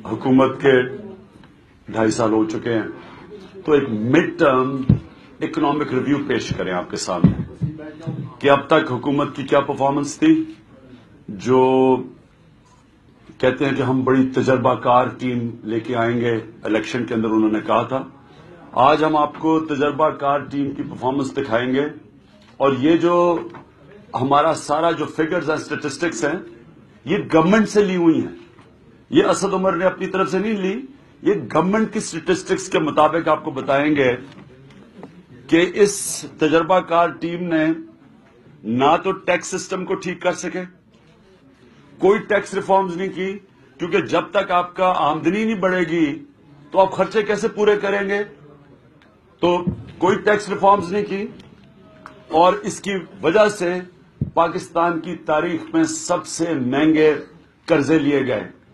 हुकूमत के 2.5 साल हो चुके हैं, तो एक मिड टर्म इकोनॉमिक रिव्यू पेश करें आपके सामने कि अब तक हुकूमत की क्या परफॉर्मेंस थी। जो कहते हैं कि हम बड़ी तजर्बाकार टीम लेके आएंगे, इलेक्शन के अंदर उन्होंने कहा था। आज हम आपको तजर्बाकार टीम की परफॉर्मेंस दिखाएंगे, और ये जो हमारा सारा जो फिगर्स एंड स्टेटिस्टिक्स हैं, ये गवर्नमेंट से ली हुई हैं। ये असद उमर ने अपनी तरफ से नहीं ली, ये गवर्नमेंट की स्टेटिस्टिक्स के मुताबिक आपको बताएंगे कि इस तजर्बाकार टीम ने ना तो टैक्स सिस्टम को ठीक कर सके, कोई टैक्स रिफॉर्म्स नहीं की, क्योंकि जब तक आपका आमदनी नहीं बढ़ेगी तो आप खर्चे कैसे पूरे करेंगे। तो कोई टैक्स रिफॉर्म्स नहीं की, और इसकी वजह से पाकिस्तान की तारीख में सबसे महंगे कर्जे लिए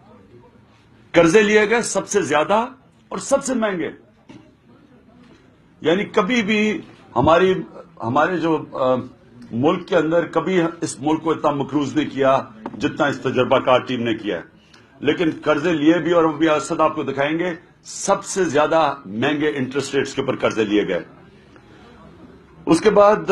गए, सबसे ज्यादा और सबसे महंगे। यानी कभी भी हमारे जो मुल्क के अंदर कभी इस मुल्क को इतना मकरूज नहीं किया जितना इस तजर्बाकार टीम ने किया है। लेकिन कर्जे लिए भी, और अभी असद आपको दिखाएंगे, सबसे ज्यादा महंगे इंटरेस्ट रेट्स के ऊपर कर्जे लिए गए। उसके बाद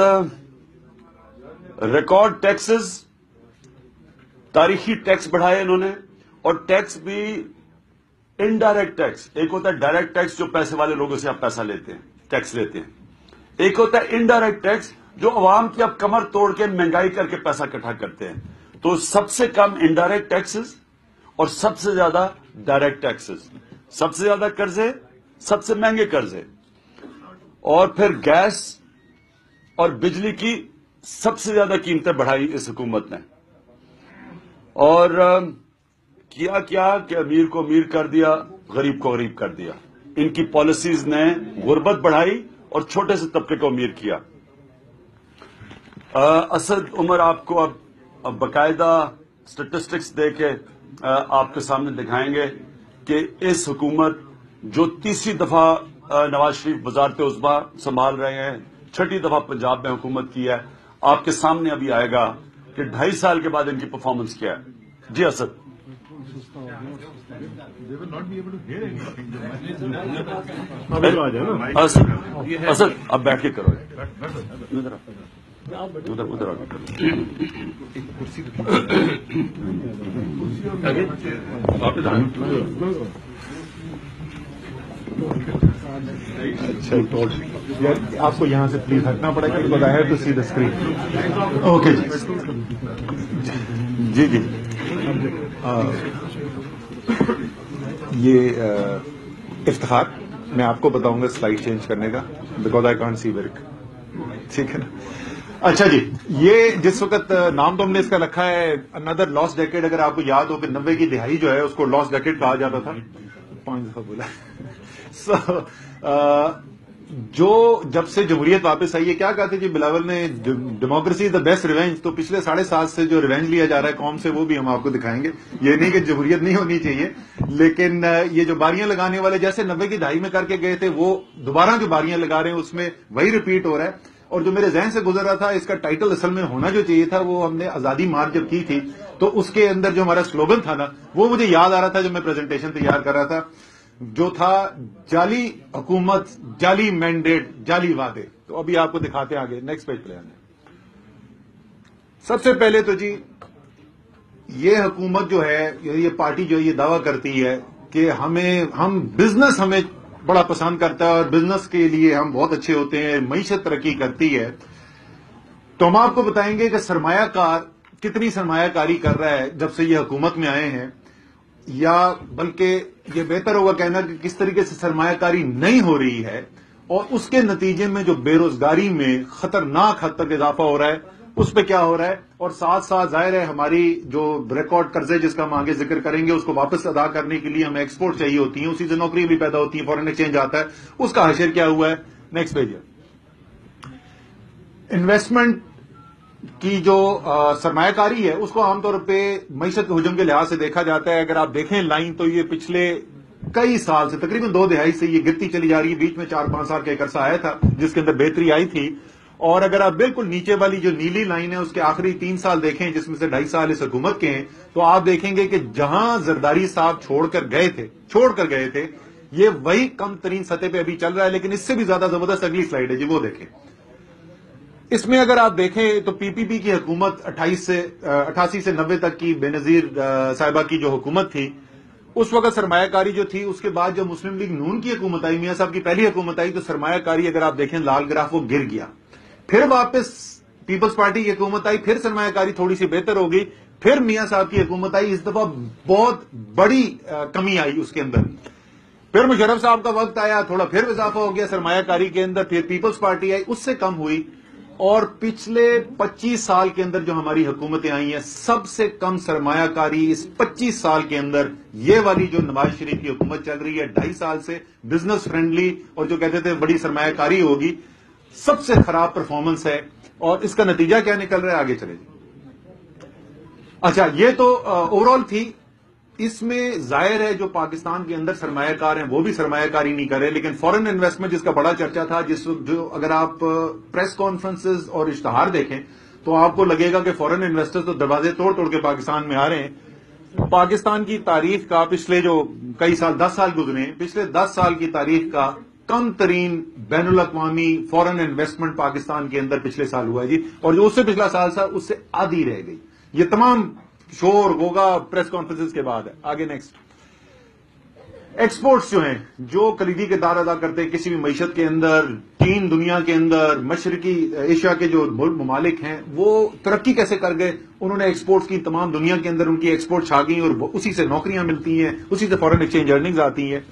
रिकॉर्ड टैक्सेस, तारीखी टैक्स बढ़ाए इन्होंने, और टैक्स भी इनडायरेक्ट टैक्स। एक होता है डायरेक्ट टैक्स जो पैसे वाले लोगों से आप पैसा लेते हैं, टैक्स लेते हैं। एक होता है इनडायरेक्ट टैक्स जो अवाम की आप कमर तोड़ के महंगाई करके पैसा इकट्ठा करते हैं। तो सबसे कम इनडायरेक्ट टैक्सेस और सबसे ज्यादा डायरेक्ट टैक्सेस, सबसे ज्यादा कर्जे, सबसे महंगे कर्जे। और फिर गैस और बिजली की सबसे ज्यादा कीमतें बढ़ाई इस हुकूमत ने। और किया क्या कि अमीर को अमीर कर दिया, गरीब को गरीब कर दिया। इनकी पॉलिसीज ने गुर्बत बढ़ाई और छोटे से तबके को अमीर किया। असद उमर आपको अब बाकायदा स्टेटिस्टिक्स देके आपके सामने दिखाएंगे कि इस हुकूमत जो तीसरी दफा नवाज शरीफ वजारत उज़्मा संभाल रहे हैं, छठी दफा पंजाब में हुकूमत की है, आपके सामने अभी आएगा कि 2.5 साल के बाद इनकी परफॉर्मेंस क्या है। जी असद। असद अब बैठ के करो, उधर आगे करो। अच्छा, यार आपको यहाँ से प्लीज हटना पड़ेगा, because I have to see the screen. Okay जी जी। ये इफ्तिखार, मैं आपको बताऊंगा स्लाइड चेंज करने का, because I can't see work. ठीक है ना? अच्छा जी, ये जिस वक्त नाम तो हमने इसका रखा है अनदर लॉस्ट डेकेड। अगर आपको याद हो कि 90 की दिहाई जो है उसको लॉस्ट डेकेड कहा जाता था, 5 दफा बोला। जो जब से जमहूरियत वापस आई है, क्या कहते जी बिलावल ने, democracy is the best revenge. तो पिछले 7.5 से जो रिवेंज लिया जा रहा है कौम से, वो भी हम आपको दिखाएंगे। ये नहीं कि जमहूरियत नहीं होनी चाहिए, लेकिन ये जो बारियां लगाने वाले जैसे 90 की दहाई में करके गए थे, वो दोबारा जो बारियां लगा रहे हैं उसमें वही रिपीट हो रहा है। और जो मेरे जहन से गुजर रहा था, इसका टाइटल असल में होना जो चाहिए था, वो हमने आजादी मार्च जब की थी तो उसके अंदर जो हमारा स्लोगन था ना, वो मुझे याद आ रहा था जब मैं प्रेजेंटेशन तैयार कर रहा था, जो था जाली हुकूमत, जाली मैंडेट, जाली वादे। तो अभी आपको दिखाते हैं आगे, नेक्स्ट पेज पे आने। सबसे पहले तो जी ये हुकूमत जो है, ये पार्टी जो है, ये दावा करती है कि हम बिजनेस हमें बड़ा पसंद करता है और बिजनेस के लिए हम बहुत अच्छे होते हैं, मईशत तरक्की करती है। तो हम आपको बताएंगे कि सरमायाकार कितनी सरमायाकारी कर रहा है जब से ये हुकूमत में आए हैं, या बल्कि ये बेहतर होगा कहना कि किस तरीके से सरमायाकारी नहीं हो रही है, और उसके नतीजे में जो बेरोजगारी में खतरनाक हद तक इजाफा हो रहा है, उस पर क्या हो रहा है। और साथ साथ जाहिर है हमारी जो रिकॉर्ड कर्जे जिसका हम आगे जिक्र करेंगे, उसको वापस अदा करने के लिए हमें एक्सपोर्ट चाहिए होती है, उसी से नौकरी भी पैदा होती है, फॉरेन एक्सचेंज आता है, उसका हशर क्या हुआ है। नेक्स्ट पेज है। इन्वेस्टमेंट की जो सरमायाकारी है उसको आमतौर पे मईशत के हुजूम के लिहाज से देखा जाता है। अगर आप देखें लाइन, तो ये पिछले कई साल से, तकरीबन 2 दिहाई से ये गिरती चली जा रही है। बीच में 4-5 साल का एक अरसा आया था जिसके अंदर बेहतरी आई थी, اور اگر آپ بالکل نیچے والی جو نیلی لائن ہے اس کے آخری 3 سال دیکھیں جس میں سے 2.5 سال اس حکومت کے ہیں تو آپ دیکھیں گے کہ جہاں زرداری صاحب چھوڑ کر گئے تھے یہ وہی کم ترین سطح پہ ابھی چل رہا ہے. لیکن اس سے بھی زیادہ زبردست اگلی سلائیڈ ہے جی, وہ دیکھیں. اس میں اگر آپ دیکھیں تو پی پی پی کی حکومت 88 سے 90 تک کی بے نظیر صاحبہ کی جو حکومت تھی, اس وقت سرمایہ کاری جو تھی, اس کے بعد جو مسلم لیگ نون کی حکومت آئی, میاں صاحب کی پہلی حکومت آئی, تو سرمایہ کاری اگر آپ دیکھیں لال گراف وہ گر گیا. پھر واپس پیپلز پارٹی کی حکومت آئی, پھر سرمایہ کاری تھوڑی سی بہتر ہو گئی, پھر میاں صاحب کی حکومت آئی, اس دفعہ بہت بڑی کمی آئی اس کے اندر. پھر مشرف صاحب کا وقت آیا, تھوڑا پھر اضافہ ہو گیا سرمایہ کاری کے اندر, پھر پیپلز پارٹی آئی, اس سے کم ہوئی. اور پچھلے 25 سال کے اندر جو ہماری حکومتیں آئی ہیں, سب سے کم سرمایہ کاری اس 25 سال کے اندر یہ والی جو نواز شریف کی حکومت چل رہی ہے 2.5 سال سے, بزنس فرینڈلی, اور جو کہتے تھے بڑی سرمایہ کاری ہوگی, سب سے خراب پرفارمنس ہے. اور اس کا نتیجہ کیا نکل رہا ہے, آگے چلے جی. اچھا, یہ تو اوور آل تھی. اس میں ظاہر ہے جو پاکستان کے اندر سرمایہ کار ہیں وہ بھی سرمایہ کاری نہیں کر رہے, لیکن فورن انویسٹمنٹ جس کا بڑا چرچا تھا, جو اگر آپ پریس کانفرنسز اور اشتہار دیکھیں تو آپ کو لگے گا کہ فورن انویسٹر تو دروازے توڑ توڑ کے پاکستان میں آ رہے ہیں. پاکستان کی تاریخ کا پچھلے جو کئی سال 10 سال گزرے ہیں, پچھلے 10 سال کی تاریخ کا کم ترین بین الاقوامی فورن انویسٹمنٹ پاکستان کے اندر پچھلے سال ہوا ہے جی, اور جو اس سے پچھلا سال تھا اس سے آدھی رہ گئی. یہ تمام شور ہوگا پریس کانفرنسز کے بعد ہے. آگے نیکسٹ. ایکسپورٹس جو ہیں, جو کلیدی کردار ادا کرتے ہیں کسی بھی معیشت کے اندر, چین دنیا کے اندر, مشرقی ایشیا کے جو ممالک ہیں وہ ترقی کیسے کر گئے, انہوں نے ایکسپورٹس کی, تمام دنیا کے اندر ان کی ایکسپورٹ چھا گئی, اور اسی سے نوکریاں ملتی ہیں, اسی سے فورن ایکسچینج ارننگز آتی ہیں.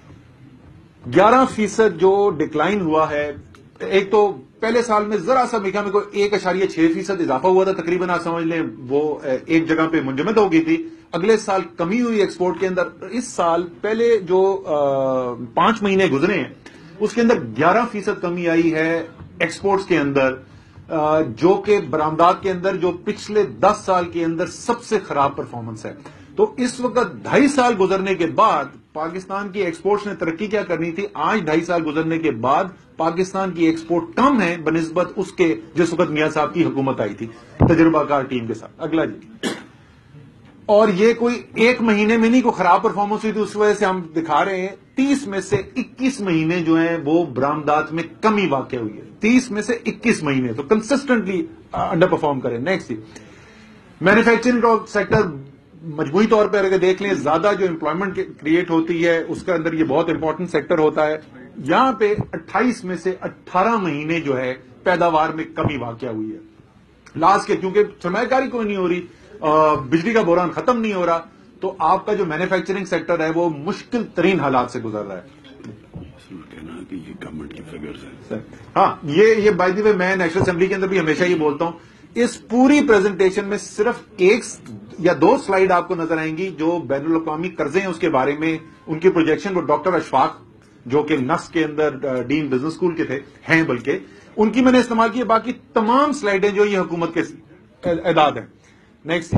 11% جو ڈکلائن ہوا ہے, ایک تو پہلے سال میں ذرا سا میکا میں کوئی 1.6% اضافہ ہوا تھا تقریباً, آپ سمجھ لیں وہ ایک جگہ پہ منجمد ہو گئی تھی. اگلے سال کمی ہوئی ایکسپورٹ کے اندر. اس سال پہلے جو 5 مہینے گزرے ہیں اس کے اندر 11% کمی آئی ہے ایکسپورٹس کے اندر, جو کہ برآمدات کے اندر جو پچھلے 10 سال کے اندر سب سے خراب پرفارمنس ہے. تو اس وقت 2.5 سال گزرنے کے بعد پاکستان کی ایکسپورٹس نے ترقی کیا کرنی تھی, آج 2.5 سال گزرنے کے بعد پاکستان کی ایکسپورٹ کم ہے بنسبت اس کے جس وقت میاں صاحب کی حکومت آئی تھی تجربہ کار ٹیم کے ساتھ. اگلا جی. اور یہ کوئی ایک مہینے میں نہیں کوئی خراب پرفارمنس ہوئی تھی, اس وجہ سے ہم دکھا رہے ہیں 30 میں سے 21 مہینے جو ہیں وہ برآمدات میں کمی واقع ہوئی ہے. 30 میں سے 21 مہینے تو کنسسٹنٹلی انڈر پرفارم کریں. نیکسٹ. مینوفیکچرنگ سیکٹر مجموعی طور پر اگر دیکھ لیں, زیادہ جو امپلائمنٹ کریٹ ہوتی ہے اس کے اندر یہ بہت امپورٹنٹ سیکٹر ہوتا ہے. یہاں پہ 28 میں سے 18 مہینے جو ہے پیداوار میں کمی واقع ہوئی ہے. لاسٹ کے کیونکہ سرمایہ کاری کوئی نہیں ہو رہی, بجلی کا بحران ختم نہیں ہو رہا, تو آپ کا جو مینوفیکچرنگ سیکٹر ہے وہ مشکل ترین حالات سے گزر رہا ہے. کہ یہ گورنمنٹ کی فگرز ہیں. ہاں, یہ بائی دی وے میں نیشنل اسمبلی کے اندر بھی ہمیشہ یہ بولتا ہوں, اس پوری پریزنٹیشن میں صرف 1 یا 2 سلائیڈ آپ کو نظر آئیں گی جو بین الاقوامی قرضے ہیں اس کے بارے میں ان کی پروجیکشن, وہ ڈاکٹر اشفاق جو کہ نس کے اندر ڈین بزنس اسکول کے تھے ہیں, بلکہ ان کی میں نے استعمال کی. باقی تمام سلائیڈیں جو یہ حکومت کے اعداد ہیں. نیکسٹ.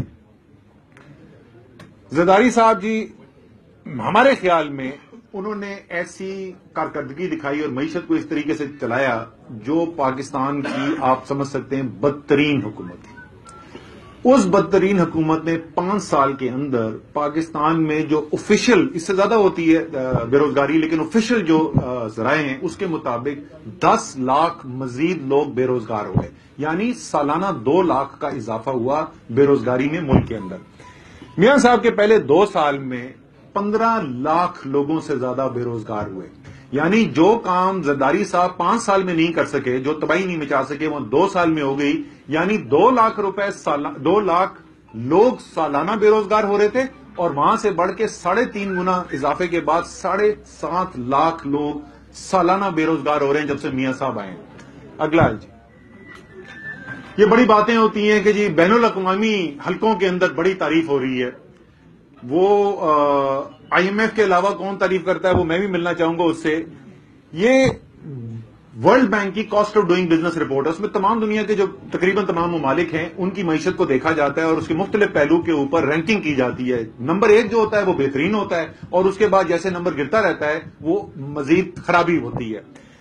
زرداری صاحب جی, ہمارے خیال میں انہوں نے ایسی کارکردگی دکھائی اور معیشت کو اس طریقے سے چلایا جو پاکستان کی آپ سمجھ سکتے ہیں بدترین حکومت تھی. اس بدترین حکومت نے 5 سال کے اندر پاکستان میں جو آفیشل, اس سے زیادہ ہوتی ہے بے روزگاری, لیکن آفیشل جو ذرائع ہیں اس کے مطابق 10 لاکھ مزید لوگ بے روزگار ہو گئے, یعنی سالانہ 2 لاکھ کا اضافہ ہوا بے روزگاری میں ملک کے اندر. میاں صاحب کے پہلے 2 سال میں 15 لاکھ لوگوں سے زیادہ بے روزگار ہوئے, یعنی جو کام زرداری صاحب 5 سال میں نہیں کر سکے, جو تباہی نہیں مچا سکے, وہ 2 سال میں ہو گئی. یعنی 2 لاکھ روپے 2 لاکھ لوگ سالانہ بے روزگار ہو رہے تھے, اور وہاں سے بڑھ کے 3.5 گنا اضافے کے بعد 7.5 لاکھ لوگ سالانہ بے روزگار ہو رہے ہیں جب سے میاں صاحب آئے ہیں. اگلا جی. یہ بڑی باتیں ہوتی ہیں کہ جی بین الاقوامی حلقوں کے اندر بڑی تعریف ہو رہی ہے, وہ آئی ایم ایف کے علاوہ کون تعریف کرتا ہے, وہ میں بھی ملنا چاہوں گا اس سے. یہ ورلڈ بینک کی cost of doing business report ہے, اس میں تمام دنیا کے جو تقریباً تمام ممالک ہیں ان کی معیشت کو دیکھا جاتا ہے اور اس کے مختلف پہلو کے اوپر رینکنگ کی جاتی ہے. نمبر 1 جو ہوتا ہے وہ بہترین ہوتا ہے, اور اس کے بعد جیسے نمبر گرتا رہتا ہے وہ مزید خرابی ہوتی ہے.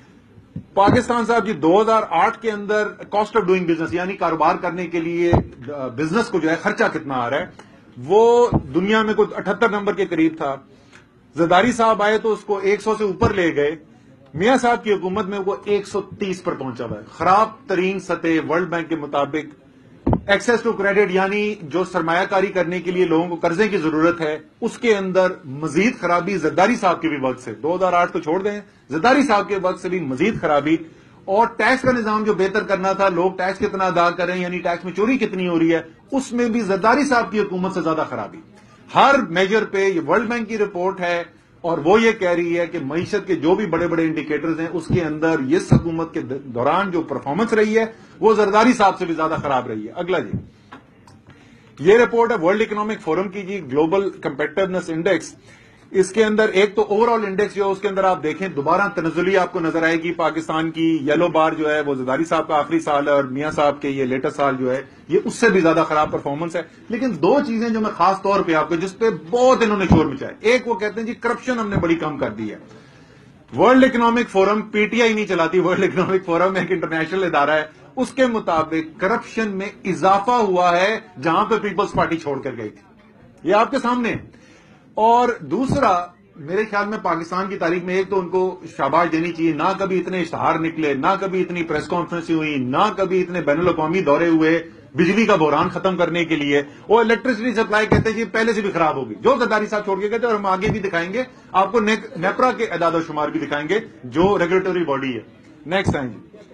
پاکستان صاحب جی 2008 کے اندر کاسٹ آف ڈوئنگ بزنس یعنی کاروبار کرنے کے لیے بزنس کو جو ہے خرچہ کتنا آ رہا ہے وہ دنیا میں کوئی 78 نمبر کے قریب تھا. زرداری صاحب آئے تو اس کو 100 سے اوپر لے گئے. میاں صاحب کی حکومت میں وہ 130 پر پہنچا ہوا ہے. خراب ترین سطح ورلڈ بینک کے مطابق. ایکسیس ٹو کریڈٹ یعنی جو سرمایہ کاری کرنے کے لیے لوگوں کو قرضے کی ضرورت ہے اس کے اندر مزید خرابی. زرداری صاحب کے بھی وقت سے 2008 کو چھوڑ دیں, زرداری صاحب کے وقت سے بھی مزید خرابی. اور ٹیکس کا نظام جو بہتر کرنا تھا, لوگ ٹیکس کتنا ادا کریں یعنی ٹیکس میں چوری کتنی ہو رہی ہے, اس میں بھی زرداری صاحب کی حکومت سے زیادہ خرابی. ہر میجر پہ یہ ورلڈ بینک کی رپورٹ ہے اور وہ یہ کہہ رہی ہے کہ معیشت کے جو بھی بڑے بڑے انڈیکیٹرز ہیں اس کے اندر اس حکومت کے دوران جو پرفارمنس رہی ہے وہ زرداری صاحب سے بھی زیادہ خراب رہی ہے. اگلا جی, یہ رپورٹ ہے ورلڈ اکنامک فورم کی جی, گلوبل کمپیٹیونیس انڈیکس. اس کے اندر ایک تو اوور آل انڈیکس جو ہے اس کے اندر آپ دیکھیں دوبارہ تنزلی آپ کو نظر آئے گی. پاکستان کی یلو بار جو ہے وہ زرداری صاحب کا آخری سال ہے اور میاں صاحب کے یہ لیٹسٹ سال جو ہے یہ اس سے بھی زیادہ خراب پرفارمنس ہے. لیکن دو چیزیں جو میں خاص طور پہ آپ کو جس پہ بہت انہوں نے شور مچایا, ایک وہ کہتے ہیں جی کرپشن ہم نے بڑی کم کر دی ہے. World economic forum P T I نہیں چلاتی, ورلڈ اکنامک فورم ایک انٹرنیشنل ادارہ ہے, اس کے مطابق کرپشن میں اضافہ ہوا ہے جہاں پہ پیپلز پارٹی چھوڑ کر گئی تھی. یہ آپ کے سامنے. اور دوسرا میرے خیال میں پاکستان کی تاریخ میں ایک تو ان کو شاباش دینی چاہیے, نہ کبھی اتنے اشتہار نکلے, نہ کبھی اتنی پریس کانفرنس ہوئی, نہ کبھی اتنے بین الاقوامی دورے ہوئے بجلی کا بحران ختم کرنے کے لیے. وہ الیکٹریسٹی سپلائی کہتے ہیں جی پہلے سے بھی خراب ہوگی, جو زرداری صاحب چھوڑ کے گئے تھے, اور ہم آگے بھی دکھائیں گے آپ کو, نیپرا کے اعداد و شمار بھی دکھائیں گے جو ریگولیٹری باڈی ہے. نیکسٹ ٹائم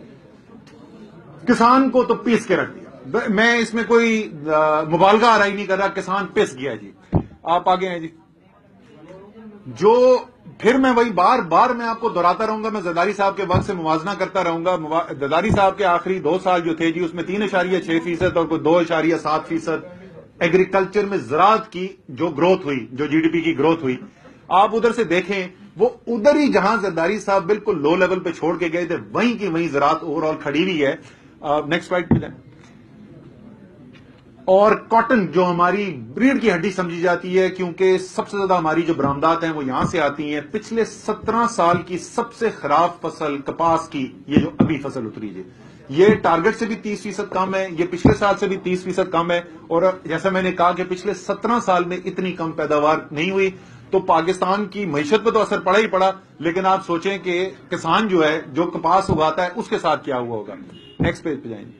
کسان کو تو پیس کے رکھ دیا. میں اس میں کوئی مبالغہ آرائی نہیں کر رہا, کسان پس گیا جی. آپ آگے ہیں جی. جو پھر میں وہی بار بار میں آپ کو دہراتا رہوں گا, میں زرداری صاحب کے وقت سے موازنہ کرتا رہوں گا. زرداری صاحب کے آخری 2 سال جو تھے جی اس میں 3.6% اور کوئی 2.7% ایگریکلچر میں زراعت کی جو گروتھ ہوئی, جو جی ڈی پی کی گروتھ ہوئی, آپ ادھر سے دیکھیں وہ ادھر ہی جہاں زرداری صاحب بالکل لو لیول پہ چھوڑ کے گئے تھے وہیں کی وہیں زراعت اوور آل کھڑی ہوئی ہے. نیکسٹ سلائیڈ پہ جائیں. اور کاٹن جو ہماری ریڑھ کی ہڈی سمجھی جاتی ہے کیونکہ سب سے زیادہ ہماری جو برآمدات ہیں وہ یہاں سے آتی ہیں, پچھلے 17 سال کی سب سے خراب فصل کپاس کی یہ جو ابھی فصل اتری ہے, یہ ٹارگٹ سے بھی 30% کم ہے, یہ پچھلے سال سے بھی 30% کم ہے. اور جیسا میں نے کہا کہ پچھلے 17 سال میں اتنی کم پیداوار نہیں ہوئی, تو پاکستان کی معیشت پہ تو اثر پڑا ہی پڑا. لیکن آپ سوچیں کہ کسان جو ہے جو کپاس اگاتا ہے اس کے ساتھ کیا ہوا ہوگا. نیکسٹ پیج پہ جائیں گے.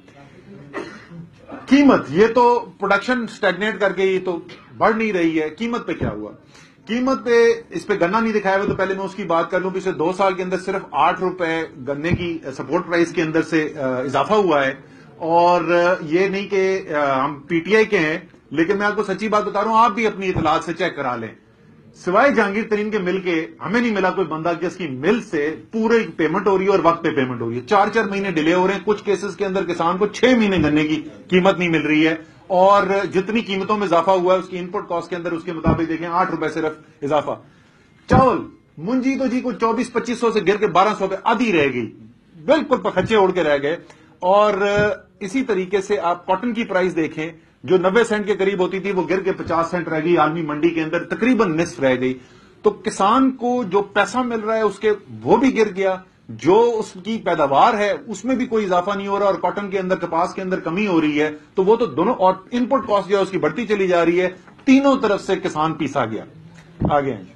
قیمت, یہ تو پروڈکشن سٹیگنیٹ کر کے یہ تو بڑھ نہیں رہی ہے. قیمت پہ کیا ہوا؟ قیمت پہ اس پہ گنا نہیں دکھایا ہوا تو پہلے میں اس کی بات کر لوں. پچھلے 2 سال کے اندر صرف 8 روپے گنے کی سپورٹ پرائز کے اندر سے اضافہ ہوا ہے. اور یہ نہیں کہ ہم پی ٹی آئی کے ہیں, لیکن میں آپ کو سچی بات بتا رہا ہوں, آپ بھی اپنی اطلاعات سے چیک کرا لیں. سوائے جہانگیر ترین کے مل کے ہمیں نہیں ملا کوئی بندہ جس کی مل سے پورے پیمنٹ ہو رہی ہے اور وقت پہ پیمنٹ ہو رہی ہے. 4 مہینے ڈیلے ہو رہے ہیں. کچھ کیسز کے اندر کسان کو 6 مہینے گنے کی قیمت نہیں مل رہی ہے. اور جتنی قیمتوں میں اضافہ ہوا ہے اس کی ان پٹ کاسٹ کے اندر اس کے مطابق دیکھیں 8 روپے صرف اضافہ. چاول منجی تو جی کو 2400-2500 سے گر کے 1200 پہ آدھی رہ گئی, بالکل پخچے اڑ کے رہ گئے. اور اسی طریقے سے آپ کاٹن کی پرائز دیکھیں جو 90 سینٹ کے قریب ہوتی تھی وہ گر کے 50 سینٹ رہ گئی. عالمی منڈی کے اندر تقریباً نصف رہ گئی. تو کسان کو جو پیسہ مل رہا ہے اس کے وہ بھی گر گیا, جو اس کی پیداوار ہے اس میں بھی کوئی اضافہ نہیں ہو رہا, اور کاٹن کے اندر کپاس کے اندر کمی ہو رہی ہے. تو وہ تو دونوں, اور ان پٹ کاسٹ جو ہے اس کی بڑھتی چلی جا رہی ہے. تینوں طرف سے کسان پیسا گیا. آگے ہیں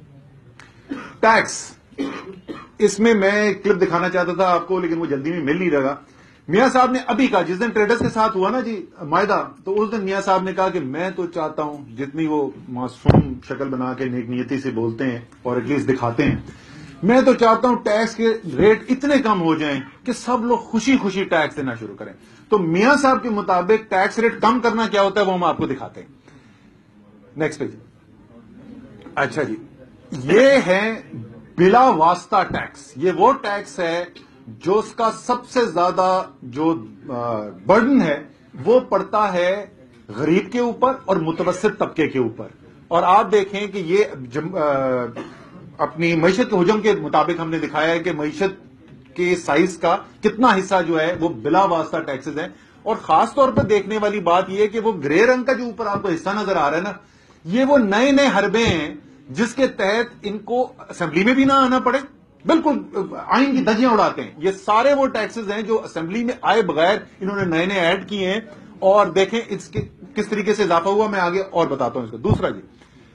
ٹیکس. اس میں کلپ دکھانا چاہتا تھا آپ کو لیکن وہ جلدی میں مل نہیں رہا. میاں صاحب نے ابھی کہا, جس دن ٹریڈرز کے ساتھ ہوا نا جی معاہدہ, تو اس دن میاں صاحب نے کہا کہ میں تو چاہتا ہوں, جتنی وہ معصوم شکل بنا کے نیک نیتی سے بولتے ہیں اور ایٹ لیسٹ دکھاتے ہیں, میں تو چاہتا ہوں ٹیکس کے ریٹ اتنے کم ہو جائیں کہ سب لوگ خوشی خوشی ٹیکس دینا شروع کریں. تو میاں صاحب کے مطابق ٹیکس ریٹ کم کرنا کیا ہوتا ہے وہ ہم آپ کو دکھاتے ہیں. Next page. اچھا جی, یہ ہے بلا واسطہ ٹیکس. یہ وہ ٹیکس ہے جو اس کا سب سے زیادہ جو برڈن ہے وہ پڑتا ہے غریب کے اوپر اور متوسط طبقے کے اوپر. اور آپ دیکھیں کہ یہ اپنی معیشت کے حجم کے مطابق ہم نے دکھایا ہے کہ معیشت کے سائز کا کتنا حصہ جو ہے وہ بلا واسطہ ٹیکسز ہیں. اور خاص طور پر دیکھنے والی بات یہ ہے کہ وہ گرے رنگ کا جو اوپر آپ کو حصہ نظر آ رہا ہے نا, یہ وہ نئے نئے حربے ہیں جس کے تحت ان کو اسمبلی میں بھی نہ آنا پڑے, بالکل آئین کی دھجیاں اڑاتے ہیں. یہ سارے وہ ٹیکسز ہیں جو اسمبلی میں آئے بغیر انہوں نے نئے نئے ایڈ کیے ہیں, اور دیکھیں اس کے کس طریقے سے اضافہ ہوا. میں آگے اور بتاتا ہوں اس کا. دوسرا جی,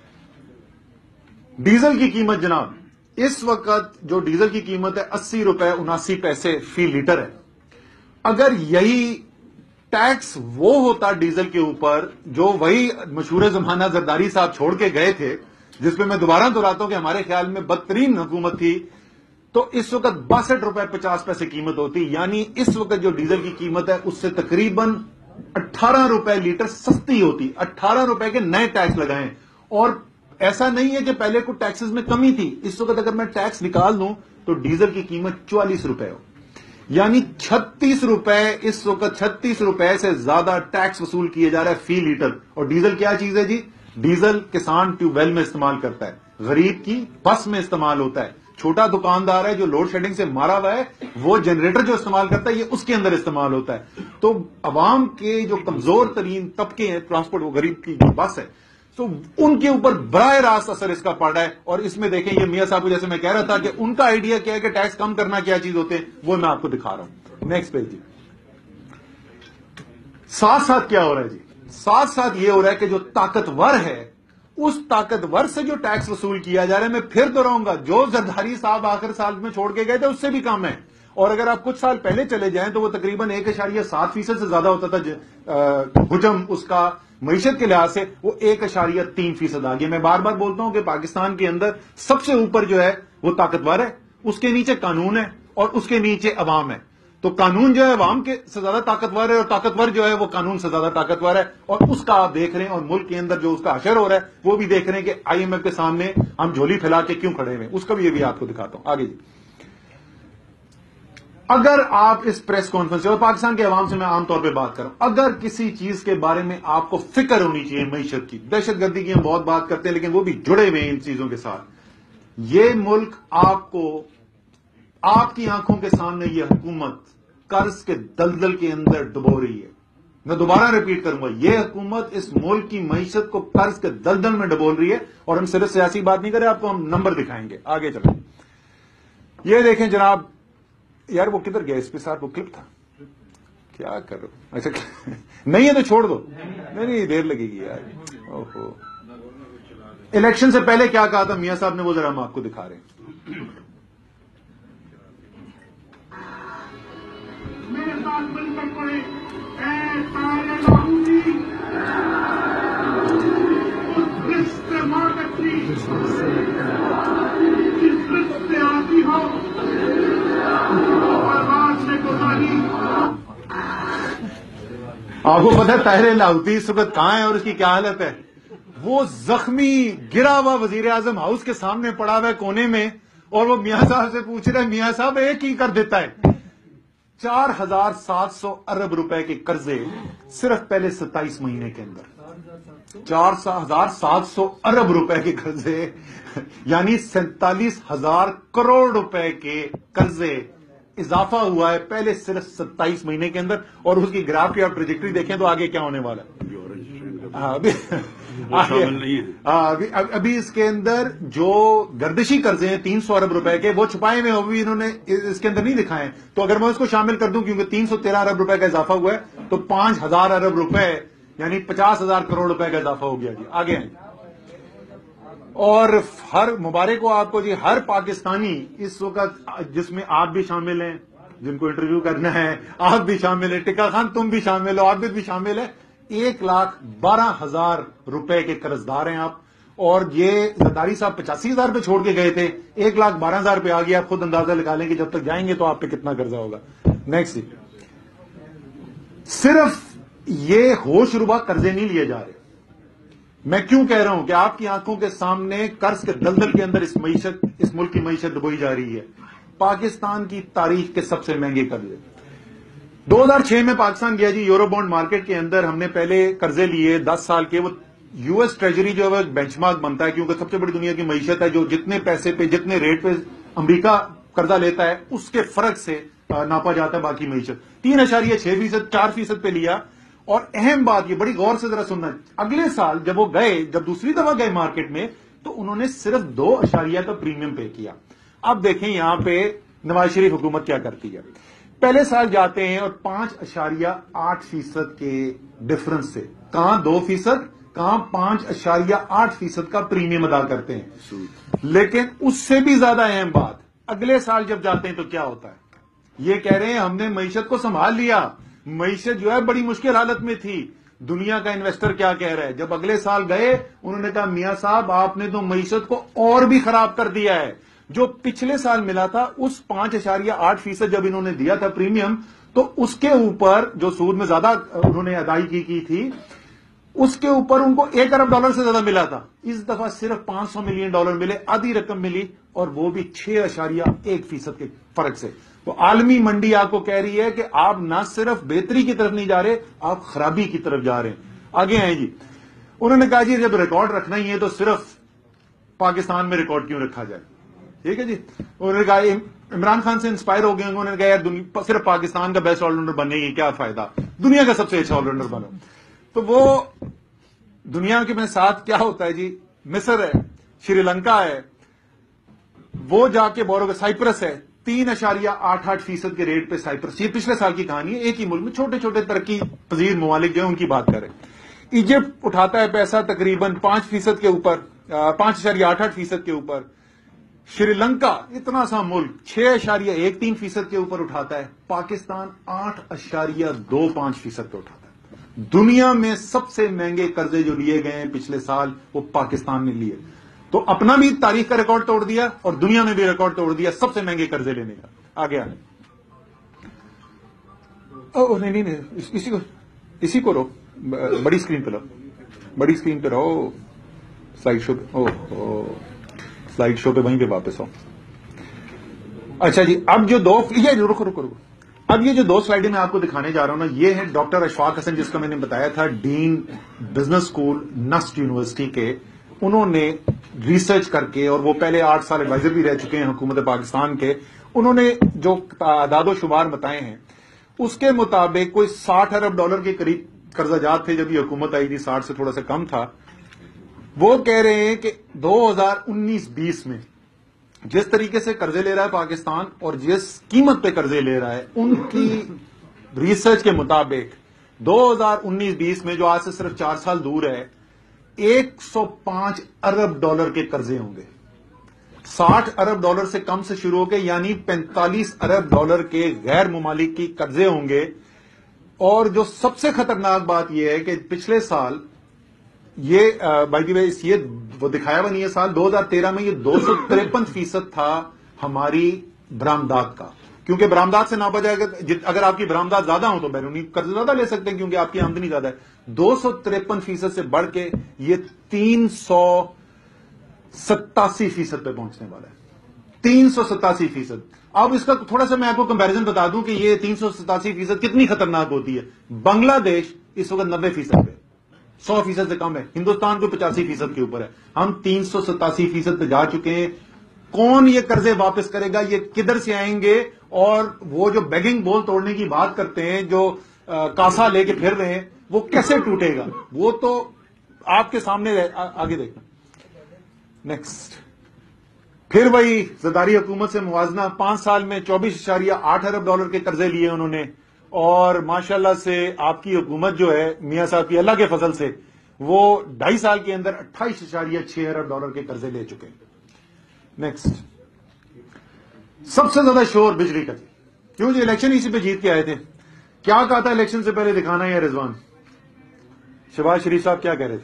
ڈیزل کی قیمت جناب, اس وقت جو ڈیزل کی قیمت ہے 80 روپے 79 پیسے فی لیٹر ہے. اگر یہی ٹیکس وہ ہوتا ڈیزل کے اوپر جو وہی مشہور زمانہ زرداری صاحب چھوڑ کے گئے تھے, جس پہ میں دوبارہ دہراتا ہوں کہ ہمارے خیال میں بدترین حکومت تھی, تو اس وقت 62 روپے 50 پیسے قیمت ہوتی. یعنی اس وقت جو ڈیزل کی قیمت ہے اس سے تقریباً 18 روپے لیٹر سستی ہوتی. 18 روپے کے نئے ٹیکس لگائیں. اور ایسا نہیں ہے کہ پہلے کو ٹیکسز میں کمی تھی. اس وقت اگر میں ٹیکس نکال دوں تو ڈیزل کی قیمت 44 روپے ہو, یعنی 36 روپے, اس وقت 36 روپے سے زیادہ ٹیکس وصول کیے جا رہا ہے فی لیٹر. اور ڈیزل کیا چیز ہے جی؟ ڈیزل کسان ٹیوب ویل میں استعمال کرتا ہے, غریب کی بس میں استعمال ہوتا ہے, چھوٹا دکاندار ہے جو لوڈ شیڈنگ سے مارا ہوا ہے وہ جنریٹر جو استعمال کرتا ہے یہ اس کے اندر استعمال ہوتا ہے. تو عوام کے جو کمزور ترین طبقے ہیں ٹرانسپورٹ, وہ غریب کی جو بس ہے, تو ان کے اوپر براہ راست اثر اس کا پڑ رہا ہے. اور اس میں دیکھیں یہ میاں صاحب کو جیسے میں کہہ رہا تھا کہ ان کا آئیڈیا کیا ہے کہ ٹیکس کم کرنا کیا چیز ہوتے ہیں, وہ میں آپ کو دکھا رہا ہوں. نیکسٹ پیج جی. ساتھ ساتھ کیا ہو رہا ہے جی؟ ساتھ ساتھ یہ ہو رہا ہے کہ جو طاقتور ہے اس طاقتور سے جو ٹیکس وصول کیا جا رہا ہے, میں پھر دہراؤں گا, جو زرداری صاحب آخر سال میں چھوڑ کے گئے تھے اس سے بھی کم ہے. اور اگر آپ کچھ سال پہلے چلے جائیں تو وہ تقریباً 1.7% سے زیادہ ہوتا تھا حجم اس کا معیشت کے لحاظ سے, وہ 1.3% آ گیا. میں بار بار بولتا ہوں کہ پاکستان کے اندر سب سے اوپر جو ہے وہ طاقتور ہے, اس کے نیچے قانون ہے, اور اس کے نیچے عوام ہے. تو قانون جو ہے عوام کے سے زیادہ طاقتور ہے, اور طاقتور جو ہے وہ قانون سے زیادہ طاقتور ہے. اور اس کا آپ دیکھ رہے ہیں, اور ملک کے اندر جو اس کا حشر ہو رہا ہے وہ بھی دیکھ رہے ہیں کہ آئی ایم ایف کے سامنے ہم جھولی پھیلا کے کیوں کھڑے ہوئے. اس کا بھی یہ بھی آپ کو دکھاتا ہوں آگے جی. اگر آپ اس پریس کانفرنس سے, اور پاکستان کے عوام سے میں عام طور پہ بات کروں, اگر کسی چیز کے بارے میں آپ کو فکر ہونی چاہیے معیشت کی, دہشت گردی کی ہم بہت بات کرتے ہیں لیکن وہ بھی جڑے ہوئے ہیں ان چیزوں کے ساتھ. یہ ملک آپ کو, آپ کی آنکھوں کے سامنے یہ حکومت قرض کے دلدل کے اندر ڈبو رہی ہے. میں دوبارہ ریپیٹ کروں گا, یہ حکومت اس ملک کی معیشت کو قرض کے دلدل میں ڈبول رہی ہے. اور ہم صرف سیاسی بات نہیں کر رہے, آپ کو ہم نمبر دکھائیں گے. آگے چلیں. یہ دیکھیں جناب, یار وہ کدھر گیا اس پہ ساتھ, وہ کلپ تھا, کیا کر رہے ہو؟ اچھا نہیں ہے تو چھوڑ دو, نہیں دیر لگے گی یار. اوہو, الیکشن سے پہلے کیا کہا تھا میاں صاحب نے, وہ ذرا ہم آپ کو دکھا رہے ہیں. میرے ساتھ مل کر پڑے, اے سارے لاہوری, اس رشت سے ماں کچی, جس رشت سے آتی ہو, اور راج نے گزاری. آپ کو پتہ ہے طاہر لاہوتی اس وقت کہاں ہے اور اس کی کیا حالت ہے؟ وہ زخمی گرا ہوا وزیر اعظم ہاؤس کے سامنے پڑا ہوا ہے کونے میں, اور وہ میاں صاحب سے پوچھ رہے ہیں, میاں صاحب ایک ہی کر دیتا ہے. 4,700 ارب روپے کے قرضے صرف پہلے 27 مہینے کے اندر, 4,700 ارب روپے کے قرضے, یعنی 47,000 کروڑ روپے کے قرضے اضافہ ہوا ہے پہلے صرف 27 مہینے کے اندر. اور اس کی گراف کی آپ ٹریجیکٹری دیکھیں تو آگے کیا ہونے والا ہے. ابھی اس کے اندر جو گردشی قرضے ہیں 300 ارب روپے کے, وہ چھپائے ہوئے ابھی انہوں نے اس کے اندر نہیں دکھائے ہیں. تو اگر میں اس کو شامل کر دوں, کیونکہ 313 ارب روپے کا اضافہ ہوا ہے, تو 5,000 ارب روپے یعنی 50,000 کروڑ روپے کا اضافہ ہو گیا جی. آگے ہیں. اور ہر مبارک ہو آپ کو جی, ہر پاکستانی اس وقت, جس میں آپ بھی شامل ہیں, جن کو انٹرویو کرنا ہے آپ بھی شامل ہیں, ٹکا خان تم بھی شامل ہو, عابد بھی شامل ہے. 1,12,000 روپے کے قرض دار ہیں آپ. اور یہ زرداری صاحب 85,000 پہ چھوڑ کے گئے تھے, 1,12,000 پہ آ گیا. آپ خود اندازہ لگا لیں کہ جب تک جائیں گے تو آپ پہ کتنا قرضہ ہوگا. نیکسٹ, صرف یہ ہوش ربا قرضے نہیں لیے جا رہے. میں کیوں کہہ رہا ہوں کہ آپ کی آنکھوں کے سامنے قرض کے دلدل کے اندر اس ملک کی معیشت ڈبوئی جا رہی ہے. پاکستان کی تاریخ کے سب سے مہنگے قرضے. 2006 میں پاکستان گیا جی یورو بانڈ مارکیٹ کے اندر, ہم نے پہلے قرضے لیے 10 سال کے. وہ یو ایس ٹریجری جو ہے بینچ مارک بنتا ہے, کیونکہ سب سے بڑی دنیا کی معیشت ہے, جو جتنے پیسے پہ جتنے ریٹ پہ امریکہ قرضہ لیتا ہے اس کے فرق سے ناپا جاتا ہے باقی معیشت. 3.6%, 4% پہ لیا. اور اہم بات یہ, بڑی غور سے ذرا سننا, اگلے سال جب وہ گئے, جب دوسری دفعہ گئے مارکیٹ میں, تو انہوں نے صرف 2% کا پریمیم پے کیا. اب دیکھیں یہاں پہ نواز شریف حکومت کیا کرتی ہے. پہلے سال جاتے ہیں اور 5.8% کے ڈفرنس سے کہاں 2%, کہاں 5.8% کا پریمیم ادا کرتے ہیں. لیکن اس سے بھی زیادہ اہم بات, اگلے سال جب جاتے ہیں تو کیا ہوتا ہے؟ یہ کہہ رہے ہیں ہم نے معیشت کو سنبھال لیا, معیشت جو ہے بڑی مشکل حالت میں تھی. دنیا کا انویسٹر کیا کہہ رہا ہے؟ جب اگلے سال گئے انہوں نے کہا میاں صاحب آپ نے تو معیشت کو اور بھی خراب کر دیا ہے. جو پچھلے سال ملا تھا اس 5.8% جب انہوں نے دیا تھا پریمیم, تو اس کے اوپر جو سود میں زیادہ انہوں نے ادائیگی کی تھی اس کے اوپر ان کو $1 ارب سے زیادہ ملا تھا. اس دفعہ صرف $500 ملین ملے, آدھی رقم ملی, اور وہ بھی 6.1% کے فرق سے. تو عالمی منڈی آپ کو کہہ رہی ہے کہ آپ نہ صرف بہتری کی طرف نہیں جا رہے, آپ خرابی کی طرف جا رہے ہیں. آگے ہیں جی, انہوں نے کہا جی جب ریکارڈ رکھنا ہی ہے تو صرف پاکستان میں ریکارڈ کیوں رکھا جائے. ٹھیک ہے جی. انہوں نے کہا عمران خان سے انسپائر ہو گئے, انہوں نے کہا یار صرف پاکستان کا بیسٹ آل راؤنڈر بننے کی کیا فائدہ, دنیا کا سب سے اچھا آل راؤنڈر بنو. تو وہ دنیا کے ساتھ کیا ہوتا ہے جی, مصر ہے, شری لنکا ہے, وہ جا کے بورو کا سائپرس ہے, 3.88% کے ریٹ پہ سائپرس. یہ پچھلے سال کی کہانی ہے. ایک ہی ملک میں چھوٹے چھوٹے ترقی پذیر ممالک جو ہیں ان کی بات کریں. ایجپٹ اٹھاتا ہے پیسہ تقریباً 5% کے اوپر, 5.88% کے اوپر. شری لنکا اتنا سا ملک 6.13% کے اوپر اٹھاتا ہے. پاکستان 8.25% پہ اٹھاتا ہے. دنیا میں سب سے مہنگے قرضے جو لیے گئے ہیں پچھلے سال وہ پاکستان نے لیے. تو اپنا بھی تاریخ کا ریکارڈ توڑ دیا اور دنیا میں بھی ریکارڈ توڑ دیا سب سے مہنگے قرضے لینے کا. آگے آنے نہیں, اسی کو رو, بڑی اسکرین پہ لو, بڑی اسکرین پہ رہو, سلائڈ شو پہ, سلائڈ شو پہ وہیں پہ واپس ہو. اچھا جی, اب جو رکو اب یہ جو 2 سلائڈیں میں آپ کو دکھانے جا رہا ہوں نا, یہ ہے ڈاکٹر اشفاق حسن جس کا میں نے بتایا تھا, dean business school NUST university کے. انہوں نے ریسرچ کر کے, اور وہ پہلے 8 سال ایڈوائزر بھی رہ چکے ہیں حکومت پاکستان کے, انہوں نے جو اعداد و شمار بتائے ہیں اس کے مطابق کوئی $60 ارب کے قریب قرضہ جات تھے جب یہ حکومت آئی تھی. 60 سے تھوڑا سا کم تھا. وہ کہہ رہے ہیں کہ 2019-20 میں جس طریقے سے قرضے لے رہا ہے پاکستان اور جس قیمت پہ قرضے لے رہا ہے, ان کی ریسرچ کے مطابق 2019-20 میں جو آج سے صرف 4 سال دور ہے, $105 ارب کے قرضے ہوں گے. $60 ارب سے کم سے شروع ہو کے یعنی $45 ارب کے غیر ممالک کی قرضے ہوں گے. اور جو سب سے خطرناک بات یہ ہے کہ پچھلے سال یہ بائی دی وے یہ وہ دکھایا ہوا نہیں ہے, سال 2013 میں یہ 253% تھا ہماری برآمدات کا, کیونکہ برآمدات سے ناپا جائے گا. اگر آپ کی برآمدات زیادہ ہوں تو بیرونی قرض زیادہ لے سکتے ہیں کیونکہ آپ کی آمدنی زیادہ ہے. 253% سے بڑھ کے یہ 387% پہ پہنچنے والا ہے. 387%. اب اس کا تھوڑا سا میں آپ کو کمپیرزن بتا دوں کہ یہ 387% کتنی خطرناک ہوتی ہے. بنگلہ دیش اس وقت 90% پہ, 100% سے کم ہے. ہندوستان کو 85% کے اوپر ہے. ہم 387% پہ جا چکے ہیں. کون یہ قرضے واپس کرے گا, یہ کدھر سے آئیں گے؟ اور وہ جو بیگنگ بول توڑنے کی بات کرتے ہیں, جو کاسا لے کے پھر رہے ہیں, وہ کیسے ٹوٹے گا؟ وہ تو آپ کے سامنے. آگے دیکھنا نیکسٹ. پھر وہی زرداری حکومت سے موازنہ, 5 سال میں $24.8 ارب کے قرضے لیے انہوں نے, اور ماشاءاللہ سے آپ کی حکومت جو ہے میاں صاحب کی اللہ کے فضل سے وہ 2.5 سال کے اندر $28.6 ارب کے قرضے لے چکے ہیں. نیکسٹ. سب سے زیادہ شور بجلی کا. کیوں جی؟ الیکشن اسی پہ جیت کے آئے تھے. کیا کہا تھا الیکشن سے پہلے دکھانا ہے رضوان؟ شہباز شریف صاحب کیا کہہ رہے تھے؟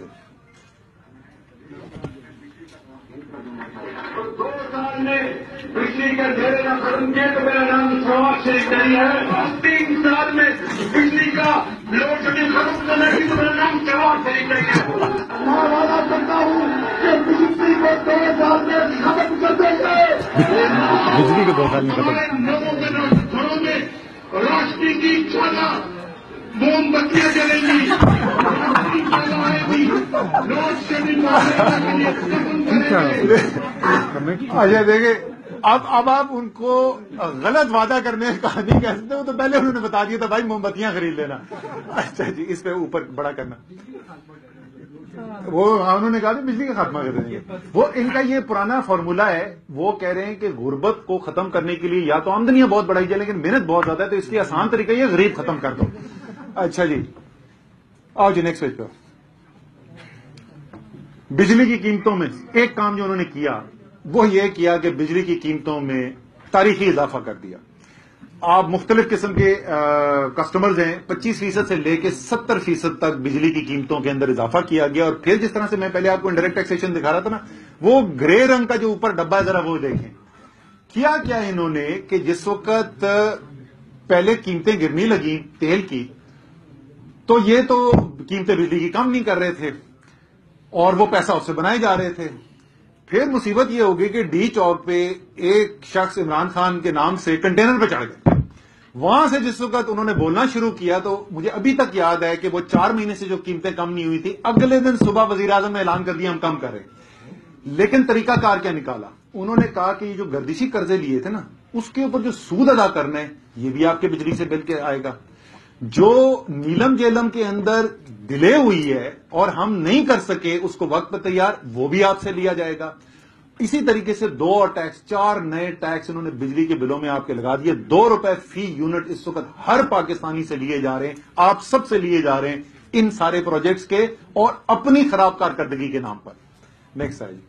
2 سال میں بجلی کا ڈھیر نہ ختم کیا تو میرا نام شہباز شریف نہیں ہے. 3 سال میں بجلی کا لوڈ شیڈنگ ختم کرنے کی تو میرا نام شہباز شریف نہیں ہے. میں وعدہ کرتا ہوں کہ بجلی کو 2 سال میں ختم کر دیں گے. بجلی کو 2 سال میں ختم. لوگوں کے گھروں میں روشنی کی چالا موم بتیاں جلیں گی. لوڈ شیڈنگ اچھا دیکھیں, اب آپ ان کو غلط وعدہ کرنے کا نہیں کہہ سکتے. وہ تو پہلے انہوں نے بتا دیا تھا بھائی موم بتیاں خرید لینا. اچھا جی, اس پہ اوپر بڑا کرنا. وہ انہوں نے کہا کہ بجلی کا خاتمہ کر دیں گے. وہ ان کا یہ پرانا فارمولا ہے. وہ کہہ رہے ہیں کہ غربت کو ختم کرنے کے لیے یا تو آمدنیاں بہت بڑھائی جائے لیکن محنت بہت زیادہ ہے، تو اس لیے آسان طریقہ یہ غریب ختم کر دو. اچھا جی، آؤ جی نیکسٹ پیج پہ. بجلی کی قیمتوں میں ایک کام جو انہوں نے کیا وہ یہ کیا کہ بجلی کی قیمتوں میں تاریخی اضافہ کر دیا. آپ مختلف قسم کے کسٹمرز ہیں، 25% سے لے کے 70% تک بجلی کی قیمتوں کے اندر اضافہ کیا گیا. اور پھر جس طرح سے میں پہلے آپ کو انڈائریکٹ ٹیکسیشن دکھا رہا تھا نا، وہ گرے رنگ کا جو اوپر ڈبا ہے ذرا وہ دیکھیں. کیا انہوں نے کہ جس وقت پہلے قیمتیں گرنے لگی تیل کی تو یہ تو قیمتیں بجلی کی کم نہیں کر رہے تھے اور وہ پیسہ اس سے بنائے جا رہے تھے. پھر مصیبت یہ ہوگی کہ ڈی چوک پہ ایک شخص عمران خان کے نام سے کنٹینر پہ چڑھ گئے. وہاں سے جس وقت انہوں نے بولنا شروع کیا تو مجھے ابھی تک یاد ہے کہ وہ 4 مہینے سے جو قیمتیں کم نہیں ہوئی تھی، اگلے دن صبح وزیر اعظم نے اعلان کر دیا ہم کم کر رہے ہیں. لیکن طریقہ کار کیا نکالا؟ انہوں نے کہا کہ یہ جو گردشی قرضے لیے تھے نا، اس کے اوپر جو سود ادا کرنا ہے یہ بھی آپ کے بجلی سے بل کے آئے گا. جو نیلم جیلم کے اندر ڈیلے ہوئی ہے اور ہم نہیں کر سکے اس کو وقت پہ تیار، وہ بھی آپ سے لیا جائے گا. اسی طریقے سے 2 اور ٹیکس، 4 نئے ٹیکس انہوں نے بجلی کے بلوں میں آپ کے لگا دیے. 2 روپے فی یونٹ اس وقت ہر پاکستانی سے لیے جا رہے ہیں، آپ سب سے لیے جا رہے ہیں ان سارے پروجیکٹس کے اور اپنی خراب کارکردگی کے نام پر. نیکسٹ ہے جی.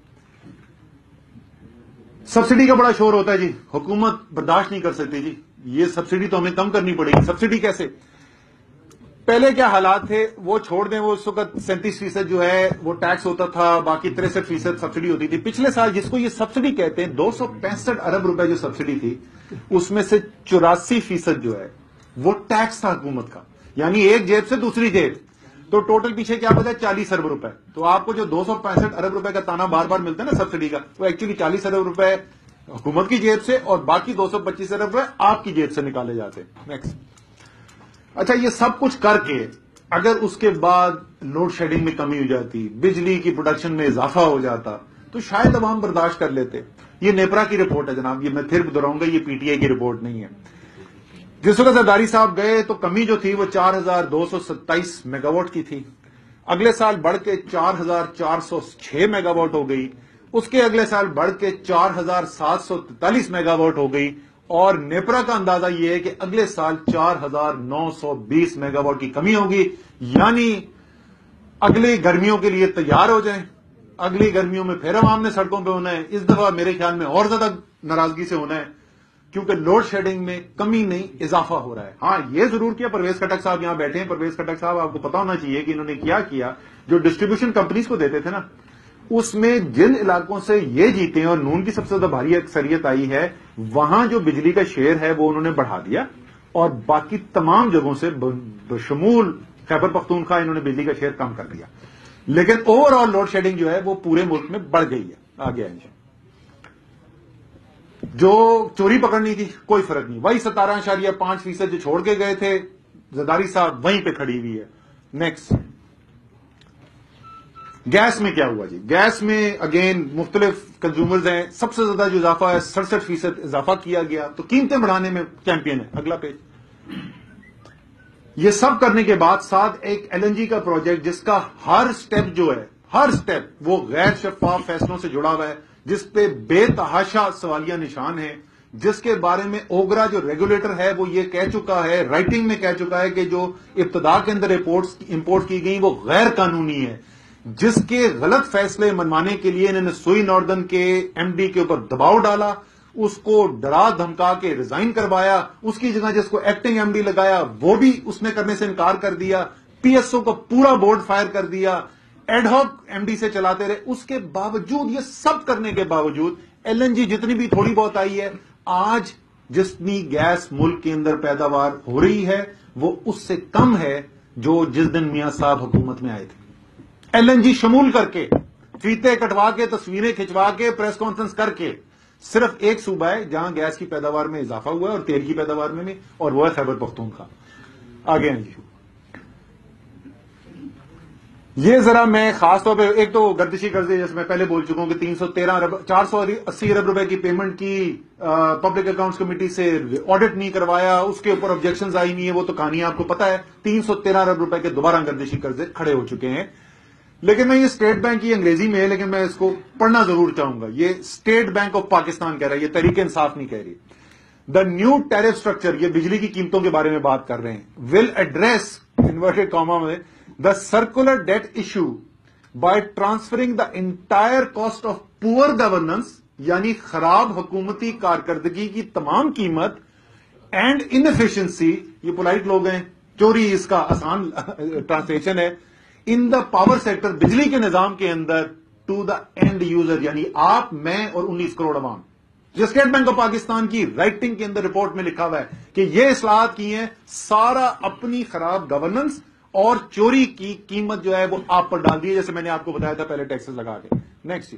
سبسڈی کا بڑا شور ہوتا ہے جی، حکومت برداشت نہیں کر سکتی جی، یہ سبسڈی تو ہمیں کم کرنی پڑے گی. سبسڈی کیسے؟ پہلے کیا حالات تھے وہ چھوڑ دیں. وہ اس وقت 37% جو ہے وہ ٹیکس ہوتا تھا، باقی 63% سبسڈی ہوتی تھی. پچھلے سال جس کو یہ سبسڈی کہتے ہیں 265 ارب روپے جو سبسڈی تھی اس میں سے 84% جو ہے وہ ٹیکس تھا حکومت کا، یعنی ایک جیب سے دوسری جیب. تو ٹوٹل پیچھے کیا بتا ہے 40 ارب روپے. تو آپ کو جو 265 ارب روپے کا تانا بار بار ملتا ہے نا سبسڈی کا، وہ ایکچولی 40 ارب روپے حکومت کی جیب سے اور باقی 225 ارب روپے آپ کی جیب سے نکالے جاتے ہیں. نیکسٹ. اچھا، یہ سب کچھ کر کے اگر اس کے بعد لوڈ شیڈنگ میں کمی ہو جاتی، بجلی کی پروڈکشن میں اضافہ ہو جاتا تو شاید عوام برداشت کر لیتے. یہ نیپرا کی رپورٹ ہے جناب، یہ میں پھر دہراؤں گا، یہ پی ٹی آئی کی رپورٹ نہیں ہے. جس وقت زرداری صاحب گئے تو کمی جو تھی وہ 4227 میگا واٹ کی تھی. اگلے سال بڑھ کے 4406 میگا واٹ ہو گئی. اس کے اگلے سال بڑھ کے 4743 میگا واٹ ہو گئی. اور نیپرا کا اندازہ یہ ہے کہ اگلے سال 4920 میگا واٹ کی کمی ہوگی. یعنی اگلی گرمیوں کے لیے تیار ہو جائیں. اگلی گرمیوں میں پھر عوام نے سڑکوں پہ ہونا ہے. اس دفعہ میرے خیال میں اور زیادہ ناراضگی سے ہونا ہے کیونکہ لوڈ شیڈنگ میں کمی نہیں اضافہ ہو رہا ہے. ہاں یہ ضرور کیا، پرویز کھٹک صاحب یہاں بیٹھے ہیں، پرویز کھٹک صاحب آپ کو پتا ہونا چاہیے کہ انہوں نے کیا جو ڈسٹریبیوشن کمپنیز کو دیتے تھے نا، اس میں جن علاقوں سے یہ جیتے ہیں اور نون کی سب سے زیادہ بھاری اکثریت آئی ہے وہاں جو بجلی کا شیئر ہے وہ انہوں نے بڑھا دیا اور باقی تمام جگہوں سے بشمول خیبر پختونخوا انہوں نے بجلی کا شیئر کم کر دیا. لیکن اوور آل لوڈ شیڈنگ جو ہے وہ پورے ملک میں بڑھ گئی ہے. آگے آئیں گے. جو چوری پکڑنی تھی کوئی فرق نہیں، وہی 17.5% جو چھوڑ کے گئے تھے زرداری صاحب وہیں پہ کھڑی ہوئی ہے. نیکسٹ. گیس میں کیا ہوا جی؟ گیس میں اگین مختلف کنزیومرز ہیں، سب سے زیادہ جو اضافہ ہے 67% اضافہ کیا گیا. تو قیمتیں بڑھانے میں چیمپئن ہے. اگلا پیج. یہ سب کرنے کے بعد ساتھ ایک ایل این جی کا پروجیکٹ جس کا ہر سٹیپ جو ہے، ہر سٹیپ وہ غیر شفاف فیصلوں سے جڑا ہوا ہے، جس پہ بے تحاشا سوالیہ نشان ہے، جس کے بارے میں اوگرا جو ریگولیٹر ہے وہ یہ کہہ چکا ہے، رائٹنگ میں کہہ چکا ہے کہ جو ابتدا کے اندر امپورٹ کی گئی وہ غیر قانونی ہے، جس کے غلط فیصلے منوانے کے لیے انہوں نے سوئی ناردن کے ایم ڈی کے اوپر دباؤ ڈالا، اس کو ڈرا دھمکا کے ریزائن کروایا، اس کی جگہ جس کو ایکٹنگ ایم ڈی لگایا وہ بھی اس نے کرنے سے انکار کر دیا، پی ایس او کو پورا بورڈ فائر کر دیا، ایڈ ہاک ایم ڈی سے چلاتے رہے. اس کے باوجود، یہ سب کرنے کے باوجود ایل این جی جتنی بھی تھوڑی بہت آئی ہے، آج جتنی گیس ملک کے اندر پیداوار ہو رہی ہے وہ اس سے کم ہے جو جس دن میاں صاحب حکومت میں آئے تھے. ایل این جی شمول کر کے، فیتے کٹوا کے، تصویریں کھنچوا کے، پریس کانفرنس کر کے، صرف ایک صوبہ ہے جہاں گیس کی پیداوار میں اضافہ ہوا ہے اور تیل کی پیداوار میں بھی، اور وہ ہے خیبر پختونخوا. آگے ہیں جی. یہ ذرا میں خاص طور پہ ایک تو گردشی قرضے جیسے میں پہلے بول چکا ہوں کہ 480 ارب روپے کی پیمنٹ کی پبلک اکاؤنٹس کمیٹی سے آڈٹ نہیں کروایا، اس کے اوپر آبجیکشنز آئی نہیں ہے، وہ تو کہانی آپ کو پتا ہے. 313 ارب روپے کے دوبارہ گردشی قرضے کھڑے ہو چکے ہیں. لیکن میں یہ اسٹیٹ بینک کی انگریزی میں ہے لیکن میں اس کو پڑھنا ضرور چاہوں گا. یہ اسٹیٹ بینک آف پاکستان کہہ رہا ہے, یہ تحریک انصاف نہیں کہہ رہی. دا نیو ٹیرف اسٹرکچر, یہ بجلی کی قیمتوں کے بارے میں بات کر رہے ہیں, ول ایڈریس انورٹڈ کاما میں the circular debt issue by transferring the entire cost of poor governance, یعنی خراب حکومتی کارکردگی کی تمام قیمت اینڈ انفیشنسی, یہ پولائٹ لوگ ہیں, چوری اس کا آسان ٹرانسلیشن ہے, ان دا پاور سیکٹر, بجلی کے نظام کے اندر, ٹو دا اینڈ یوزر, یعنی آپ, میں اور 19 کروڑ عوام. جو اسٹیٹ بینک آف پاکستان کی رائٹنگ کے اندر رپورٹ میں لکھا ہوا ہے کہ یہ اصلاحات کی ہیں, سارا اپنی خراب گورننس اور چوری کی قیمت جو ہے وہ آپ پر ڈال دی ہے, جیسے میں نے آپ کو بتایا تھا پہلے ٹیکسز لگا کے. نیکسٹ,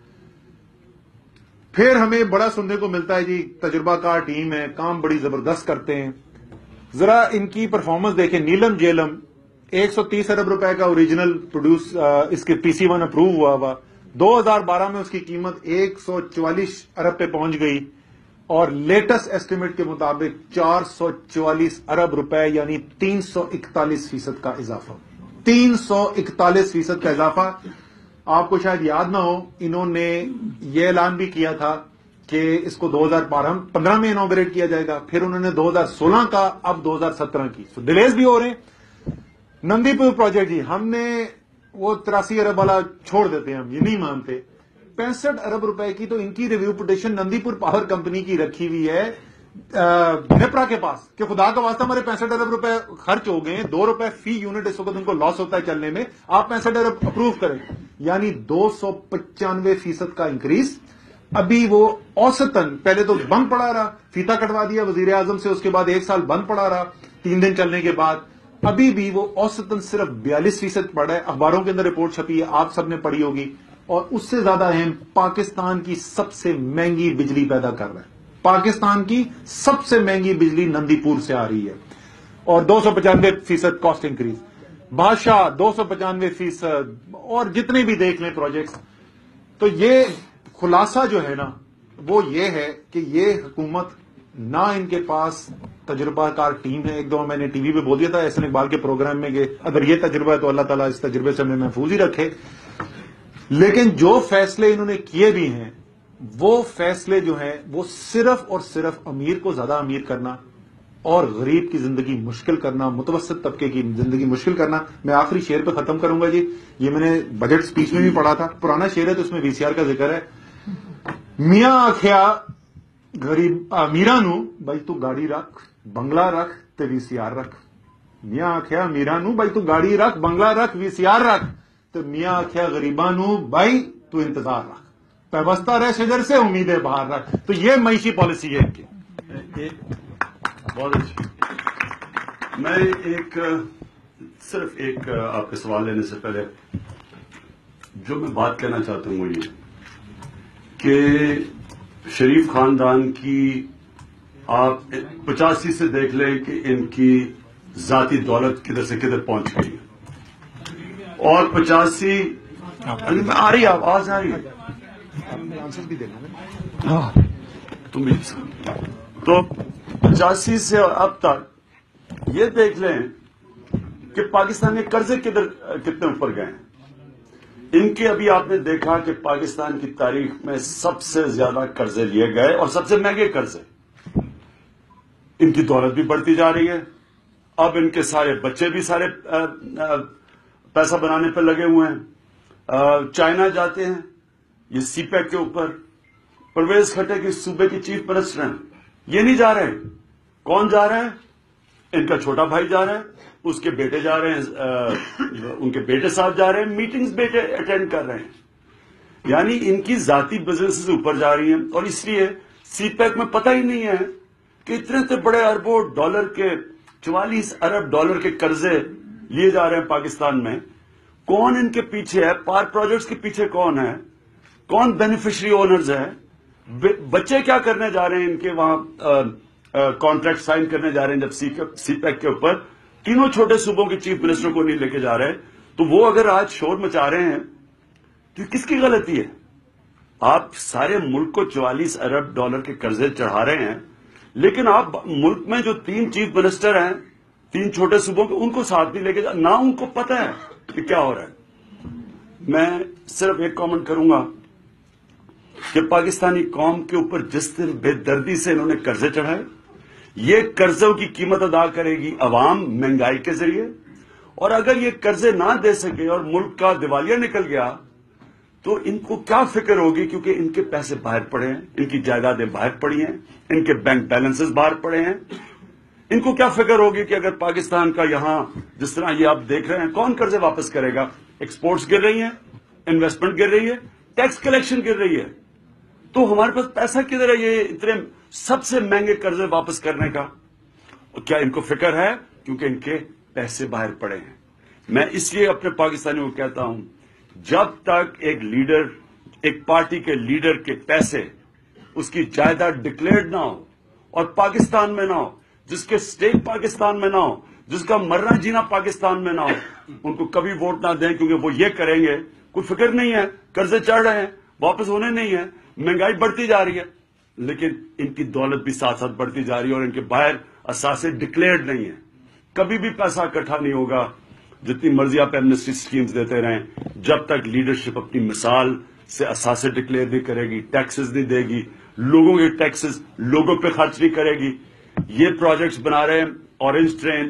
پھر ہمیں بڑا سننے کو ملتا ہے جی تجربہ کار ٹیم ہے, کام بڑی زبردست کرتے ہیں. ذرا ان کی پرفارمنس دیکھیں. نیلم جیلم 130 ارب روپے کا اوریجنل پروڈیوس, اس کے PC1 اپروو ہوا ہوا. 2012 میں اس کی قیمت 144 ارب پہ پہنچ گئی اور لیٹسٹ ایسٹیمیٹ کے مطابق 444 ارب روپے, یعنی 341% کا اضافہ. 341% کا اضافہ. آپ کو شاید یاد نہ ہو, انہوں نے یہ اعلان بھی کیا تھا کہ اس کو 2015 میں انوگریٹ کیا جائے گا, پھر انہوں نے 2016 کا, اب 2017 کی. ڈیلیز بھی ہو رہے ہیں. نندی پور پروجیکٹ جی, ہم نے وہ 83 ارب والا چھوڑ دیتے ہیں, ہم یہ نہیں مانتے. 65 ارب روپے کی تو ان کی ریویو پٹیشن نندی پور پاور کمپنی کی رکھی ہوئی ہے نیپرا کے پاس کہ خدا کا واسطہ ہمارے 65 ارب روپے خرچ ہو گئے ہیں, 2 روپے فی یونٹ اس وقت ان کو لاس ہوتا ہے چلنے میں, آپ 65 ارب اپروو کریں, یعنی 295% کا انکریز. ابھی وہ اوسطن پہلے تو بند پڑا رہا, فیتا کٹوا دیا وزیر اعظم سے, اس کے بعد 1 سال بند پڑا رہا, 3 دن چلنے کے بعد ابھی بھی وہ اوسطن صرف 42% پڑا ہے. اخباروں کے اندر رپورٹ چھپی ہے, آپ سب نے پڑھی ہوگی. اور اس سے زیادہ اہم, پاکستان کی سب سے مہنگی بجلی پیدا کر رہا ہے. پاکستان کی سب سے مہنگی بجلی نندی پور سے آ رہی ہے, اور 295% کاسٹ انکریز. بادشاہ 295%, اور جتنے بھی دیکھ لیں پروجیکٹس. تو یہ خلاصہ جو ہے نا وہ یہ ہے کہ یہ حکومت, نہ ان کے پاس تجربہ کار ٹیم ہے. ایک دو میں نے ٹی وی پہ بول دیا تھا احسن اقبال کے پروگرام میں کہ اگر یہ تجربہ ہے تو اللہ تعالیٰ اس تجربے سے ہمیں محفوظ ہی رکھے. لیکن جو فیصلے انہوں نے کیے بھی ہیں, وہ فیصلے جو ہیں وہ صرف اور صرف امیر کو زیادہ امیر کرنا اور غریب کی زندگی مشکل کرنا, متوسط طبقے کی زندگی مشکل کرنا. میں آخری شعر پہ ختم کروں گا جی, یہ میں نے بجٹ سپیچ میں بھی پڑھا تھا, پرانا شعر ہے تو اس میں VCR کا ذکر ہے. میاں آخیا غریب امیراں نو بھائی تو گاڑی رکھ, بنگلہ رکھ تے VCR رکھ. میاں آخیا امیراں نو بھائی تو گاڑی رکھ, بنگلہ رکھ, VCR رکھ. تو میاں آخیا غریباں نو بھائی تو انتظار رکھ, پیوستہ رہ شجر سے امیدیں باہر رکھ. تو یہ معیشی پالیسی ہے ان کی. بہت اچھی. میں صرف ایک آپ کے سوال لینے سے پہلے جو میں بات کہنا چاہتا ہوں وہ یہ کہ شریف خاندان کی آپ 85 سے دیکھ لیں کہ ان کی ذاتی دولت کدھر سے کدھر پہنچ گئی, اور 85 آ رہی ہے, آواز آ رہی ہے, تم بھی. تو 85 سے اب تک یہ دیکھ لیں کہ پاکستان کے قرضے کتنے اوپر گئے ہیں. ان کے ابھی آپ نے دیکھا کہ پاکستان کی تاریخ میں سب سے زیادہ قرضے لیے گئے اور سب سے مہنگے قرضے. ان کی دولت بھی بڑھتی جا رہی ہے. اب ان کے سارے بچے بھی سارے پیسہ بنانے پہ لگے ہوئے ہیں. چائنا جاتے ہیں, یہ سی پیک کے اوپر. پرویز کھٹے کے صوبے کی چیف منسٹر ہیں, یہ نہیں جا رہے. کون جا رہے ہیں؟ ان کا چھوٹا بھائی جا رہا ہے, اس کے بیٹے جا رہے ہیں, ان کے بیٹے ساتھ جا رہے ہیں, میٹنگز بیٹے اٹینڈ کر رہے ہیں. یعنی ان کی ذاتی بزنس سے اوپر جا رہی ہیں. اور اس لیے سی پیک میں پتہ ہی نہیں ہے کہ اتنے بڑے اربوں ڈالر کے 44 ارب ڈالر کے قرضے لیے جا رہے ہیں پاکستان میں. کون ان کے پیچھے ہے؟ پار پروجیکٹس کے پیچھے کون ہے؟ کون بینیفیشری اونرز ہے؟ بچے کیا کرنے جا رہے ہیں ان کے وہاں کانٹریکٹ سائن کرنے جا رہے ہیں جب سی پیک کے اوپر تینوں چھوٹے صوبوں کے چیف منسٹر کو نہیں لے کے جا رہے. تو وہ اگر آج شور مچا رہے ہیں تو کس کی غلطی ہے؟ آپ سارے ملک کو 44 ارب ڈالر کے قرضے چڑھا رہے ہیں, لیکن آپ ملک میں جو 3 چیف منسٹر ہیں 3 چھوٹے صوبوں کے, ان کو ساتھ نہیں لے کے جا, نہ ان کو پتہ ہے کہ کیا ہو رہا ہے. میں صرف ایک کامنٹ کروں گا کہ پاکستانی قوم کے اوپر جس دن بے دردی سے انہوں نے قرضے چڑھائے، یہ قرضوں کی قیمت ادا کرے گی عوام مہنگائی کے ذریعے، اور اگر یہ قرضے نہ دے سکے اور ملک کا دیوالیہ نکل گیا تو ان کو کیا فکر ہوگی، کیونکہ ان کے پیسے باہر پڑے ہیں، ان کی جائیدادیں باہر پڑی ہیں، ان کے بینک بیلنسز باہر پڑے ہیں. ان کو کیا فکر ہوگی کہ اگر پاکستان کا یہاں جس طرح یہ آپ دیکھ رہے ہیں کون قرضے واپس کرے گا؟ ایکسپورٹس گر رہی ہیں، انویسٹمنٹ گر رہی ہے، ٹیکس کلیکشن گر رہی ہے، تو ہمارے پاس پیسہ کدھر ہے یہ اتنے سب سے مہنگے قرضے واپس کرنے کا؟ کیا ان کو فکر ہے؟ کیونکہ ان کے پیسے باہر پڑے ہیں. میں اس لیے اپنے پاکستانیوں کو کہتا ہوں، جب تک ایک لیڈر، ایک پارٹی کے لیڈر کے پیسے، اس کی جائیداد ڈکلیئرڈ نہ ہو اور پاکستان میں نہ ہو، جس کے سٹیک پاکستان میں نہ ہو، جس کا مرنا جینا پاکستان میں نہ ہو، ان کو کبھی ووٹ نہ دیں، کیونکہ وہ یہ کریں گے کوئی فکر نہیں ہے، قرضے چڑھ رہے ہیں، واپس ہونے نہیں ہے، مہنگائی بڑھتی جا رہی ہے، لیکن ان کی دولت بھی ساتھ ساتھ بڑھتی جا رہی ہے اور ان کے باہر اثاثے ڈکلیئرڈ نہیں ہیں. کبھی بھی پیسہ اکٹھا نہیں ہوگا جتنی مرضی آپ ایمنسٹی اسکیمز دیتے رہیں، جب تک لیڈرشپ اپنی مثال سے اثاثے ڈکلیئر نہیں کرے گی، ٹیکسز نہیں دے گی، لوگوں کے ٹیکسز لوگوں پہ خرچ نہیں کرے گی. یہ پروجیکٹس بنا رہے ہیں، اورنج ٹرین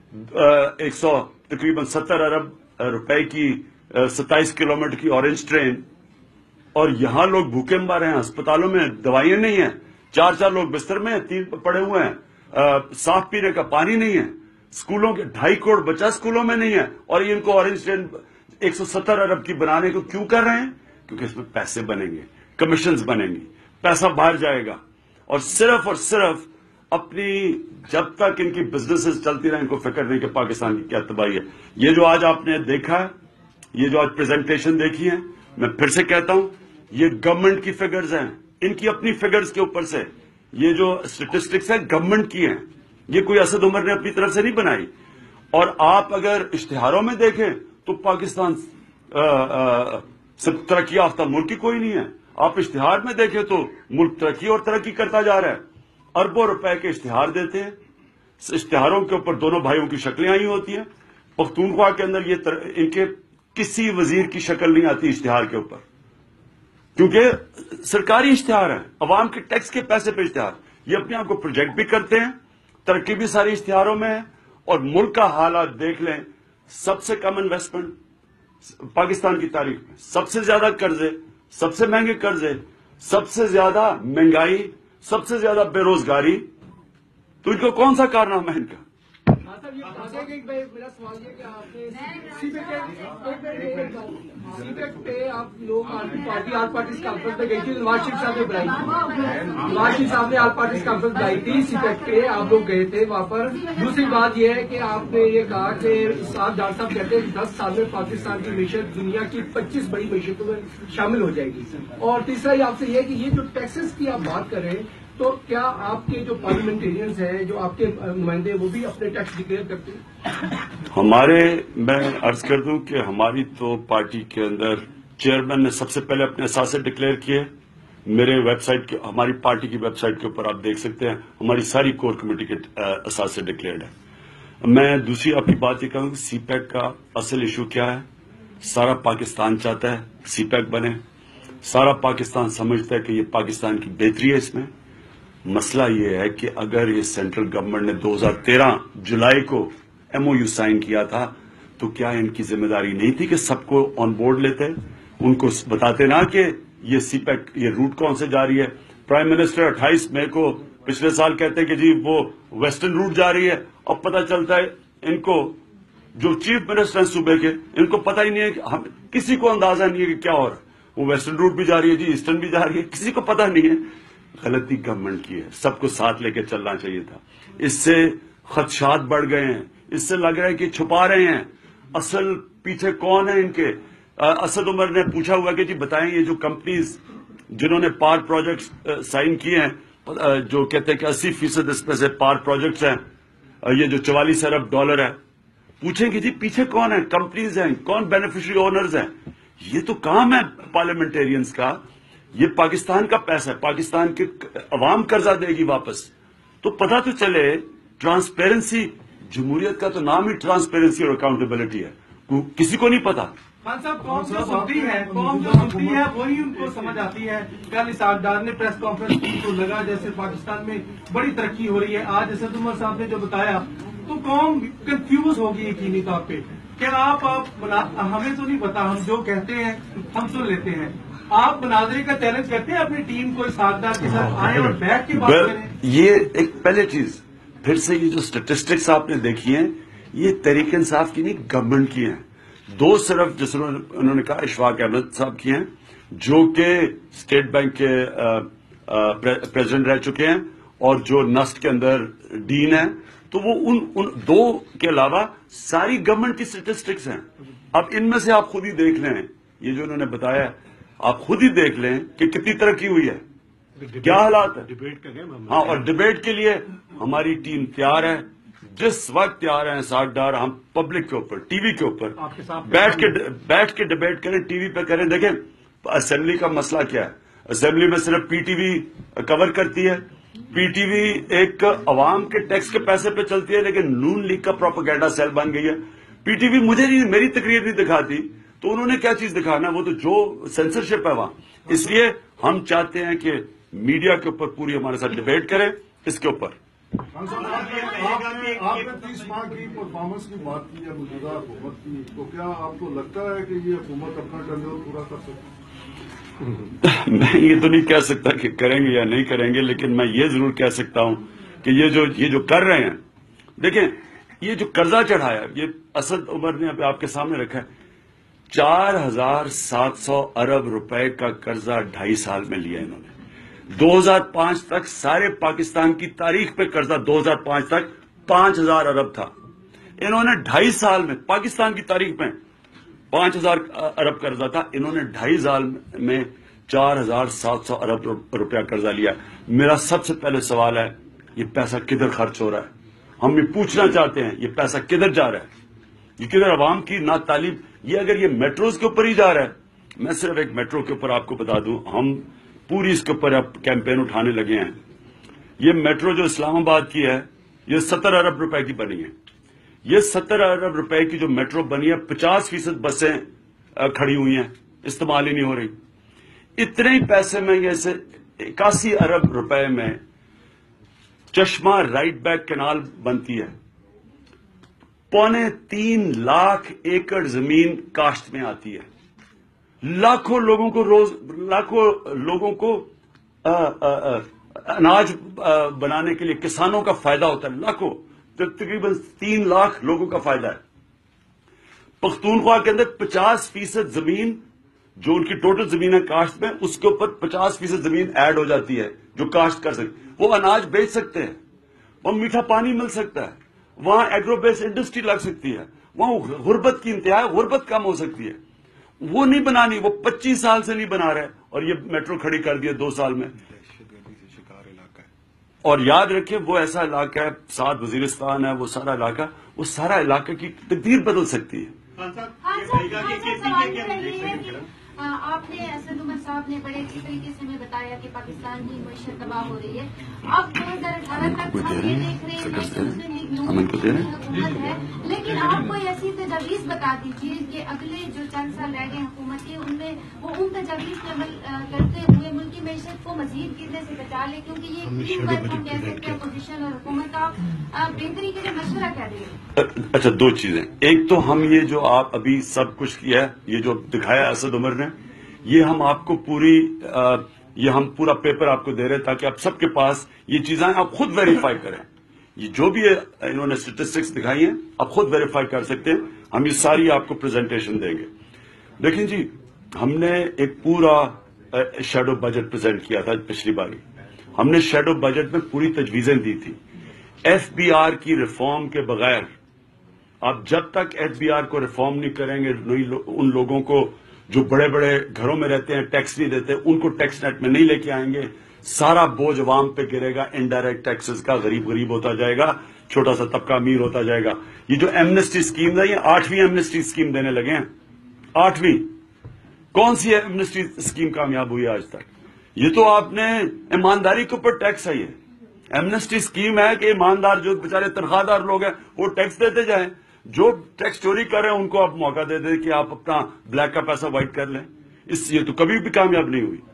100 تقریباً 70 ارب روپے کی 27 کلومیٹر کی اورنج ٹرین، اور یہاں لوگ بھوکے مار رہے ہیں، ہسپتالوں میں دوائیں نہیں ہیں، 4 لوگ بستر میں ہیں، 3 پڑے ہوئے ہیں، صاف پینے کا پانی نہیں ہے، اسکولوں کے 2.5 کروڑ بچہ اسکولوں میں نہیں ہے، اور ان کو اورنج ٹرین 170 ارب کی بنانے کو کیوں کر رہے ہیں؟ کیونکہ اس میں پیسے بنیں گے، کمیشنز بنیں گی، پیسہ باہر جائے گا، اور صرف اپنی جب تک ان کی بزنسز چلتی رہیں ان کو فکر نہیں کہ پاکستان کی کیا تباہی ہے. یہ جو آج آپ نے دیکھا ہے، یہ جو آج پریزنٹیشن دیکھی ہے، میں پھر سے کہتا ہوں یہ گورنمنٹ کی فگرز ہیں، ان کی اپنی فگرز کے اوپر سے یہ جو اسٹیٹسٹکس ہیں گورنمنٹ کی ہیں، یہ کوئی اسد عمر نے اپنی طرف سے نہیں بنائی. اور آپ اگر اشتہاروں میں دیکھیں تو پاکستان صرف ترقی یافتہ ملک ہی کوئی نہیں ہے. آپ اشتہار میں دیکھیں تو ملک ترقی اور ترقی کرتا جا رہا ہے. اربوں روپے کے اشتہار دیتے ہیں، اشتہاروں کے اوپر دونوں بھائیوں کی شکلیں آئی ہوتی ہیں. پختونخوا کے اندر ان کے کسی وزیر کی شکل نہیں آتی اشتہار کے اوپر، کیونکہ سرکاری اشتہار ہے، عوام کے ٹیکس کے پیسے پہ اشتہار. یہ اپنے آپ کو پروجیکٹ بھی کرتے ہیں، ترقی بھی ساری اشتہاروں میں ہے. اور ملک کا حالات دیکھ لیں، سب سے کم انویسٹمنٹ پاکستان کی تاریخ میں، سب سے زیادہ قرضے، سب سے مہنگے قرضے، سب سے زیادہ مہنگائی، سب سے زیادہ بے روزگاری. تو ان کو کون سا کارنامہ ہے ان کا؟ میرا سوال یہ کہ آپ نے سی پیک پہ آپ لوگ پارٹی آل پارٹیز کانفرنس میں گئی تھی، نواز شریف صاحب نے بلائی تھی، نواز شریف صاحب نے آل پارٹیز کانفرنس بلائی تھی، سی پیک پہ آپ لوگ گئے تھے وہاں پر. دوسری بات یہ ہے کہ آپ نے یہ کہا کہ صاحب ڈاکٹر صاحب کہتے ہیں 10 سال میں پاکستان کی معیشت دنیا کی 25 بڑی معیشتوں میں شامل ہو جائے گی. اور تیسرا یہ آپ سے یہ کہ یہ جو ٹیکسز کی آپ بات کر رہے ہیں، تو کیا آپ کے جو پارلیمنٹیرینز ہیں، جو آپ کے نمائندے ہیں، وہ بھی اپنے ٹیکس ڈکلیئر کرتے ہیں؟ میں عرض کر دوں کہ ہماری تو پارٹی کے اندر چیئرمین نے سب سے پہلے اپنے اثاثے ڈکلیئر کیے. میرے ویب سائٹ کے، ہماری پارٹی کی ویب سائٹ کے اوپر آپ دیکھ سکتے ہیں ہماری ساری کور کمیٹی کے اثاثے ڈکلیئرڈ ہیں. میں دوسری آپ کی بات یہ کہوں کہ سی پیک کا اصل ایشو کیا ہے. سارا پاکستان چاہتا ہے سی پیک بنے، سارا پاکستان سمجھتا ہے کہ یہ پاکستان کی بہتری ہے. اس میں مسئلہ یہ ہے کہ اگر یہ سینٹرل گورنمنٹ نے 2013 جولائی کو ایم او یو سائن کیا تھا تو کیا ان کی ذمہ داری نہیں تھی کہ سب کو آن بورڈ لیتے، ان کو بتاتے نا کہ یہ سی پیک یہ روٹ کون سے جا رہی ہے. پرائم منسٹر 28 مئی کو پچھلے سال کہتے ہیں کہ جی وہ ویسٹرن روٹ جا رہی ہے، اب پتہ چلتا ہے ان کو جو چیف منسٹر ہیں صوبے کے، ان کو پتہ ہی نہیں ہے کہ کسی کو اندازہ نہیں ہے کہ کیا ہو رہا ہے. وہ ویسٹرن روٹ بھی جا رہی ہے جی، ایسٹرن بھی جا رہی ہے، کسی کو پتہ نہیں ہے. غلطی گورنمنٹ کی ہے، سب کو ساتھ لے کے چلنا چاہیے تھا. اس سے خدشات بڑھ گئے ہیں، اس سے لگ رہا ہے کہ چھپا رہے ہیں. اصل پیچھے کون ہے ان کے؟ اسد عمر نے پوچھا ہوا کہ جی بتائیں یہ جو کمپنیز جنہوں نے پار پروجیکٹس سائن کیے ہیں، جو کہتے ہیں کہ 80% اس میں سے پار پروجیکٹس ہیں، یہ جو 44 ارب ڈالر ہے، پوچھیں کہ جی پیچھے کون ہے، کمپنیز ہیں، کون بینیفیشری اونرز ہیں. یہ تو کام ہے پارلیمنٹیرینز کا. یہ پاکستان کا پیسہ ہے، پاکستان کے عوام قرضہ دے گی واپس. تو پتہ تو چلے. ٹرانسپیرنسی، جمہوریت کا تو نام ہی ٹرانسپیرنسی اور اکاؤنٹیبلٹی ہے. کسی کو نہیں پتا. خان صاحب قوم جو سنتی ہے وہی ان کو سمجھ آتی ہے. کل اسحاق ڈار نے پریس کانفرنس کی تو لگا جیسے پاکستان میں بڑی ترقی ہو رہی ہے. آج اسد عمر صاحب نے جو بتایا تو قوم کنفیوز ہوگی یقینی طور پہ کہ آپ ہمیں تو نہیں پتا, ہم جو کہتے ہیں ہم سن لیتے ہیں. آپ مناظرے کا چیلنج کرتے ہیں اپنی ٹیم کو اسحاق ڈار کے ساتھ آئیں اور بیٹھ کے بات کریں. یہ ایک پہلے چیز, پھر سے یہ جو اسٹیٹسٹکس آپ نے دیکھی ہیں یہ تحریک انصاف کی نہیں گورنمنٹ کی ہیں. دو صرف جس انہوں نے کہا اشفاق احمد صاحب کی ہیں جو کہ اسٹیٹ بینک کے پریزیڈنٹ رہ چکے ہیں اور جو نسٹ کے اندر ڈین ہیں, تو وہ ان دو کے علاوہ ساری گورنمنٹ کی اسٹیٹسٹکس ہیں. اب ان میں سے آپ خود ہی دیکھ لیں, یہ جو انہوں نے بتایا آپ خود ہی دیکھ لیں کہ کتنی ترقی ہوئی ہے, کیا حالات ہے. ہاں, اور ڈبیٹ کے لیے ہماری ٹیم تیار ہے, جس وقت تیار ہیں اسحاق ڈار, ہم پبلک کے اوپر ٹی وی کے اوپر بیٹھ کے ڈبیٹ کریں, ٹی وی پہ کریں. دیکھیں اسمبلی کا مسئلہ کیا ہے, اسمبلی میں صرف پی ٹی وی کور کرتی ہے. پی ٹی وی ایک عوام کے ٹیکس کے پیسے پہ چلتی ہے, لیکن نون لیگ کا پروپیگنڈا سیل بن گئی ہے. پی ٹی وی مجھے نہیں, میری تقریر نہیں دکھاتی, تو انہوں نے کیا چیز دکھانا, وہ تو جو سینسرشپ ہے وہاں. اس لیے ہم چاہتے ہیں کہ میڈیا کے اوپر پوری ہمارے ساتھ ڈبیٹ کریں اس کے اوپر. آپ نے 30 ماہ کی پرفارمنس کی بات کی ہے موجودہ حکومت کی, تو کیا آپ کو لگتا ہے کہ یہ حکومت اپنا ٹینیور پورا کر سکتی؟ میں یہ تو نہیں کہہ سکتا کہ کریں گے یا نہیں کریں گے, لیکن میں یہ ضرور کہہ سکتا ہوں کہ یہ جو کر رہے ہیں, دیکھیں یہ جو قرضہ چڑھایا, یہ اسد عمر نے ابھی آپ کے سامنے رکھا ہے, 4700 ارب روپے کا قرضہ 2.5 سال میں لیا انہوں نے. 2005 تک سارے پاکستان کی تاریخ پہ قرضہ 2005 تک 5000 ارب تھا. انہوں نے 2.5 سال میں پاکستان کی تاریخ میں 5000 ارب قرضہ تھا, انہوں نے 2.5 سال میں 4700 ارب روپیہ قرضہ لیا. میرا سب سے پہلے سوال ہے یہ پیسہ کدھر خرچ ہو رہا ہے؟ ہم یہ پوچھنا چاہتے ہیں یہ پیسہ کدھر جا رہا ہے, یہ کدھر عوام کی نہ تعلیم. یہ اگر یہ میٹروز کے اوپر ہی جا رہا ہے, میں صرف ایک میٹرو کے اوپر آپ کو بتا دوں, ہم پوری اس کے اوپر اب کیمپین اٹھانے لگے ہیں. یہ میٹرو جو اسلام آباد کی ہے یہ 70 ارب روپے کی بنی ہے. یہ 70 ارب روپے کی جو میٹرو بنی ہے 50% بسیں کھڑی ہوئی ہیں, استعمال ہی نہیں ہو رہی. اتنے ہی پیسے میں یہ سے 81 ارب روپے میں چشمہ رائٹ بیک کینال بنتی ہے. 3.25 لاکھ ایکڑ زمین کاشت میں آتی ہے. لاکھوں لوگوں کو اناج بنانے کے لیے کسانوں کا فائدہ ہوتا ہے. لاکھوں, تقریباً 3 لاکھ لوگوں کا فائدہ ہے. پختونخوا کے اندر 50% زمین جو ان کی ٹوٹل زمین ہے کاشت میں, اس کے اوپر 50% زمین ایڈ ہو جاتی ہے جو کاشت کر سکتے. وہ اناج بیچ سکتے ہیں, وہاں میٹھا پانی مل سکتا ہے, وہاں ایگرو بیس انڈسٹری لگ سکتی ہے, وہاں غربت کی انتہا, غربت کم ہو سکتی ہے. وہ نہیں بنانی, وہ 25 سال سے نہیں بنا رہے, اور یہ میٹرو کھڑی کر دی 2 سال میں. اور یاد رکھیں وہ ایسا علاقہ ہے, ساتھ وزیرستان ہے, وہ سارا علاقہ کی تقدیر بدل سکتی ہے. آپ نے اسد عمر صاحب نے بڑے اچھی طریقے سے ہمیں بتایا کہ پاکستان کی معیشت تباہ ہو رہی ہے. اب 2018 تک ہم یہ دیکھ رہے ہیں کہ مسلم لیگ نون حکومت ہے, لیکن آپ کوئی ایسی تجاویز بتا دیجیے کہ اگلے جو چند سال رہ گئے حکومت کے, ان میں وہ ان تجاویز پہ عمل کرتے ہوئے ملکی معیشت کو مزید گرنے سے بچا لے, کیونکہ یہ ٹیم ورک ہم کہہ سکتے ہیں اپوزیشن اور حکومت کا بہتری کے لیے مشورہ کیا دیں. اچھا, 2 چیزیں. ایک تو ہم یہ جو آپ ابھی سب کچھ کیا ہے, یہ جو دکھایا اسد عمر نے, یہ ہم آپ کو ہم پورا پیپر آپ کو دے رہے ہیں تاکہ آپ سب کے پاس یہ چیزیں آپ خود ویریفائی کریں. یہ جو بھی انہوں نے اسٹیٹسٹکس دکھائی ہیں آپ خود ویریفائی کر سکتے ہیں. ہم یہ ساری آپ کو پریزنٹیشن دیں گے. دیکھیں جی, ہم نے ایک پورا شیڈو بجٹ پریزنٹ کیا تھا پچھلی باری. ہم نے شیڈو بجٹ میں پوری تجویزیں دی تھی. ایف بی آر کی ریفارم کے بغیر, آپ جب تک ایف بی آر کو ریفارم نہیں کریں گے, ان لوگوں کو جو بڑے بڑے گھروں میں رہتے ہیں ٹیکس نہیں دیتے, ان کو ٹیکس نیٹ میں نہیں لے کے آئیں گے. سارا بوجھ عوام پہ گرے گا, انڈائریکٹ ٹیکسز کا, غریب ہوتا جائے گا, چھوٹا سا طبقہ امیر ہوتا جائے گا. یہ جو ایمنسٹی اسکیم ہے, یہ 8ویں ایمنسٹی اسکیم دینے لگے ہیں. 8ویں کون سی ایمنسٹی اسکیم کامیاب ہوئی آج تک؟ یہ تو آپ نے ایمانداری کے اوپر ٹیکس ہے. یہ ایمنسٹی اسکیم ہے کہ ایماندار جو بیچارے تنخواہ دار لوگ ہیں وہ ٹیکس دیتے جائیں, جو ٹیکس چوری کر رہے ہیں ان کو آپ موقع دے دیں کہ آپ اپنا بلیک کا پیسہ وائٹ کر لیں. اس یہ تو کبھی بھی کامیاب نہیں ہوئی.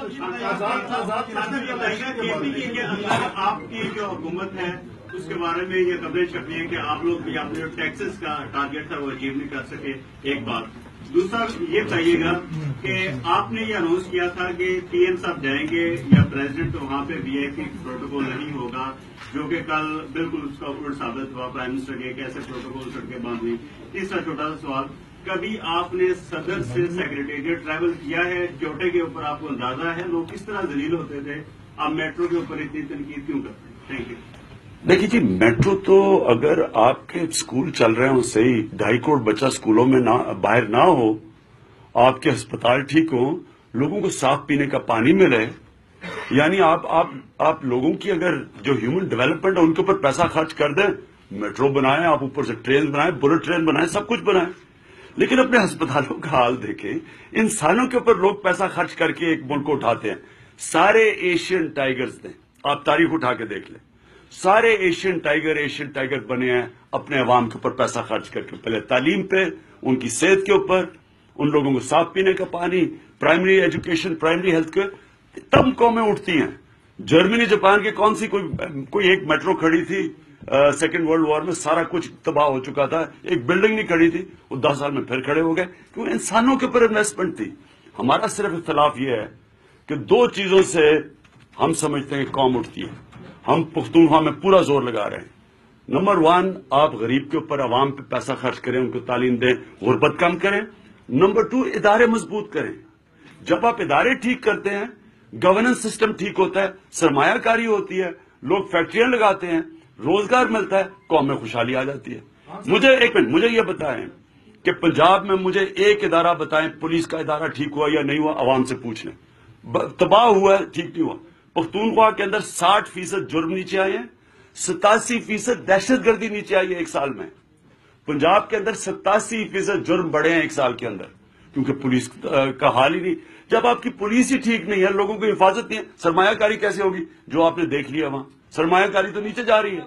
آپ کی جو حکومت ہے اس کے بارے میں یہ خبریں چھپی ہیں کہ آپ لوگ بھی اپنے جو ٹیکسز کا ٹارگیٹ تھا وہ اچیو نہیں کر سکے. ایک بات. دوسرا یہ بتائیے گا کہ آپ نے یہ اناؤنس کیا تھا کہ پی ایم صاحب جائیں گے یا پریزیڈنٹ تو وہاں پہ وی آئی پی پروٹوکول نہیں ہوگا, جو کہ کل بالکل اس کا الٹ ثابت ہوا. پرائم منسٹر کے کیسے پروٹوکول سڑکیں بند ہوئی. تیسرا چھوٹا سا سوال, کبھی آپ نے صدر سے سیکریٹریٹ ٹریول کیا ہے؟ چوٹے کے اوپر آپ کو اندازہ ہے لوگ کس طرح ذلیل ہوتے تھے, آپ میٹرو کے اوپر اتنی تنقید کیوں کرتے ہیں؟ Thank you. دیکھیے جی, میٹرو تو اگر آپ کے اسکول چل رہے ہوں صحیح, 2.5 کروڑ بچہ اسکولوں میں باہر نہ ہو, آپ کے ہسپتال ٹھیک ہوں, لوگوں کو صاف پینے کا پانی ملے, یعنی آپ لوگوں کی اگر جو ہیومن ڈیولپمنٹ ہے ان کے اوپر پیسہ خرچ کر دیں, میٹرو بنائیں, آپ اوپر سے ٹرین بنائیں, بلٹ ٹرین بنائیں, سب کچھ بنائیں, لیکن اپنے ہسپتالوں کا حال دیکھیں. انسانوں کے اوپر لوگ پیسہ خرچ کر کے ایک ملک کو اٹھاتے ہیں. سارے ایشین ٹائیگرز نے, آپ تاریخ اٹھا کے دیکھ لیں, سارے ایشین ٹائیگر بنے ہیں اپنے عوام کے اوپر پیسہ خرچ کر کے. پہلے تعلیم پہ, ان کی صحت کے اوپر, ان لوگوں کو صاف پینے کا پانی, primary education, primary health care, تب قومیں اٹھتی ہیں. جرمنی جاپان کے کون سی کوئی ایک میٹرو کھڑی تھی سیکنڈ ورلڈ وار میں, سارا کچھ تباہ ہو چکا تھا, ایک بلڈنگ نہیں کھڑی تھی, وہ 10 سال میں پھر کھڑے ہو گئے, کیونکہ انسانوں کے اوپر انویسٹمنٹ تھی. ہمارا صرف اختلاف یہ ہے کہ 2 چیزوں سے ہم سمجھتے ہیں کہ قوم اٹھتی ہے. ہم پختونخوا میں پورا زور لگا رہے ہیں. نمبر 1, آپ غریب کے اوپر, عوام پہ پیسہ خرچ کریں, ان کو تعلیم دیں, غربت کم کریں. نمبر 2, ادارے مضبوط کریں. جب آپ ادارے ٹھیک کرتے ہیں, گورننس سسٹم ٹھیک ہوتا ہے, سرمایہ کاری ہوتی ہے, لوگ فیکٹریاں لگاتے ہیں, روزگار ملتا ہے, قوم میں خوشحالی آ جاتی ہے. مجھے یہ بتائیں کہ پنجاب میں مجھے ایک ادارہ بتائیں, پولیس کا ادارہ ٹھیک ہوا یا نہیں ہوا, عوام سے پوچھ لیں. تباہ ہوا ہے, ٹھیک نہیں ہوا. پختونخوا کے اندر 60% جرم نیچے آئے ہیں, 87% دہشت گردی نیچے آئی ہے 1 سال میں. پنجاب کے اندر 87% جرم بڑھے ہیں 1 سال کے اندر, کیونکہ پولیس کا حال ہی نہیں. جب آپ کی پولیس ہی ٹھیک نہیں ہے, لوگوں کو حفاظت نہیں ہے, سرمایہ کاری کیسے ہوگی؟ جو آپ نے دیکھ لیا وہاں, سرمایہ کاری تو نیچے جا رہی ہے.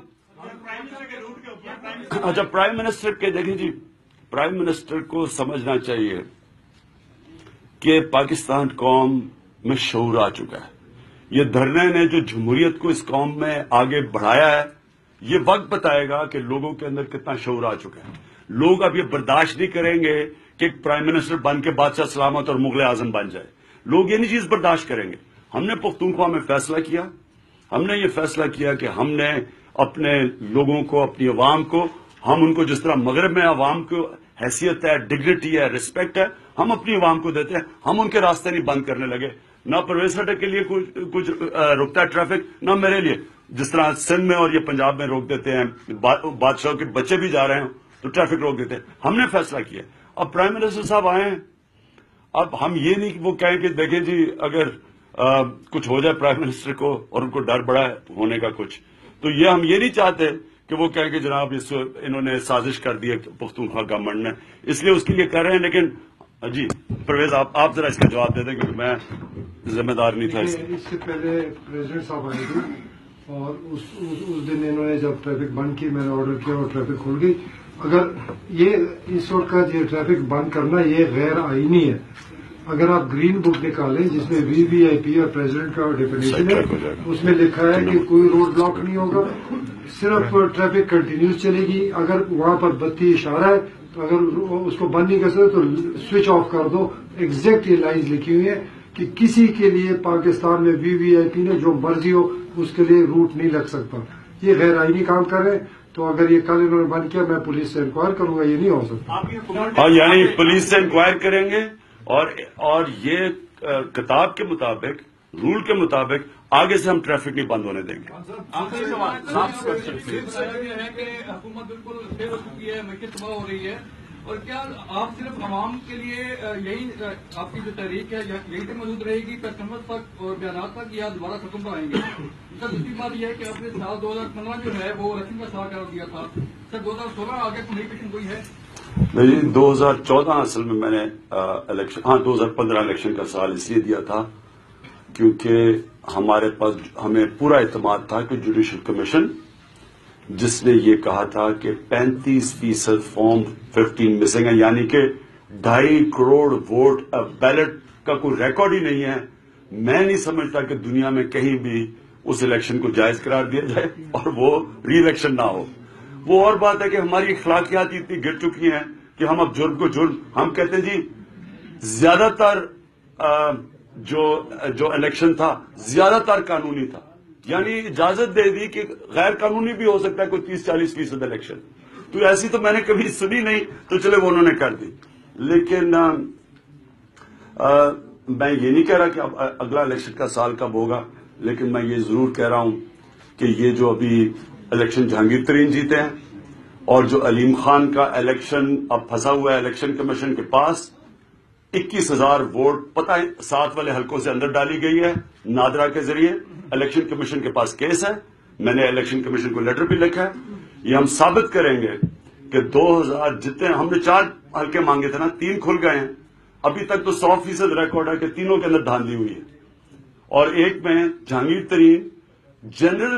اچھا, پرائم منسٹر کے دیکھیں جی, پرائم منسٹر کو سمجھنا چاہیے کہ پاکستان قوم میں شعور آ چکا ہے. یہ دھرنے نے جو جمہوریت کو اس قوم میں آگے بڑھایا ہے, یہ وقت بتائے گا کہ لوگوں کے اندر کتنا شعور آ چکا ہے. لوگ اب یہ برداشت نہیں کریں گے کہ ایک پرائم منسٹر بن کے بادشاہ سلامت اور مغل اعظم بن جائے. لوگ یہ نہیں چیز برداشت کریں گے. ہم نے پختونخوا میں فیصلہ کیا, ہم نے یہ فیصلہ کیا کہ ہم نے اپنے لوگوں کو, اپنی عوام کو, ہم ان کو جس طرح مغرب میں عوام کو حیثیت ہے, ڈگنیٹی ہے, رسپیکٹ ہے, ہم اپنی عوام کو دیتے ہیں. ہم ان کے راستے نہیں بند کرنے لگے. نہ پرویز خٹک کے لیے کچھ رکتا ہے ٹریفک, نہ میرے لیے. جس طرح سندھ میں اور یہ پنجاب میں روک دیتے ہیں, بادشاہوں کے بچے بھی جا رہے ہیں تو ٹریفک روک دیتے ہیں. ہم نے فیصلہ کیا. اب پرائم منسٹر صاحب آئے ہیں, اب ہم یہ نہیں وہ کہیں کہ دیکھیں جی اگر کچھ ہو جائے پرائم منسٹر کو اور ان کو ڈر بڑا ہونے کا کچھ, تو یہ ہم یہ نہیں چاہتے کہ وہ کہیں کہ جناب انہوں نے سازش کر دی ہے پختونخوا گورنمنٹ نے, اس لیے اس کے لیے کر رہے ہیں. لیکن جی پرویز آپ ذرا اس کا جواب دے دیں, کیونکہ میں ذمہ دار نہیں تھا. اس سے پہلے پریزیڈنٹ صاحب آئے تھے اور اس دن انہوں نے جب ٹریفک بند کی, میں نے آرڈر کیا اور ٹریفک کھل گئی. اگر یہ اس وقت کا یہ ٹریفک بند کرنا یہ غیر آئینی ہے. اگر آپ گرین بک نکالیں جس میں وی وی آئی پی اور پریزیڈنٹ کا ڈیفینیشن ہے, اس میں لکھا ہے کہ کوئی روڈ بلاک نہیں ہوگا, صرف ٹریفک کنٹینیوس چلے گی. اگر وہاں پر بتی اشارہ ہے تو اگر اس کو بند نہیں کر سکتے تو سوئچ آف کر دو. ایگزیکٹ یہ لائنز لکھی ہوئی ہیں کہ کسی کے لیے پاکستان میں وی وی آئی پی نے جو مرضی ہو اس کے لیے روٹ نہیں لگ سکتا. یہ غیر آئینی کام کر رہے ہیں. تو اگر یہ کل انہوں نے بند کیا, میں پولیس سے انکوائر کروں گا, یہ نہیں ہو سکتا. ہاں, یعنی پولیس سے انکوائر کریں گے اور یہ کتاب کے مطابق, رول کے مطابق آگے سے ہم ٹریفک نہیں بند ہونے دیں گے. حکومت بالکل فیل ہو چکی ہے, معیشت تباہ ہو رہی ہے, اور کیا آپ صرف عوام کے لیے یہی آپ کی جو تحریک ہے یہی سے موجود رہے گی کسٹمر تک اور بیانات تک, یا دوبارہ ختم پر آئیں گے؟ سر دوسری بات یہ ہے کہ اپنے سال 2015 جو ہے وہ الیکشن کا سال قرار دیا تھا. سر 2016 آگے کمیونیکیشن کوئی ہے؟ نہیں, 2014 اصل میں نے الیکشن, 2015 الیکشن کا سال اس لیے دیا تھا کیونکہ ہمارے پاس ہمیں پورا اعتماد تھا کہ جوڈیشل کمیشن جس نے یہ کہا تھا کہ 35% فارم 15 مسنگ ہے، یعنی کہ 2.5 کروڑ ووٹ بیلٹ کا کوئی ریکارڈ ہی نہیں ہے. میں نہیں سمجھتا کہ دنیا میں کہیں بھی اس الیکشن کو جائز قرار دیا جائے اور وہ ری الیکشن نہ ہو. وہ اور بات ہے کہ ہماری اخلاقیات اتنی گر چکی ہیں کہ ہم اب جرم کو جرم ہم کہتے ہیں. جی زیادہ تر جو الیکشن تھا زیادہ تر قانونی تھا، یعنی اجازت دے دی کہ غیر قانونی بھی ہو سکتا ہے کوئی 30-40% الیکشن. تو ایسی تو میں نے کبھی سنی نہیں، تو چلے وہ انہوں نے کر دی. لیکن میں یہ نہیں کہہ رہا کہ اب اگلا الیکشن کا سال کب ہوگا، لیکن میں یہ ضرور کہہ رہا ہوں کہ یہ جو ابھی الیکشن جہانگیر ترین جیتے ہیں اور جو علیم خان کا الیکشن اب پھنسا ہوا ہے الیکشن کمیشن کے پاس، 21,000 ووٹ پتہ ہے 7 والے حلقوں سے اندر ڈالی گئی ہے نادرا کے ذریعے. الیکشن کمیشن کے پاس کیس ہے، میں نے الیکشن کمیشن کو لیٹر بھی لکھا ہے. یہ ہم ثابت کریں گے کہ 2,000 جتنے ہم نے 4 حلقے مانگے تھے نا، 3 کھل گئے ہیں. ابھی تک تو 100% ریکارڈ ہے کہ تینوں کے اندر دھاندلی ہوئی ہے. اور ایک میں جہانگیر ترین جنرل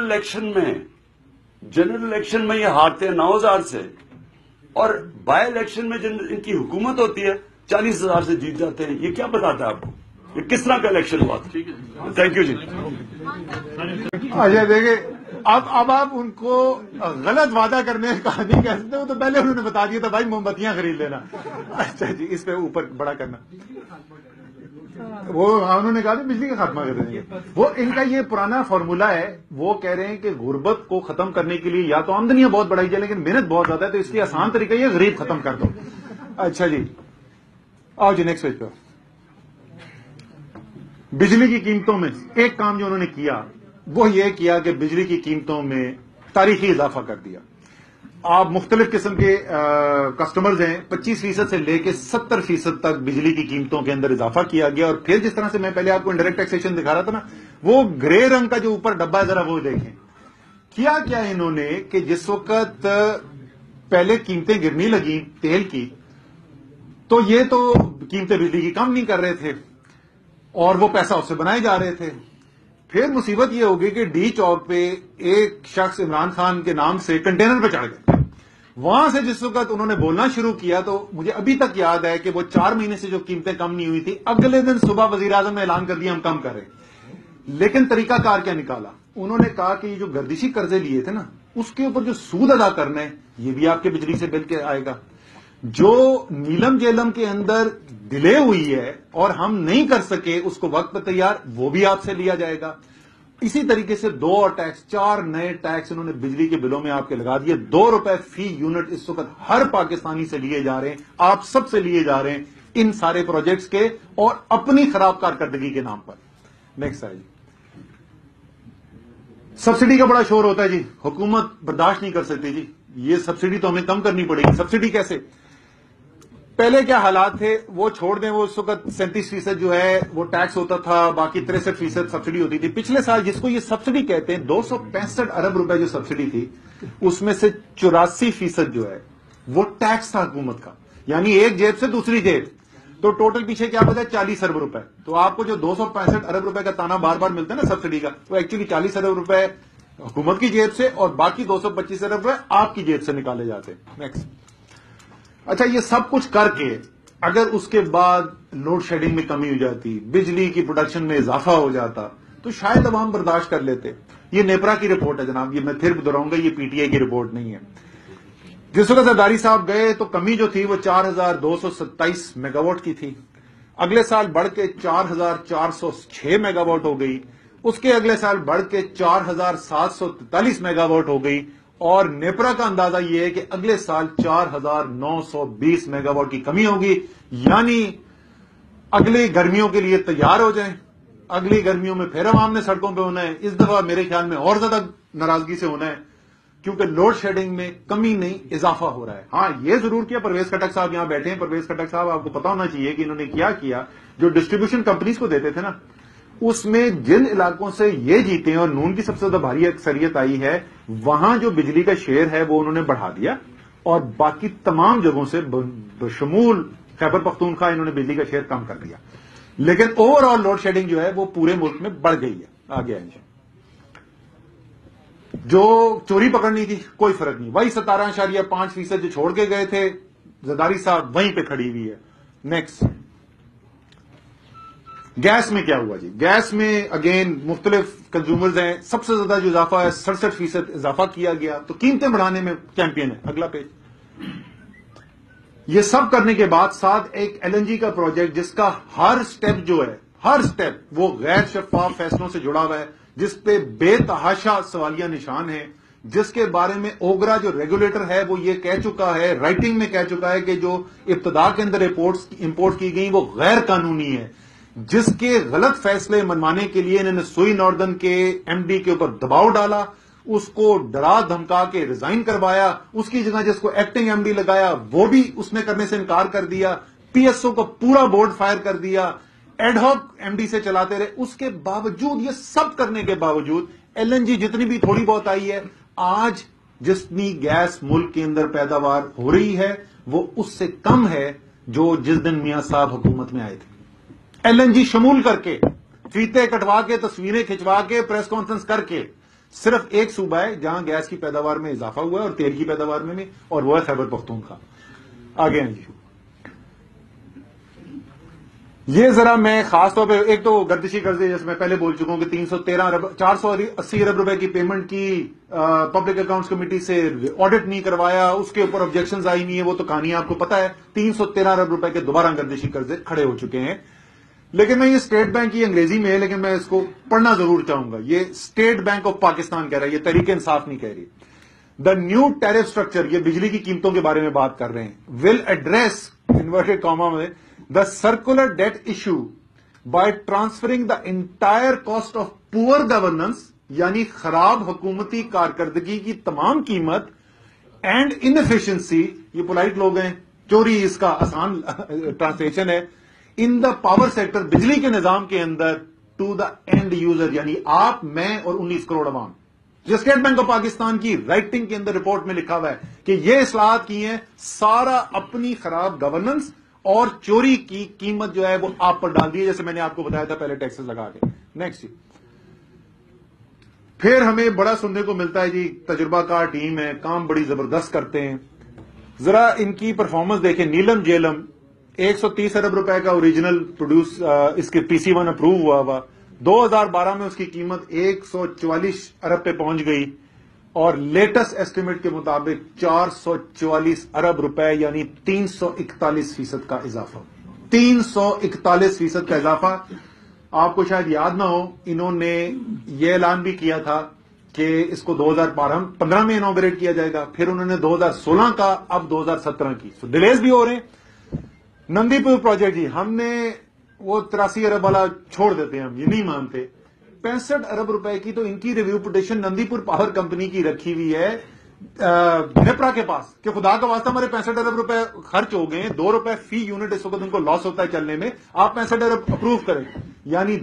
الیکشن میں یہ ہارتے ہیں 9,000 سے، اور بائی الیکشن میں جن ان کی حکومت ہوتی ہے 40,000 سے جیت جاتے ہیں. یہ کیا بتاتا ہے آپ کو یہ کس طرح کا الیکشن ہوا تھا؟ تھینک یو جی. اچھا دیکھیں، اب آپ ان کو غلط وعدہ کرنے کا نہیں کہہ سکتے. وہ تو پہلے انہوں نے بتا دیا تھا بھائی موم بتیاں خرید لینا. اچھا جی، اس پہ اوپر بڑا کرنا. وہ انہوں نے کہا تھا بجلی کا خاتمہ کر دیں گے. وہ ان کا یہ پرانا فارمولا ہے. وہ کہہ رہے ہیں کہ غربت کو ختم کرنے کے لیے یا تو آمدنیاں بہت بڑھائی جائے لیکن محنت بہت زیادہ ہے، تو اس لیے آسان طریقہ یہ غریب ختم کر دو. اچھا جی، آؤ جی نیکسٹ پیج پہ. بجلی کی قیمتوں میں ایک کام جو انہوں نے کیا وہ یہ کیا کہ بجلی کی قیمتوں میں تاریخی اضافہ کر دیا. آپ مختلف قسم کے کسٹمرز ہیں، 25% سے لے کے 70% تک بجلی کی قیمتوں کے اندر اضافہ کیا گیا. اور پھر جس طرح سے میں پہلے آپ کو انڈائریکٹ ٹیکسیشن دکھا رہا تھا نا، وہ گرے رنگ کا جو اوپر ڈبا ہے ذرا وہ دیکھیں. کیا انہوں نے کہ جس وقت پہلے قیمتیں گرنے لگی تیل کی، تو یہ تو قیمتیں بجلی کی کم نہیں کر رہے تھے اور وہ پیسہ اس سے بنائے جا رہے تھے. پھر مصیبت یہ ہوگی کہ ڈی چوک پہ ایک شخص عمران خان کے نام سے کنٹینر پہ چڑھ گئے. وہاں سے جس وقت انہوں نے بولنا شروع کیا تو مجھے ابھی تک یاد ہے کہ وہ 4 مہینے سے جو قیمتیں کم نہیں ہوئی تھی، اگلے دن صبح وزیر اعظم نے اعلان کر دیا ہم کم کر رہے ہیں. لیکن طریقہ کار کیا نکالا؟ انہوں نے کہا کہ یہ جو گردشی قرضے لیے تھے نا، اس کے اوپر جو سود ادا کرنا ہے یہ بھی آپ کے بجلی سے بل کے آئے گا. جو نیلم جیلم کے اندر ڈیلے ہوئی ہے اور ہم نہیں کر سکے اس کو وقت پہ تیار، وہ بھی آپ سے لیا جائے گا. اسی طریقے سے 2 اور ٹیکس، 4 نئے ٹیکس انہوں نے بجلی کے بلوں میں آپ کے لگا دیے. 2 روپے فی یونٹ اس وقت ہر پاکستانی سے لیے جا رہے ہیں، آپ سب سے لیے جا رہے ہیں ان سارے پروجیکٹس کے اور اپنی خراب کارکردگی کے نام پر. نیکسٹ ہے جی. سبسڈی کا بڑا شور ہوتا ہے جی، حکومت برداشت نہیں کر سکتی جی، یہ سبسڈی تو ہمیں کم کرنی پڑے گی. سبسڈی کیسے؟ پہلے کیا حالات تھے وہ چھوڑ دیں. وہ اس وقت 37% جو ہے وہ ٹیکس ہوتا تھا، باقی 63% سبسڈی ہوتی تھی. پچھلے سال جس کو یہ سبسڈی کہتے ہیں 265 ارب روپے جو سبسڈی تھی، اس میں سے 84% جو ہے وہ ٹیکس تھا حکومت کا، یعنی ایک جیب سے دوسری جیب. تو ٹوٹل پیچھے کیا بتا ہے 40 ارب روپے. تو آپ کو جو 265 ارب روپے کا تانا بار بار ملتا ہے نا سبسڈی کا، وہ ایکچولی 40 ارب روپے حکومت کی جیب سے اور باقی 225 ارب روپے آپ کی جیب سے نکالے جاتے ہیں. نیکسٹ. اچھا، یہ سب کچھ کر کے اگر اس کے بعد لوڈ شیڈنگ میں کمی ہو جاتی، بجلی کی پروڈکشن میں اضافہ ہو جاتا، تو شاید اب ہم برداشت کر لیتے. یہ نیپرا کی رپورٹ ہے جناب، یہ میں پھر دہراؤں گا، یہ پی ٹی آئی کی رپورٹ نہیں ہے. جس وقت زرداری صاحب گئے تو کمی جو تھی وہ 4,227 میگا واٹ کی تھی. اگلے سال بڑھ کے 4,406 میگا واٹ ہو گئی. اس کے اگلے سال بڑھ کے 4,743 میگا واٹ ہو گئی. اور نیپرا کا اندازہ یہ ہے کہ اگلے سال 4,920 میگا واٹ کی کمی ہوگی. یعنی اگلی گرمیوں کے لیے تیار ہو جائیں. اگلی گرمیوں میں پھر عوام نے سڑکوں پہ ہونا ہے. اس دفعہ میرے خیال میں اور زیادہ ناراضگی سے ہونا ہے، کیونکہ لوڈ شیڈنگ میں کمی نہیں اضافہ ہو رہا ہے. ہاں یہ ضرور کیا، پرویز خٹک صاحب یہاں بیٹھے ہیں. پرویز خٹک صاحب آپ کو پتا ہونا چاہیے کہ انہوں نے کیا جو ڈسٹریبیوشن کمپنیز کو دیتے تھے نا، اس میں جن علاقوں سے یہ جیتے ہیں اور نون کی سب سے زیادہ بھاری اکثریت آئی ہے، وہاں جو بجلی کا شیئر ہے وہ انہوں نے بڑھا دیا، اور باقی تمام جگہوں سے بشمول خیبر پختونخوا انہوں نے بجلی کا شیئر کم کر دیا. لیکن اوور آل لوڈ شیڈنگ جو ہے وہ پورے ملک میں بڑھ گئی ہے. آگے آئیں. جو چوری پکڑنی تھی کوئی فرق نہیں, وہی 17.5% جو چھوڑ کے گئے تھے زرداری صاحب وہیں پہ کھڑی ہوئی ہے. نیکسٹ, گیس میں کیا ہوا جی؟ گیس میں اگین مختلف کنزیومرز ہیں, سب سے زیادہ جو اضافہ ہے 67% اضافہ کیا گیا, تو قیمتیں بڑھانے میں چیمپئن ہے. اگلا پیج. یہ سب کرنے کے بعد ساتھ ایک LNG کا پروجیکٹ جس کا ہر سٹیپ جو ہے, ہر سٹیپ وہ غیر شفاف فیصلوں سے جڑا ہوا ہے, جس پہ بے تحاشا سوالیہ نشان ہے, جس کے بارے میں اوگرا جو ریگولیٹر ہے وہ یہ کہہ چکا ہے, رائٹنگ میں کہہ چکا ہے کہ جو ابتدا کے اندر امپورٹ کی گئی وہ غیر قانونی ہے, جس کے غلط فیصلے منوانے کے لیے انہوں نے سوئی ناردن کے MD کے اوپر دباؤ ڈالا, اس کو ڈرا دھمکا کے ریزائن کروایا, اس کی جگہ جس کو ایکٹنگ MD لگایا وہ بھی اس نے کرنے سے انکار کر دیا, PSO کو پورا بورڈ فائر کر دیا, ایڈ ہاک MD سے چلاتے رہے. اس کے باوجود, یہ سب کرنے کے باوجود LNG جتنی بھی تھوڑی بہت آئی ہے, آج جتنی گیس ملک کے اندر پیداوار ہو رہی ہے وہ اس سے کم ہے جو جس دن میاں صاحب حکومت میں آئے تھے. LNG شمول کر کے, فیتے کٹوا کے, تصویریں کھچوا کے, پریس کانفرنس کر کے, صرف ایک صوبہ ہے جہاں گیس کی پیداوار میں اضافہ ہوا ہے اور تیل کی پیداوار میں بھی, اور وہ ہے خیبر پختونخوا. آگے ہیں جی. یہ ذرا میں خاص طور پہ, ایک تو گردشی قرضے جیسے میں پہلے بول چکا ہوں کہ 480 ارب روپے کی پیمنٹ کی پبلک اکاؤنٹس کمیٹی سے, آڈٹ نہیں کروایا, اس کے اوپر آبجیکشنز آئی نہیں ہے, وہ تو کہانی آپ کو پتا ہے. 313 ارب روپے کے دوبارہ گردشی قرضے کھڑے ہو چکے ہیں. لیکن میں یہ اسٹیٹ بینک کی انگریزی میں ہے لیکن میں اس کو پڑھنا ضرور چاہوں گا. یہ اسٹیٹ بینک آف پاکستان کہہ رہا ہے, یہ تحریک انصاف نہیں کہہ رہی. دا نیو ٹیرف اسٹرکچر, یہ بجلی کی قیمتوں کے بارے میں بات کر رہے ہیں, ول ایڈریس انورٹڈ کاما میں the circular debt issue by transferring the entire cost of poor governance, یعنی خراب حکومتی کارکردگی کی تمام قیمت, اینڈ inefficiency, یہ پولائٹ لوگ ہیں, چوری اس کا آسان ٹرانسلیشن ہے, ان دا پاور سیکٹر, بجلی کے نظام کے اندر, ٹو دا اینڈ یوزر, یعنی آپ, میں اور 19 کروڑ عوام. جو اسٹیٹ بینک آف پاکستان کی رائٹنگ کے اندر رپورٹ میں لکھا ہوا ہے کہ یہ اصلاحات کی ہیں, سارا اپنی خراب گورننس اور چوری کی قیمت جو ہے وہ آپ پر ڈال دی ہے, جیسے میں نے آپ کو بتایا تھا پہلے ٹیکسز لگا کے. نیکسٹ جی. پھر ہمیں بڑا سننے کو ملتا ہے جی تجربہ کار ٹیم ہے, کام بڑی زبردست کرتے ہیں. ذرا ان کی پرفارمنس دیکھیں. نیلم جیلم 130 ارب روپے کا اوریجنل پروڈیوس, اس کے PC1 اپروو ہوا 2012 میں اس کی قیمت 144 ارب پہ پہنچ گئی, اور لیٹسٹ ایسٹیمیٹ کے مطابق 444 ارب روپے, یعنی 341% کا اضافہ. 341% کا اضافہ. آپ کو شاید یاد نہ ہو, انہوں نے یہ اعلان بھی کیا تھا کہ اس کو 2015 میں انوگریٹ کیا جائے گا, پھر انہوں نے 2016 کا, اب 2017 کی. سو ڈیلیز بھی ہو رہے ہیں. نندی پور پروجیکٹ جی, ہم نے وہ 83 ارب والا چھوڑ دیتے ہیں, ہم یہ نہیں مانتے. 65 ارب روپے کی تو ان کی ریویو پٹیشن نندی پور پاور کمپنی کی رکھی ہوئی ہے نیپرا کے پاس کہ خدا کا واسطہ ہمارے 65 ارب روپے خرچ ہو گئے, 2 روپے فی یونٹ اس وقت ان کو لاس ہوتا ہے چلنے میں, آپ 65 ارب اپروو کریں, یعنی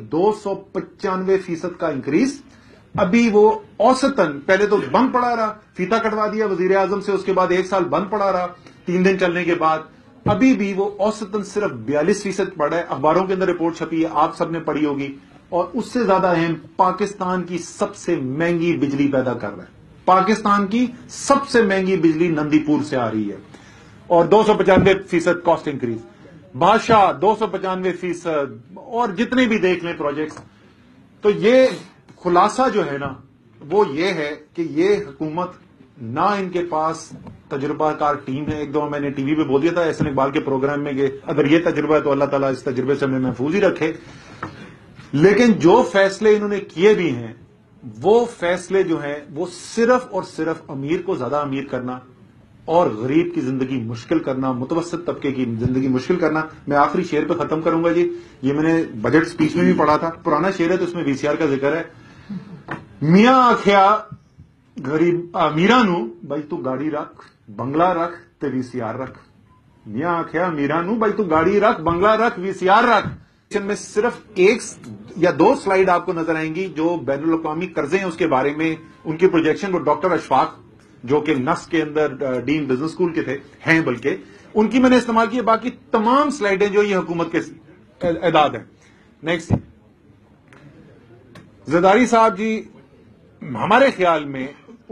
295% کا انکریز. ابھی وہ اوسطن پہلے تو بند پڑا رہا, فیتا کٹوا دیا وزیر اعظم سے, اس کے بعد 1 سال بند پڑا رہا, 3 دن چلنے کے بعد ابھی بھی وہ اوسطن صرف 42% پڑا ہے. اخباروں کے اندر رپورٹ چھپی ہے, آپ سب نے پڑھی ہوگی. اور اس سے زیادہ اہم, پاکستان کی سب سے مہنگی بجلی پیدا کر رہا ہے. پاکستان کی سب سے مہنگی بجلی نندی پور سے آ رہی ہے, اور 295% کاسٹ انکریز. بادشاہ 295%, اور جتنے بھی دیکھ لیں پروجیکٹس. تو یہ خلاصہ جو ہے نا وہ یہ ہے کہ یہ حکومت, نہ ان کے پاس تجربہ کار ٹیم ہے. ایک دو میں نے ٹی وی پہ بول دیا تھا احسن اقبال کے پروگرام میں کہ اگر یہ تجربہ ہے تو اللہ تعالیٰ اس تجربے سے ہمیں محفوظ ہی رکھے. لیکن جو فیصلے انہوں نے کیے بھی ہیں, وہ فیصلے جو ہیں وہ صرف اور صرف امیر کو زیادہ امیر کرنا اور غریب کی زندگی مشکل کرنا, متوسط طبقے کی زندگی مشکل کرنا. میں آخری شعر پہ ختم کروں گا جی, یہ میں نے بجٹ سپیچ میں بھی پڑھا تھا, پرانا شعر ہے تو اس میں VCR کا ذکر ہے. میاں آخیا غریب امیراں نو بھائی تو گاڑی رکھ, بنگلہ رکھ تے VCR رکھ. میاں آخیا امیراں نو بھائی تو گاڑی رکھ, بنگلہ رکھ, VCR رکھ. میں صرف 1 یا 2 سلائیڈ آپ کو نظر آئیں گی جو بین الاقوامی قرضے ہیں اس کے بارے میں ان کی پروجیکشن. وہ ڈاکٹر اشفاق جو کہ نس کے اندر ڈین بزنس اسکول کے تھے, ہیں بلکہ, ان کی میں نے استعمال کی. باقی تمام سلائیڈیں جو یہ حکومت کے اعداد ہیں. نیکسٹ, زرداری صاحب جی, ہمارے خیال میں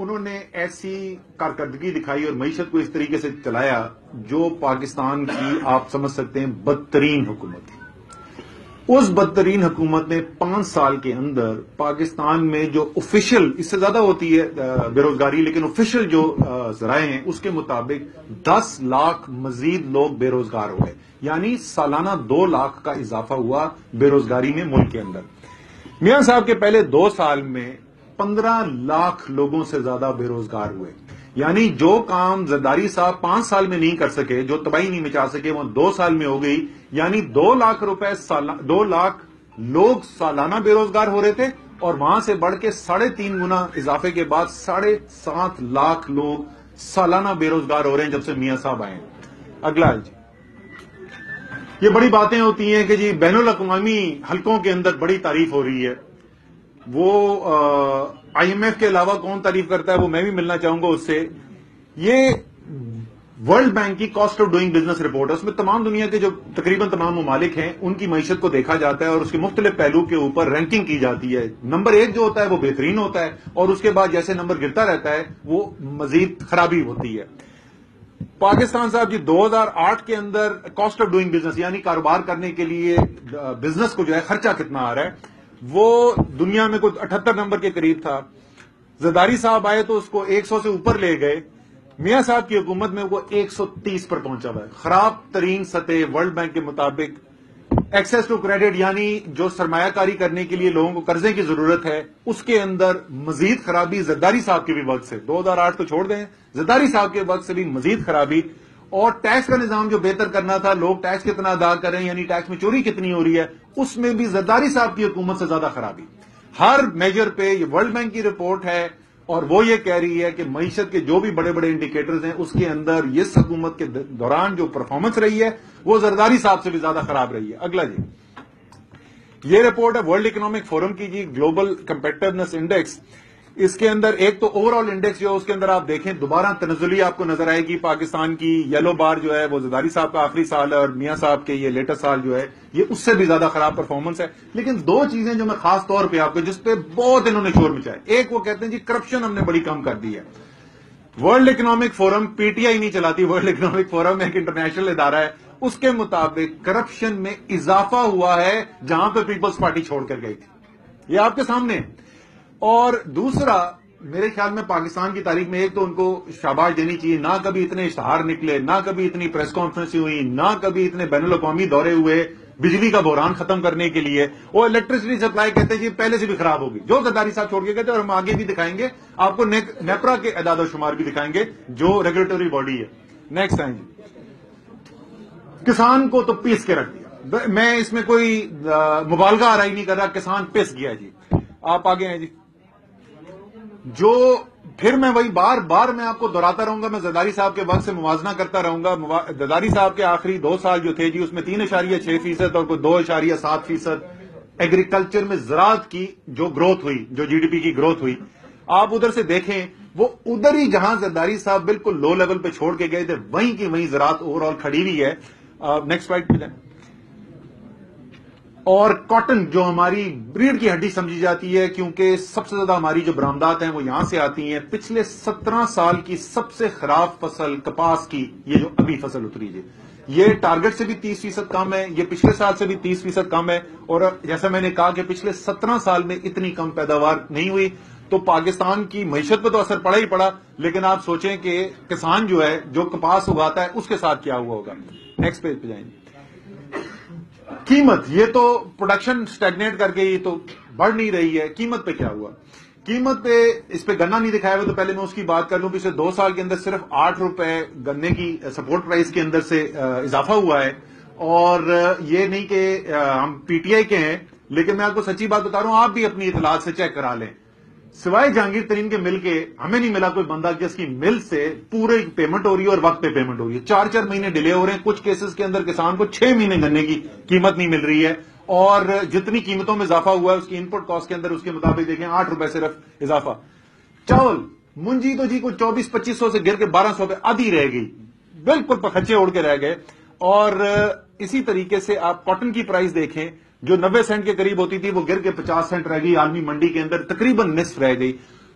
انہوں نے ایسی کارکردگی دکھائی اور معیشت کو اس طریقے سے چلایا جو پاکستان کی آپ سمجھ سکتے ہیں بدترین حکومت تھی. اس بدترین حکومت نے 5 سال کے اندر پاکستان میں جو آفیشیل، اس سے زیادہ ہوتی ہے بے روزگاری، لیکن آفیشیل جو ذرائع ہیں اس کے مطابق 10 لاکھ مزید لوگ بے روزگار ہو گئے، یعنی سالانہ 2 لاکھ کا اضافہ ہوا بے روزگاری میں ملک کے اندر. میاں صاحب کے پہلے 2 سال میں 15 لاکھ لوگوں سے زیادہ بے روزگار ہوئے، یعنی جو کام زرداری صاحب 5 سال میں نہیں کر سکے، جو تباہی نہیں مچا سکے، وہ 2 سال میں ہو گئی. یعنی 2 لاکھ روپے 2 لاکھ لوگ سالانہ بے روزگار ہو رہے تھے، اور وہاں سے بڑھ کے 3.5 گنا اضافے کے بعد 7.5 لاکھ لوگ سالانہ بے روزگار ہو رہے ہیں جب سے میاں صاحب آئے ہیں. اگلا جی، یہ بڑی باتیں ہوتی ہیں کہ جی بین الاقوامی حلقوں کے اندر بڑی تعریف ہو رہی ہے. وہ آئی ایم ایف کے علاوہ کون تعریف کرتا ہے، وہ میں بھی ملنا چاہوں گا اس سے. یہ ورلڈ بینک کی cost of doing business report ہے، اس میں تمام دنیا کے جو تقریباً تمام ممالک ہیں ان کی معیشت کو دیکھا جاتا ہے اور اس کے مختلف پہلو کے اوپر رینکنگ کی جاتی ہے. نمبر 1 جو ہوتا ہے وہ بہترین ہوتا ہے، اور اس کے بعد جیسے نمبر گرتا رہتا ہے وہ مزید خرابی ہوتی ہے. پاکستان صاحب جی 2008 کے اندر کاسٹ آف ڈوئنگ بزنس، یعنی کاروبار کرنے کے لیے بزنس کو جو ہے خرچہ کتنا آ رہا ہے، وہ دنیا میں کوئی 78 نمبر کے قریب تھا. زرداری صاحب آئے تو اس کو 100 سے اوپر لے گئے. میاں صاحب کی حکومت میں وہ 130 پر پہنچا ہوا ہے. خراب ترین سطح ورلڈ بینک کے مطابق. ایکسیس ٹو کریڈٹ، یعنی جو سرمایہ کاری کرنے کے لیے لوگوں کو قرضے کی ضرورت ہے، اس کے اندر مزید خرابی زرداری صاحب کے بھی وقت سے، 2008 کو چھوڑ دیں، زرداری صاحب کے وقت سے بھی مزید خرابی. اور ٹیکس کا نظام جو بہتر کرنا تھا، لوگ ٹیکس کتنا ادا کر رہے ہیں، یعنی ٹیکس میں چوری کتنی ہو رہی ہے، اس میں بھی زرداری صاحب کی حکومت سے زیادہ خرابی. ہر میجر پہ یہ ورلڈ بینک کی رپورٹ ہے، اور وہ یہ کہہ رہی ہے کہ معیشت کے جو بھی بڑے بڑے انڈیکیٹرز ہیں اس کے اندر اس حکومت کے دوران جو پرفارمنس رہی ہے وہ زرداری صاحب سے بھی زیادہ خراب رہی ہے. اگلا جی، یہ رپورٹ ہے ورلڈ اکنامک فورم کی جی، گلوبل کمپیٹیونیس انڈیکس. اس کے اندر ایک تو اوور آل انڈیکس جو ہے اس کے اندر آپ دیکھیں دوبارہ تنزلی آپ کو نظر آئے گی. پاکستان کی یلو بار جو ہے وہ زرداری صاحب کا آخری سال ہے، اور میاں صاحب کے یہ لیٹسٹ سال جو ہے یہ اس سے بھی زیادہ خراب پرفارمنس ہے. لیکن 2 چیزیں جو میں خاص طور پہ آپ کو، جس پہ بہت انہوں نے شور مچایا، ایک وہ کہتے ہیں جی کرپشن ہم نے بڑی کم کر دی ہے. World economic forum P T I نہیں چلاتی، ورلڈ اکنامک فورم ایک انٹرنیشنل ادارہ ہے، اس کے مطابق کرپشن میں اضافہ ہوا ہے جہاں پہ پیپلز پارٹی چھوڑ کر گئی تھی. یہ آپ کے سامنے. اور دوسرا، میرے خیال میں پاکستان کی تاریخ میں ایک تو ان کو شاباش دینی چاہیے، نہ کبھی اتنے اشتہار نکلے، نہ کبھی اتنی پریس کانفرنس ہوئی، نہ کبھی اتنے بین الاقوامی دورے ہوئے بجلی کا بحران ختم کرنے کے لیے. وہ الیکٹریسٹی سپلائی کہتے ہیں جی پہلے سے بھی خراب ہوگی، جو زرداری صاحب چھوڑ کے گئے تھے، اور ہم آگے بھی دکھائیں گے آپ کو، نیپرا کے اعداد و شمار بھی دکھائیں گے جو ریگولیٹری باڈی ہے. نیکسٹ ٹائم جی، کسان کو تو پیس کے رکھ دیا. میں اس میں کوئی مبالغہ آرائی نہیں کر رہا، کسان پیس گیا جی. آپ آگے ہیں جی، جو پھر میں وہی بار بار میں آپ کو دہراتا رہوں گا، میں زرداری صاحب کے وقت سے موازنہ کرتا رہوں گا. زرداری صاحب کے آخری 2 سال جو تھے جی، اس میں 3.6% اور کوئی 2.7% ایگریکلچر میں زراعت کی جو گروتھ ہوئی، جو جی ڈی پی کی گروتھ ہوئی، آپ ادھر سے دیکھیں، وہ ادھر ہی جہاں زرداری صاحب بالکل لو لیول پہ چھوڑ کے گئے تھے وہیں کی وہیں زراعت اوور آل کھڑی ہوئی ہے. نیکسٹ سلائیڈ پہ جائیں. اور کاٹن جو ہماری بریڈ کی ہڈی سمجھی جاتی ہے، کیونکہ سب سے زیادہ ہماری جو برآمدات ہیں وہ یہاں سے آتی ہیں. پچھلے 17 سال کی سب سے خراب فصل کپاس کی یہ جو ابھی فصل اتری ہے، یہ ٹارگٹ سے بھی 30% کم ہے، یہ پچھلے سال سے بھی 30% کم ہے. اور جیسا میں نے کہا کہ پچھلے 17 سال میں اتنی کم پیداوار نہیں ہوئی. تو پاکستان کی معیشت پہ تو اثر پڑا ہی پڑا، لیکن آپ سوچیں کہ کسان جو ہے جو کپاس اگاتا ہے اس کے ساتھ کیا ہوا ہوگا. نیکسٹ پیج پہ جائیں گے. قیمت، یہ تو پروڈکشن سٹیگنیٹ کر کے یہ تو بڑھ نہیں رہی ہے. قیمت پہ کیا ہوا؟ قیمت پہ اس پہ گنا نہیں دکھایا ہوا، تو پہلے میں اس کی بات کر لوں. پچھلے 2 سال کے اندر صرف 8 روپے گنے کی سپورٹ پرائز کے اندر سے اضافہ ہوا ہے. اور یہ نہیں کہ ہم پی ٹی آئی کے ہیں، لیکن میں آپ کو سچی بات بتا رہا ہوں، آپ بھی اپنی اطلاعات سے چیک کرا لیں. سوائے جہانگیر ترین کے مل کے ہمیں نہیں ملا کوئی بندہ کہ اس کی مل سے پورے پیمنٹ ہو رہی ہے اور وقت پہ پیمنٹ ہو رہی ہے. 4 مہینے ڈیلے ہو رہے ہیں. کچھ کیسز کے اندر کسان کو 6 مہینے گنے کی قیمت نہیں مل رہی ہے. اور جتنی قیمتوں میں اضافہ ہوا ہے اس کی ان پٹ کاسٹ کے اندر اس کے مطابق دیکھیں 8 روپے صرف اضافہ. چاول منجی تو جی کوئی 2400-2500 سے گر کے 1200 پہ آدھی رہ گئی، بالکل پخچے اڑ کے رہ گئے. اور اسی طریقے سے آپ کاٹن کی پرائز دیکھیں، جو 90 سینٹ کے قریب ہوتی تھی وہ گر کے 50 سینٹ رہ گئی. عالمی منڈی کے اندر تقریباً نصف رہ گئی.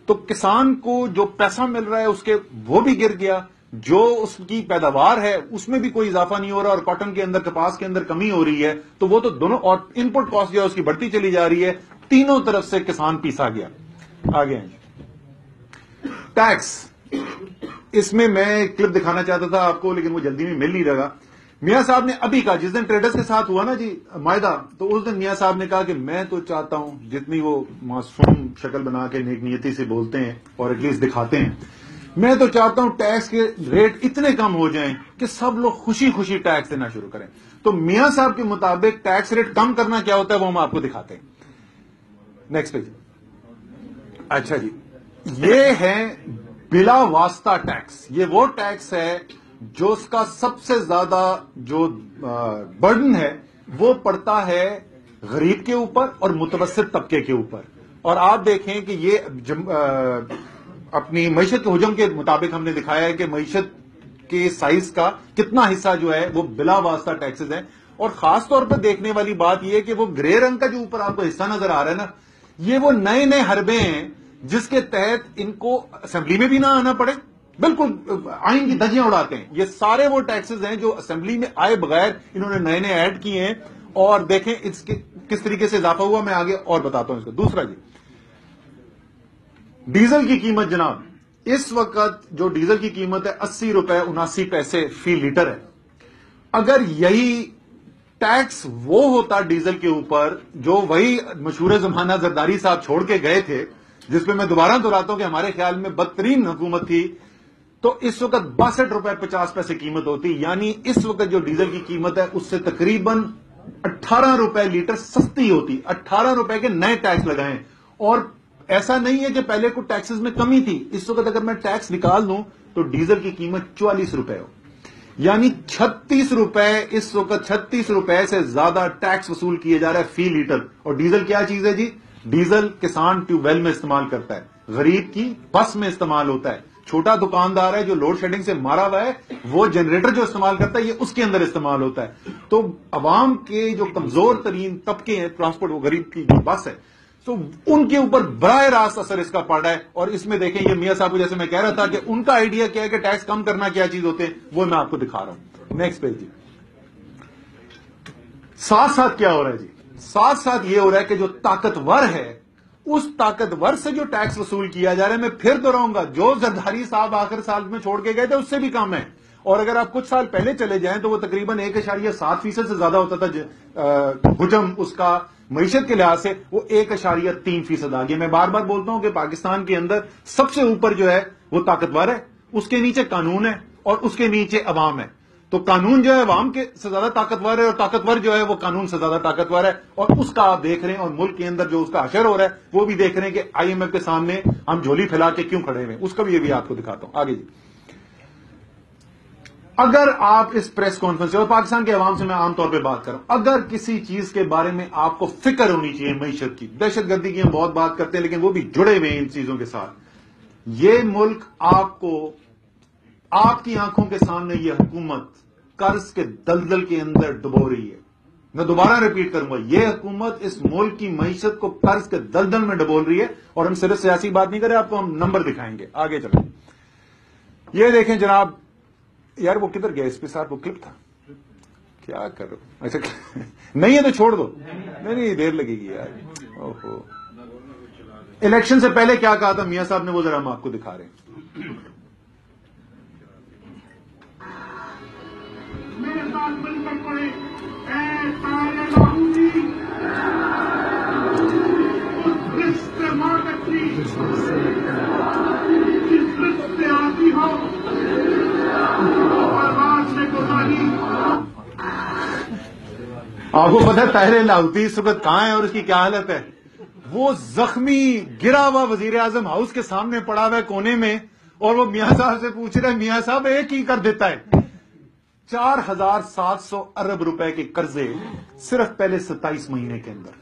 تو کسان کو جو پیسہ مل رہا ہے اس کے وہ بھی گر گیا, جو اس کی پیداوار ہے اس میں بھی کوئی اضافہ نہیں ہو رہا, اور کاٹن کے اندر, کپاس کے اندر کمی ہو رہی ہے, تو وہ تو دونوں, اور ان پٹ کاسٹ جو ہے اس کی بڑھتی چلی جا رہی ہے. تینوں طرف سے کسان پیسا گیا. آگے ٹیکس, اس میں کلپ دکھانا چاہتا تھا آپ کو لیکن وہ جلدی میں مل نہیں رہا. میاں صاحب نے ابھی کہا, جس دن ٹریڈرز کے ساتھ ہوا نا جی معاہدہ, تو اس دن میاں صاحب نے کہا کہ میں تو چاہتا ہوں, جتنی وہ معصوم شکل بنا کے نیک نیتی سے بولتے ہیں اور ایٹ لیسٹ دکھاتے ہیں, میں تو چاہتا ہوں ٹیکس کے ریٹ اتنے کم ہو جائیں کہ سب لوگ خوشی خوشی ٹیکس دینا شروع کریں. تو میاں صاحب کے مطابق ٹیکس ریٹ کم کرنا کیا ہوتا ہے وہ ہم آپ کو دکھاتے ہیں. Next page. اچھا جی, یہ ہے بلا واسطہ ٹیکس. یہ وہ ٹیکس ہے جو اس کا سب سے زیادہ جو برڈن ہے وہ پڑتا ہے غریب کے اوپر اور متوسط طبقے کے اوپر. اور آپ دیکھیں کہ یہ اپنی معیشت کے حجم کے مطابق ہم نے دکھایا ہے کہ معیشت کے سائز کا کتنا حصہ جو ہے وہ بلا واسطہ ٹیکسز ہیں. اور خاص طور پر دیکھنے والی بات یہ ہے کہ وہ گرے رنگ کا جو اوپر آپ کو حصہ نظر آ رہا ہے نا, یہ وہ نئے نئے حربے ہیں جس کے تحت ان کو اسمبلی میں بھی نہ آنا پڑے, بالکل آئین کی دھجیاں اڑاتے ہیں. یہ سارے وہ ٹیکسز ہیں جو اسمبلی میں آئے بغیر انہوں نے نئے نئے ایڈ کیے ہیں. اور دیکھیں اس کے کس طریقے سے اضافہ ہوا, میں آگے اور بتاتا ہوں اس کا. دوسرا جی, ڈیزل کی قیمت جناب, اس وقت جو ڈیزل کی قیمت ہے 80 روپے 79 پیسے فی لیٹر ہے. اگر یہی ٹیکس وہ ہوتا ڈیزل کے اوپر جو وہی مشہور زمانہ زرداری صاحب چھوڑ کے گئے تھے, جس پہ میں دوبارہ دہراتا ہوں کہ ہمارے خیال میں بدترین حکومت تھی, تو اس وقت 62 روپے 50 پیسے قیمت ہوتی. یعنی اس وقت جو ڈیزل کی قیمت ہے اس سے تقریباً 18 روپے لیٹر سستی ہوتی. 18 روپے کے نئے ٹیکس لگائیں. اور ایسا نہیں ہے کہ پہلے کو ٹیکسز میں کمی تھی. اس وقت اگر میں ٹیکس نکال دوں تو ڈیزل کی قیمت 44 روپے ہو, یعنی 36 روپے, اس وقت 36 روپے سے زیادہ ٹیکس وصول کیے جا رہا ہے فی لیٹر. اور ڈیزل کیا چیز ہے جی؟ ڈیزل کسان ٹیوب ویل میں استعمال کرتا ہے, غریب کی بس میں استعمال ہوتا ہے, چھوٹا دکاندار ہے جو لوڈ شیڈنگ سے مارا ہوا ہے وہ جنریٹر جو استعمال کرتا ہے یہ اس کے اندر استعمال ہوتا ہے. تو عوام کے جو کمزور ترین طبقے ہیں, ٹرانسپورٹ, وہ غریب کی جو بس ہے, تو ان کے اوپر براہ راست اثر اس کا پڑ رہا ہے. اور اس میں دیکھیں یہ میاں صاحب کو جیسے میں کہہ رہا تھا کہ ان کا آئیڈیا کیا ہے کہ ٹیکس کم کرنا کیا چیز ہوتے ہیں, وہ میں آپ کو دکھا رہا ہوں. نیکسٹ پیج جی. ساتھ ساتھ کیا ہو رہا ہے جی؟ ساتھ ساتھ یہ ہو رہا ہے کہ جو طاقتور ہے اس طاقتور سے جو ٹیکس وصول کیا جا رہا ہے, میں پھر دہراؤں گا, جو زرداری صاحب آخر سال میں چھوڑ کے گئے تھے اس سے بھی کم ہے. اور اگر آپ کچھ سال پہلے چلے جائیں تو وہ تقریباً 1.7% سے زیادہ ہوتا تھا حجم اس کا معیشت کے لحاظ سے, وہ 1.3% آ گیا. میں بار بار بولتا ہوں کہ پاکستان کے اندر سب سے اوپر جو ہے وہ طاقتور ہے, اس کے نیچے قانون ہے اور اس کے نیچے عوام ہے. تو قانون جو ہے عوام کے سے زیادہ طاقتور ہے اور طاقتور جو ہے وہ قانون سے زیادہ طاقتور ہے. اور اس کا آپ دیکھ رہے ہیں, اور ملک کے اندر جو اس کا حشر ہو رہا ہے وہ بھی دیکھ رہے ہیں کہ IMF کے سامنے ہم جھولی پھیلا کے کیوں کھڑے ہوئے. اس کا بھی یہ بھی آپ کو دکھاتا ہوں. آگے جی. اگر آپ اس پریس کانفرنس سے, اور پاکستان کے عوام سے میں عام طور پہ بات کروں, اگر کسی چیز کے بارے میں آپ کو فکر ہونی چاہیے معیشت کی, دہشت گردی کی ہم بہت بات کرتے ہیں لیکن وہ بھی جڑے ہوئے ہیں ان چیزوں کے ساتھ, یہ ملک آپ کو, آپ کی آنکھوں کے سامنے یہ حکومت قرض کے دلدل کے اندر ڈبو رہی ہے. میں دوبارہ ریپیٹ کروں گا, یہ حکومت اس ملک کی معیشت کو قرض کے دلدل میں ڈبول رہی ہے. اور ہم صرف سیاسی بات نہیں کریں, آپ کو ہم نمبر دکھائیں گے. آگے چلیں. یہ دیکھیں جناب, یار وہ کدھر گیا اس پہ ساتھ, وہ کلپ تھا, کیا کرو, اچھا نہیں ہے تو چھوڑ دو, نہیں دیر لگے گی یار. اوہو, الیکشن سے پہلے کیا کہا تھا میاں صاحب نے, وہ ذرا ہم آپ کو دکھا رہے ہیں. میرے ساتھ مل کر پڑے, اے سارے لاہوری, اس سے ماں بچی, جس رزق سے آتی ہو اور رات میں گزاری. آپ کو پتہ ہے طاہر لاہوتی اس وقت کہاں ہے اور اس کی کیا حالت ہے؟ وہ زخمی گرا ہوا وزیر اعظم ہاؤس کے سامنے پڑا ہوا ہے کونے میں, اور وہ میاں صاحب سے پوچھ رہے ہیں, میاں صاحب ایک ہی کر دیتا ہے. 4,700 ارب روپے کے قرضے صرف پہلے 27 مہینے کے اندر,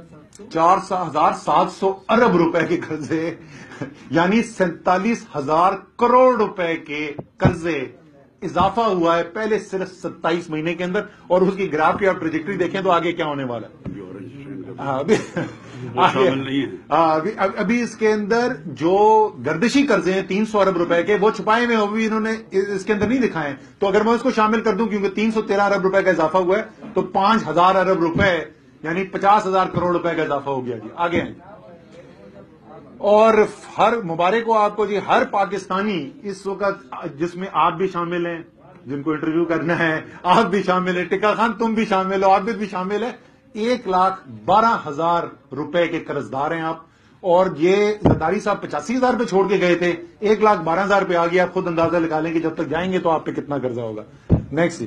4,700 ارب روپے کے قرضے, یعنی 47,000 کروڑ روپے کے قرضے اضافہ ہوا ہے پہلے صرف 27 مہینے کے اندر. اور اس کی گراف کی آپ ٹریجیکٹری دیکھیں تو آگے کیا ہونے والا ہے. وہ شامل نہیں ہے. ابھی اس کے اندر جو گردشی قرضے ہیں 300 ارب روپے کے وہ چھپائے ہوئے ابھی انہوں نے اس کے اندر نہیں دکھائے. تو اگر میں اس کو شامل کر دوں کیونکہ 313 ارب روپے کا اضافہ ہوا ہے تو 5000 ارب روپے یعنی 50,000 کروڑ روپے کا اضافہ ہو گیا. جی آگے ہیں. اور ہر مبارک ہو آپ کو جی، ہر پاکستانی اس وقت جس میں آپ بھی شامل ہیں، جن کو انٹرویو کرنا ہے آپ بھی شامل ہیں، ٹکا خان تم بھی شامل ہو، آپ بھی شامل ہیں. 1,12,000 روپے کے قرض دار ہیں آپ. اور یہ زرداری صاحب 85,000 پہ چھوڑ کے گئے تھے، 1,12,000 پہ آ گیا. آپ خود اندازہ لگا لیں کہ جب تک جائیں گے تو آپ پہ کتنا قرضہ ہوگا. نیکسٹ،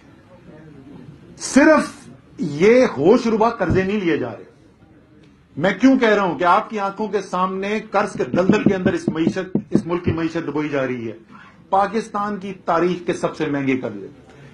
صرف یہ ہوش ربا قرضے نہیں لیے جا رہے. میں کیوں کہہ رہا ہوں کہ آپ کی آنکھوں کے سامنے قرض کے دلدل کے اندر اس ملک کی معیشت ڈبوئی جا رہی ہے. پاکستان کی تاریخ کے سب سے مہنگے قرضے.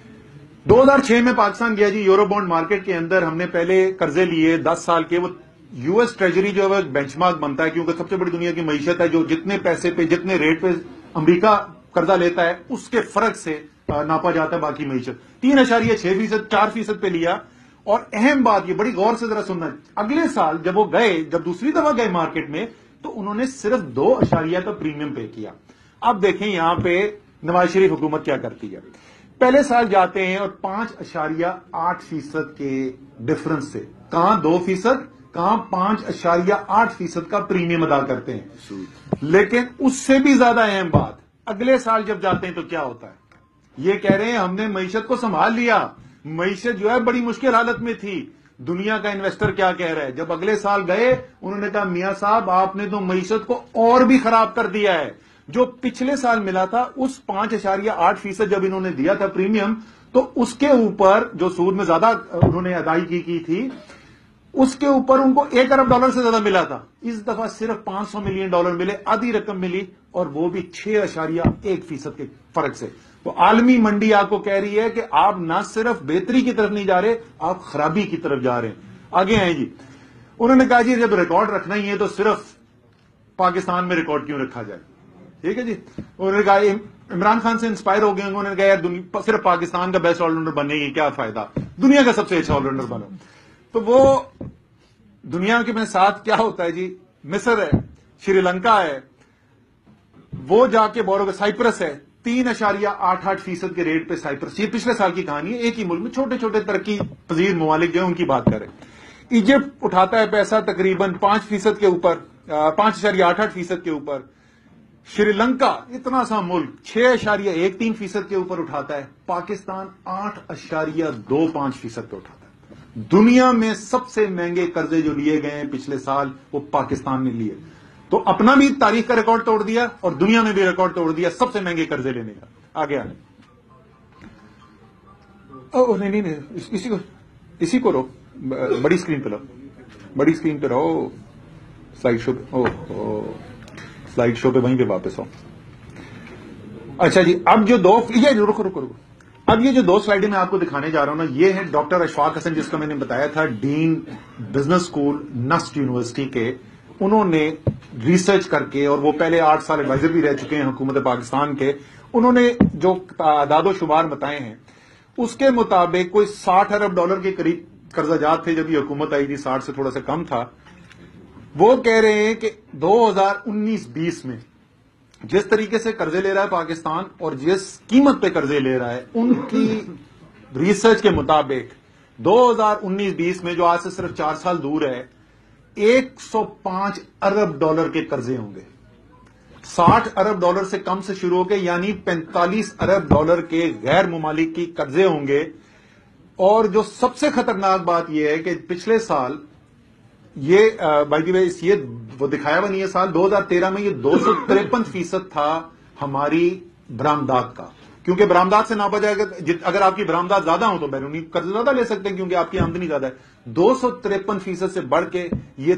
2006 میں پاکستان گیا جی یورو بانڈ مارکیٹ کے اندر. ہم نے پہلے قرضے لیے 10 سال کے. وہ یو ایس ٹریجری جو ہے بینچ مارک بنتا ہے کیونکہ سب سے بڑی دنیا کی معیشت ہے. جو جتنے پیسے پہ جتنے ریٹ پہ امریکہ قرضہ لیتا ہے اس کے فرق سے ناپا جاتا ہے باقی معیشت. 3.6%، 4% پہ لیا. اور اہم بات یہ بڑی غور سے ذرا سننا، اگلے سال جب وہ گئے، جب دوسری دفعہ گئے مارکیٹ میں، تو انہوں نے صرف 2% کا پریمیم پے کیا. اب دیکھیں یہاں پہ نواز شریف حکومت کیا کرتی ہے. پہلے سال جاتے ہیں اور 5.8% کے ڈفرنس سے کہاں 2%، کہاں 5.8% کا پریمیم ادا کرتے ہیں. لیکن اس سے بھی زیادہ اہم بات، اگلے سال جب جاتے ہیں تو کیا ہوتا ہے؟ یہ کہہ رہے ہیں ہم نے معیشت کو سنبھال لیا. معیشت جو ہے بڑی مشکل حالت میں تھی. دنیا کا انویسٹر کیا کہہ رہا ہے؟ جب اگلے سال گئے انہوں نے کہا میاں صاحب آپ نے تو معیشت کو اور بھی خراب کر دیا ہے. جو پچھلے سال ملا تھا اس 5.8% جب انہوں نے دیا تھا پریمیم، تو اس کے اوپر جو سود میں زیادہ انہوں نے ادائیگی کی تھی اس کے اوپر ان کو $1 ارب سے زیادہ ملا تھا. اس دفعہ صرف $500 ملین ملے، آدھی رقم ملی، اور وہ بھی 6.1% کے فرق سے. تو عالمی منڈی آپ کو کہہ رہی ہے کہ آپ نہ صرف بہتری کی طرف نہیں جا رہے، آپ خرابی کی طرف جا رہے ہیں. آگے ہیں جی. انہوں نے کہا جی جب ریکارڈ رکھنا ہی ہے تو صرف پاکستان میں ریکارڈ کیوں رکھا جائے. ٹھیک ہے جی. انہوں نے کہا عمران خان سے انسپائر ہو گئے. انہوں نے کہا یار صرف پاکستان کا بیسٹ آل راؤنڈر بننے کی کیا فائدہ، دنیا کا سب سے اچھا آل راؤنڈر بنو. تو وہ دنیا کے ساتھ کیا ہوتا ہے جی، مصر ہے، شری لنکا ہے، وہ جا کے بورو، سائپرس ہے، 3.88% کے ریٹ پہ سائپرس. یہ پچھلے سال کی کہانی ہے. ایک ہی ملک میں چھوٹے چھوٹے ترقی پذیر ممالک جو ہیں ان کی بات کریں. ایجپٹ اٹھاتا ہے پیسہ تقریباً 5% کے اوپر، 5.88% کے اوپر. شری لنکا اتنا سا ملک 6.13% کے اوپر اٹھاتا ہے. پاکستان 8.25% پہ اٹھاتا ہے. دنیا میں سب سے مہنگے قرضے جو لیے گئے ہیں پچھلے سال وہ پاکستان نے لیے. تو اپنا بھی تاریخ کا ریکارڈ توڑ دیا اور دنیا میں بھی ریکارڈ توڑ دیا سب سے مہنگے قرضے لینے کا. آگے آنے نہیں اسی کو رو، بڑی اسکرین پہ رہو، بڑی اسکرین پہ رہو، سلائڈ شو پہ، سلائڈ شو پہ وہیں پہ واپس آؤ. اچھا جی. اب جو رکو اب یہ جو 2 سلائڈیں میں آپ کو دکھانے جا رہا ہوں نا، یہ ہے ڈاکٹر اشفاق حسن جس کا میں نے بتایا تھا، dean business school NUST university کے. انہوں نے ریسرچ کر کے، اور وہ پہلے 8 سال ایڈوائزر بھی رہ چکے ہیں حکومت پاکستان کے، انہوں نے جو اعداد و شمار بتائے ہیں اس کے مطابق کوئی $60 ارب کے قریب قرضہ جات تھے جب یہ حکومت آئی تھی. 60 سے تھوڑا سا کم تھا. وہ کہہ رہے ہیں کہ 2019-20 میں جس طریقے سے قرضے لے رہا ہے پاکستان اور جس قیمت پہ قرضے لے رہا ہے، ان کی ریسرچ کے مطابق 2019-20 میں جو آج سے صرف 4 سال دور ہے، $105 ارب کے قرضے ہوں گے. $60 ارب سے کم سے شروع ہو کے یعنی $45 ارب کے غیر ممالک کی قرضے ہوں گے. اور جو سب سے خطرناک بات یہ ہے کہ پچھلے سال یہ بائی دی وے یہ وہ دکھایا ہوا نہیں ہے، سال 2013 میں یہ 253% تھا ہماری برآمدات کا. کیونکہ برآمدات سے ناپا جائے گا، اگر آپ کی برآمدات زیادہ ہوں تو بیرونی قرض زیادہ لے سکتے ہیں کیونکہ آپ کی آمدنی زیادہ ہے. 253% سے بڑھ کے یہ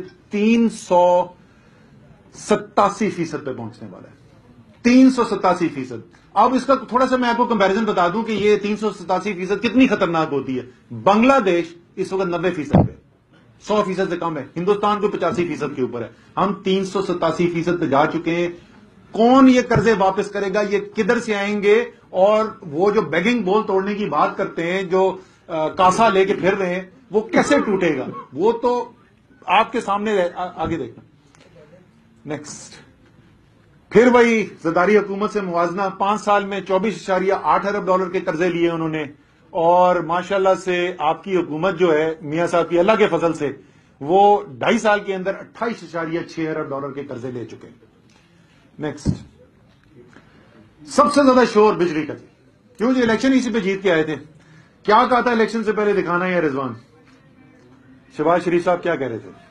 387% پہ پہنچنے والا ہے. 387%. اب اس کا تھوڑا سا میں آپ کو کمپیرزن بتا دوں کہ یہ 387% کتنی خطرناک ہوتی ہے. بنگلہ دیش اس وقت 90% پہ، 100% سے کم ہے. ہندوستان کو 85% کے اوپر ہے. ہم 387% پہ جا چکے ہیں. کون یہ قرضے واپس کرے گا؟ یہ کدھر سے آئیں گے؟ اور وہ جو بیگنگ بول توڑنے کی بات کرتے ہیں، جو کاسا لے کے پھر رہے ہیں، وہ کیسے ٹوٹے گا؟ وہ تو آپ کے سامنے آگے دیکھنا. نیکسٹ. پھر وہی زرداری حکومت سے موازنہ. 5 سال میں 24.8 ارب ڈالر کے قرضے لیے انہوں نے, اور ماشاءاللہ سے آپ کی حکومت جو ہے میاں صاحب کی اللہ کے فضل سے وہ 2.5 سال کے اندر 28.6 ارب ڈالر کے قرضے لے چکے. نیکسٹ. سب سے زیادہ شور بجلی کا. کیوں جی؟ الیکشن اسی پہ جیت کے آئے تھے. کیا کہا تھا الیکشن سے پہلے دکھانا ہے رضوان؟ شہباز شریف صاحب کیا کہہ رہے تھے؟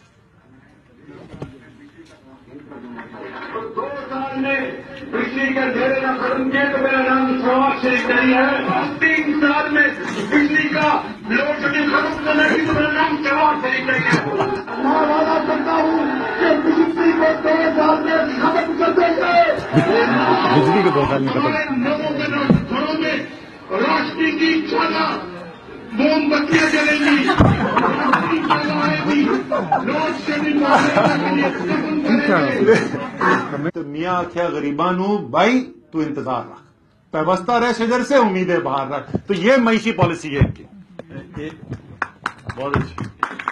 2 سال میں بجلی کا ڈھیر نہ ختم کیا تو میرا نام شہباز شریف نہیں ہے. 3 سال میں بجلی کا لوڈ شیڈنگ ختم کرنا کی تو میرا نام شہباز شریف نہیں ہے. میں وعدہ کرتا ہوں کہ بجلی کو 2 سال میں ختم کر دیں گے. بجلی کو 2 سال میں ختم. ہمارے لوگوں کے گھروں میں روشنی کی چھانا موم بتیاں جلیں گی. لوڈ شیڈنگ تو میاں آخیا غریبانو بھائی تو انتظار رکھ, پیوستہ رہ شجر سے امیدیں باہر رکھ. تو یہ معیشی پالیسی ہے ان کی. بہت اچھی.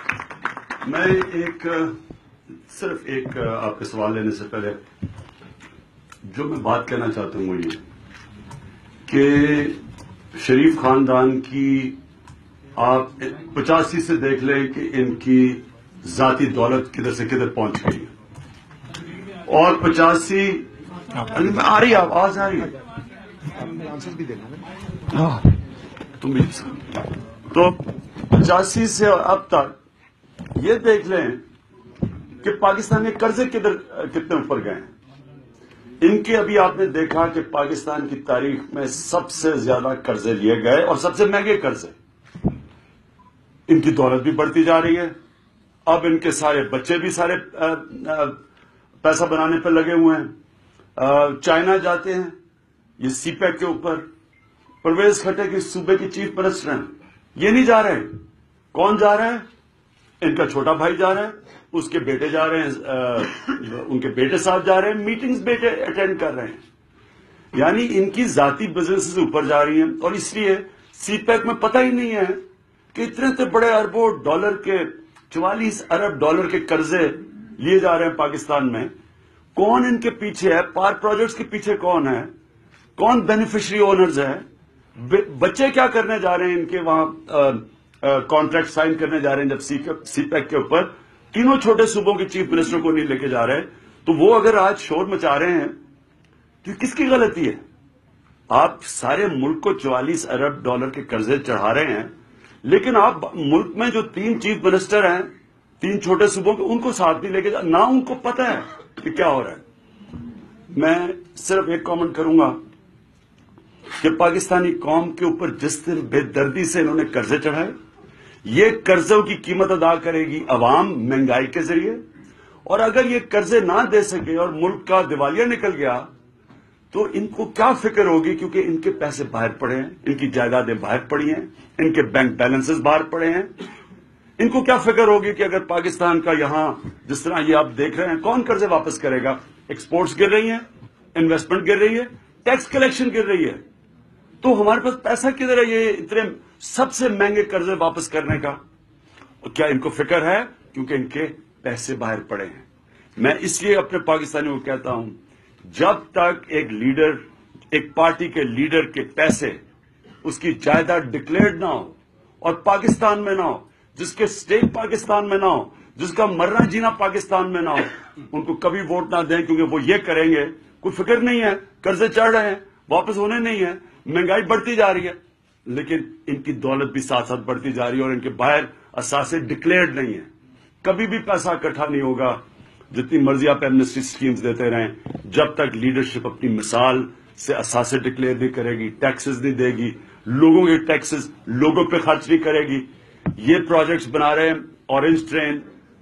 میں صرف ایک آپ کے سوال لینے سے پہلے جو میں بات کہنا چاہتا ہوں وہ یہ کہ شریف خاندان کی آپ 85 سے دیکھ لیں کہ ان کی ذاتی دولت کدھر سے کدھر پہنچ گئی ہے, اور 85 آ رہی ہے آواز آ رہی ہے تم بھی. تو 85 سے اب تک یہ دیکھ لیں کہ پاکستان کے قرضے کتنے اوپر گئے ہیں. ان کے ابھی آپ نے دیکھا کہ پاکستان کی تاریخ میں سب سے زیادہ قرضے لیے گئے اور سب سے مہنگے قرضے. ان کی دولت بھی بڑھتی جا رہی ہے. اب ان کے سارے بچے بھی سارے پیسہ بنانے پہ لگے ہوئے ہیں. چائنا جاتے ہیں, یہ سی پیک کے اوپر. پرویز کھٹے کی صوبے کی چیف منسٹر ہیں, یہ نہیں جا رہے. کون جا رہا ہے؟ ان کا چھوٹا بھائی جا رہا ہے, اس کے بیٹے جا رہے ہیں, ان کے بیٹے ساتھ جا رہے ہیں, میٹنگز بیٹے اٹینڈ کر رہے ہیں. یعنی ان کی ذاتی بزنس اوپر جا رہی ہیں. اور اس لیے سی پیک میں پتہ ہی نہیں ہے کہ اتنے بڑے اربوں ڈالر کے 44 ارب ڈالر کے قرضے لیے جا رہے ہیں پاکستان میں. کون ان کے پیچھے ہے؟ پار پروجیکٹس کے پیچھے کون ہے؟ کون بینیفیشری اونرز ہے؟ بچے کیا کرنے جا رہے ہیں ان کے وہاں کانٹریکٹ سائن کرنے جا رہے ہیں جب سی پیک کے اوپر تینوں چھوٹے صوبوں کے چیف منسٹر کو نہیں لے کے جا رہے. تو وہ اگر آج شور مچا رہے ہیں تو کس کی غلطی ہے؟ آپ سارے ملک کو 44 ارب ڈالر کے قرضے چڑھا رہے ہیں, لیکن آپ ملک میں جو 3 چیف منسٹر ہیں 3 چھوٹے صوبوں کے, ان کو ساتھ نہیں لے کے نہ ان کو پتہ ہے کہ کیا ہو رہا ہے. میں صرف ایک کامنٹ کروں گا کہ پاکستانی قوم کے اوپر جس طرح بے دردی سے انہوں نے قرضے چڑھائے, یہ قرضوں کی قیمت ادا کرے گی عوام مہنگائی کے ذریعے. اور اگر یہ قرضے نہ دے سکے اور ملک کا دیوالیہ نکل گیا تو ان کو کیا فکر ہوگی, کیونکہ ان کے پیسے باہر پڑے ہیں, ان کی جائیدادیں باہر پڑی ہیں, ان کے بینک بیلنسز باہر پڑے ہیں. ان کو کیا فکر ہوگی کہ اگر پاکستان کا یہاں جس طرح یہ آپ دیکھ رہے ہیں کون قرضے واپس کرے گا؟ ایکسپورٹس گر رہی ہیں, انویسٹمنٹ گر رہی ہے, ٹیکس کلیکشن گر رہی ہے. تو ہمارے پاس پیسہ کدھر ہے یہ اتنے سب سے مہنگے قرضے واپس کرنے کا؟ کیا ان کو فکر ہے؟ کیونکہ ان کے پیسے باہر پڑے ہیں. میں اس لیے اپنے پاکستانیوں کو کہتا ہوں, جب تک ایک لیڈر, ایک پارٹی کے لیڈر کے پیسے, اس کی جائیداد ڈکلیئرڈ نہ ہو اور پاکستان میں نہ ہو, جس کے سٹیٹ پاکستان میں نہ ہو, جس کا مرنا جینا پاکستان میں نہ ہو, ان کو کبھی ووٹ نہ دیں. کیونکہ وہ یہ کریں گے, کوئی فکر نہیں ہے, قرضے چڑھ رہے ہیں, واپس ہونے نہیں ہے, مہنگائی بڑھتی جا رہی ہے, لیکن ان کی دولت بھی ساتھ ساتھ بڑھتی جا رہی ہے اور ان کے باہر اثاثے ڈکلیئرڈ نہیں ہیں. کبھی بھی پیسہ اکٹھا نہیں ہوگا. جتنی مرضی آپ ایمنسٹی سکیمز دیتے رہیں, جب تک لیڈرشپ اپنی مثال سے اثاثے ڈکلیئر نہیں کرے گی, ٹیکسز نہیں دے گی, لوگوں کے ٹیکسز لوگوں پہ خرچ نہیں کرے گی. یہ پروجیکٹس بنا رہے ہیں, اورنج ٹرین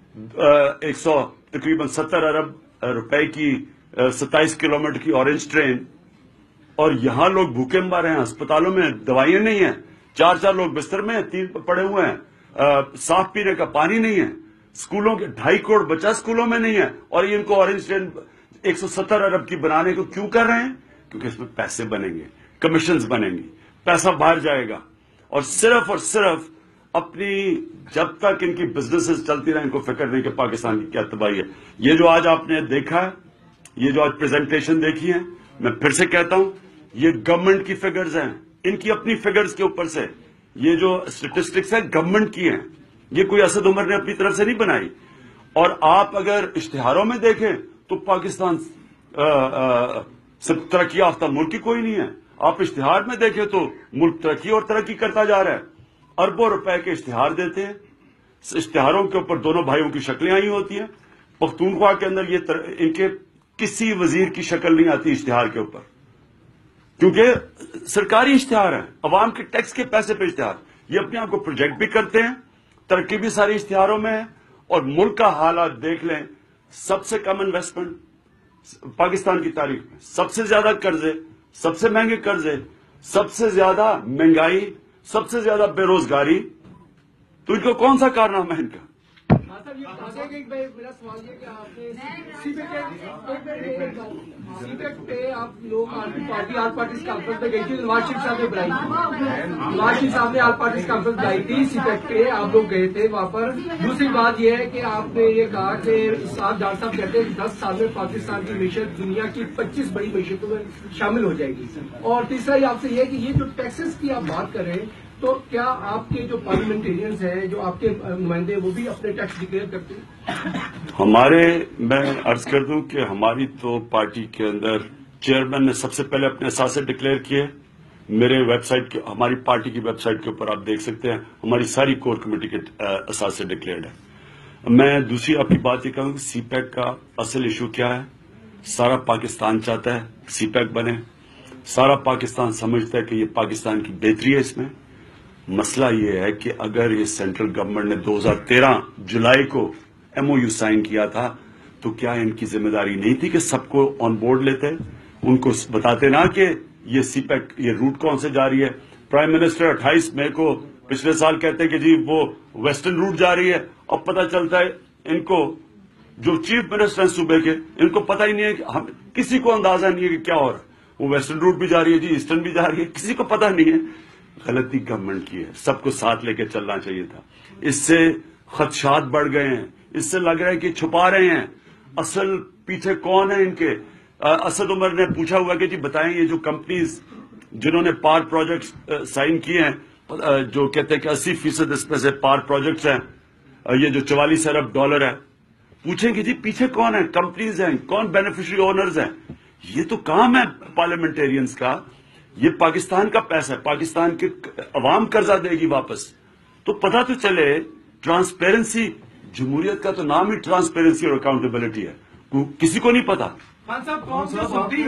100 تقریباً 70 ارب روپے کی 27 کلومیٹر کی اورنج ٹرین, اور یہاں لوگ بھوکے مار رہے ہیں, اسپتالوں میں دوائیں نہیں ہیں, 4 لوگ بستر میں 3 پڑے ہوئے ہیں, صاف پینے کا پانی نہیں ہے, اسکولوں کے 2.5 کروڑ بچہ اسکولوں میں نہیں ہے, اور ان کو اورنج ٹرین 170 ارب کی بنانے کو کیوں کر رہے ہیں؟ کیونکہ اس میں پیسے بنیں گے, کمیشنز بنیں گی, پیسہ باہر جائے گا. اور صرف اپنی جب تک ان کی بزنسز چلتی رہیں ان کو فکر نہیں کہ پاکستان کی کیا تباہی ہے. یہ جو آج آپ نے دیکھا ہے, یہ جو آج پریزنٹیشن دیکھی ہے, میں پھر سے کہتا ہوں یہ گورنمنٹ کی فگرز ہیں, ان کی اپنی فگرز کے اوپر سے یہ جو اسٹیٹسٹکس ہیں گورنمنٹ کی ہیں, یہ کوئی اسد عمر نے اپنی طرف سے نہیں بنائی. اور آپ اگر اشتہاروں میں دیکھیں تو پاکستان سے ترقی یافتہ ملک ہی کوئی نہیں ہے. آپ اشتہار میں دیکھیں تو ملک ترقی اور ترقی کرتا جا رہا ہے. اربوں روپے کے اشتہار دیتے ہیں, اشتہاروں کے اوپر دونوں بھائیوں کی شکلیں آئی ہوتی ہیں. پختونخوا کے اندر یہ ان کے کسی وزیر کی شکل نہیں آتی اشتہار کے اوپر, کیونکہ سرکاری اشتہار ہے, عوام کے ٹیکس کے پیسے پہ اشتہار. یہ اپنے آپ کو پروجیکٹ بھی کرتے ہیں, ترقی بھی ساری اشتہاروں میں ہے. اور ملک کا حالات دیکھ لیں, سب سے کم انویسٹمنٹ پاکستان کی تاریخ میں, سب سے زیادہ قرضے, سب سے مہنگے قرضے, سب سے زیادہ مہنگائی, سب سے زیادہ بے روزگاری. تو ان کو کون سا کارنامہ ہے ان کا؟ میرا سوال یہ کہ آپ نے سی پیک پہ آپ لوگ پارٹی آل پارٹیز کانفرنس میں گئی تھی, نواز شریف صاحب نے بلائی تھی, نواز شریف صاحب نے آل پارٹیز کانفرنس بلائی تھی سی پیک پہ, آپ لوگ گئے تھے وہاں پر. دوسری بات یہ ہے کہ آپ نے یہ کہا کہ صاحب ڈاکٹر صاحب کہتے ہیں 10 سال میں پاکستان کی معیشت دنیا کی 25 بڑی معیشتوں میں شامل ہو جائے گی. اور تیسرا یہ آپ سے یہ ہے کہ یہ جو ٹیکسز کی آپ بات کر رہے ہیں, تو کیا آپ کے جو پارلیمنٹیرینز ہیں, جو آپ کے نمائندے ہیں, وہ بھی اپنے ٹیکس ڈکلیئر کرتے ہیں؟ میں عرض کر دوں کہ ہماری تو پارٹی کے اندر چیئرمین نے سب سے پہلے اپنے اثاثے ڈکلیئر کیے. میرے ویب سائٹ کے, ہماری پارٹی کی ویب سائٹ کے اوپر آپ دیکھ سکتے ہیں ہماری ساری کور کمیٹی کے اثاثے ڈکلیئرڈ ہیں. میں دوسری آپ کی بات یہ کہوں کہ سی پیک کا اصل ایشو کیا ہے. سارا پاکستان چاہتا ہے سی پیک بنے, سارا پاکستان سمجھتا ہے کہ یہ پاکستان کی بہتری ہے اس میں. مسئلہ یہ ہے کہ اگر یہ سینٹرل گورنمنٹ نے 2013 جولائی کو ایم او یو سائن کیا تھا تو کیا ان کی ذمہ داری نہیں تھی کہ سب کو آن بورڈ لیتے, ان کو بتاتے نا کہ یہ سی پیک یہ روٹ کون سے جا رہی ہے. پرائم منسٹر 28 مئی کو پچھلے سال کہتے ہیں کہ جی وہ ویسٹرن روٹ جا رہی ہے, اب پتہ چلتا ہے ان کو جو چیف منسٹر ہیں صوبے کے, ان کو پتہ ہی نہیں ہے کہ کسی کو اندازہ نہیں ہے کہ کیا ہو رہا ہے. وہ ویسٹرن روٹ بھی جا رہی ہے جی, ایسٹرن بھی جا رہی ہے, کسی کو پتہ نہیں ہے. غلطی گورنمنٹ کی ہے, سب کو ساتھ لے کے چلنا چاہیے تھا. اس سے خدشات بڑھ گئے ہیں, اس سے لگ رہا ہے کہ چھپا رہے ہیں. اصل پیچھے کون ہے ان کے؟ اسد عمر نے پوچھا ہوا کہ جی بتائیں یہ جو کمپنیز جنہوں نے پار پروجیکٹس سائن کیے ہیں, جو کہتے ہیں کہ 80% اس میں سے پار پروجیکٹس ہیں, یہ جو 44 ارب ڈالر ہے, پوچھیں کہ جی پیچھے کون ہے, کمپنیز ہیں, کون بینیفیشری اونرز ہیں. یہ تو کام ہے پارلیمنٹیرینز کا. یہ پاکستان کا پیسہ ہے, پاکستان کے عوام قرضہ دے گی واپس, تو پتہ تو چلے. ٹرانسپیرنسی, جمہوریت کا تو نام ہی ٹرانسپیرنسی اور اکاؤنٹیبلٹی ہے, کسی کو نہیں پتا. خان صاحب قوم جو سنتی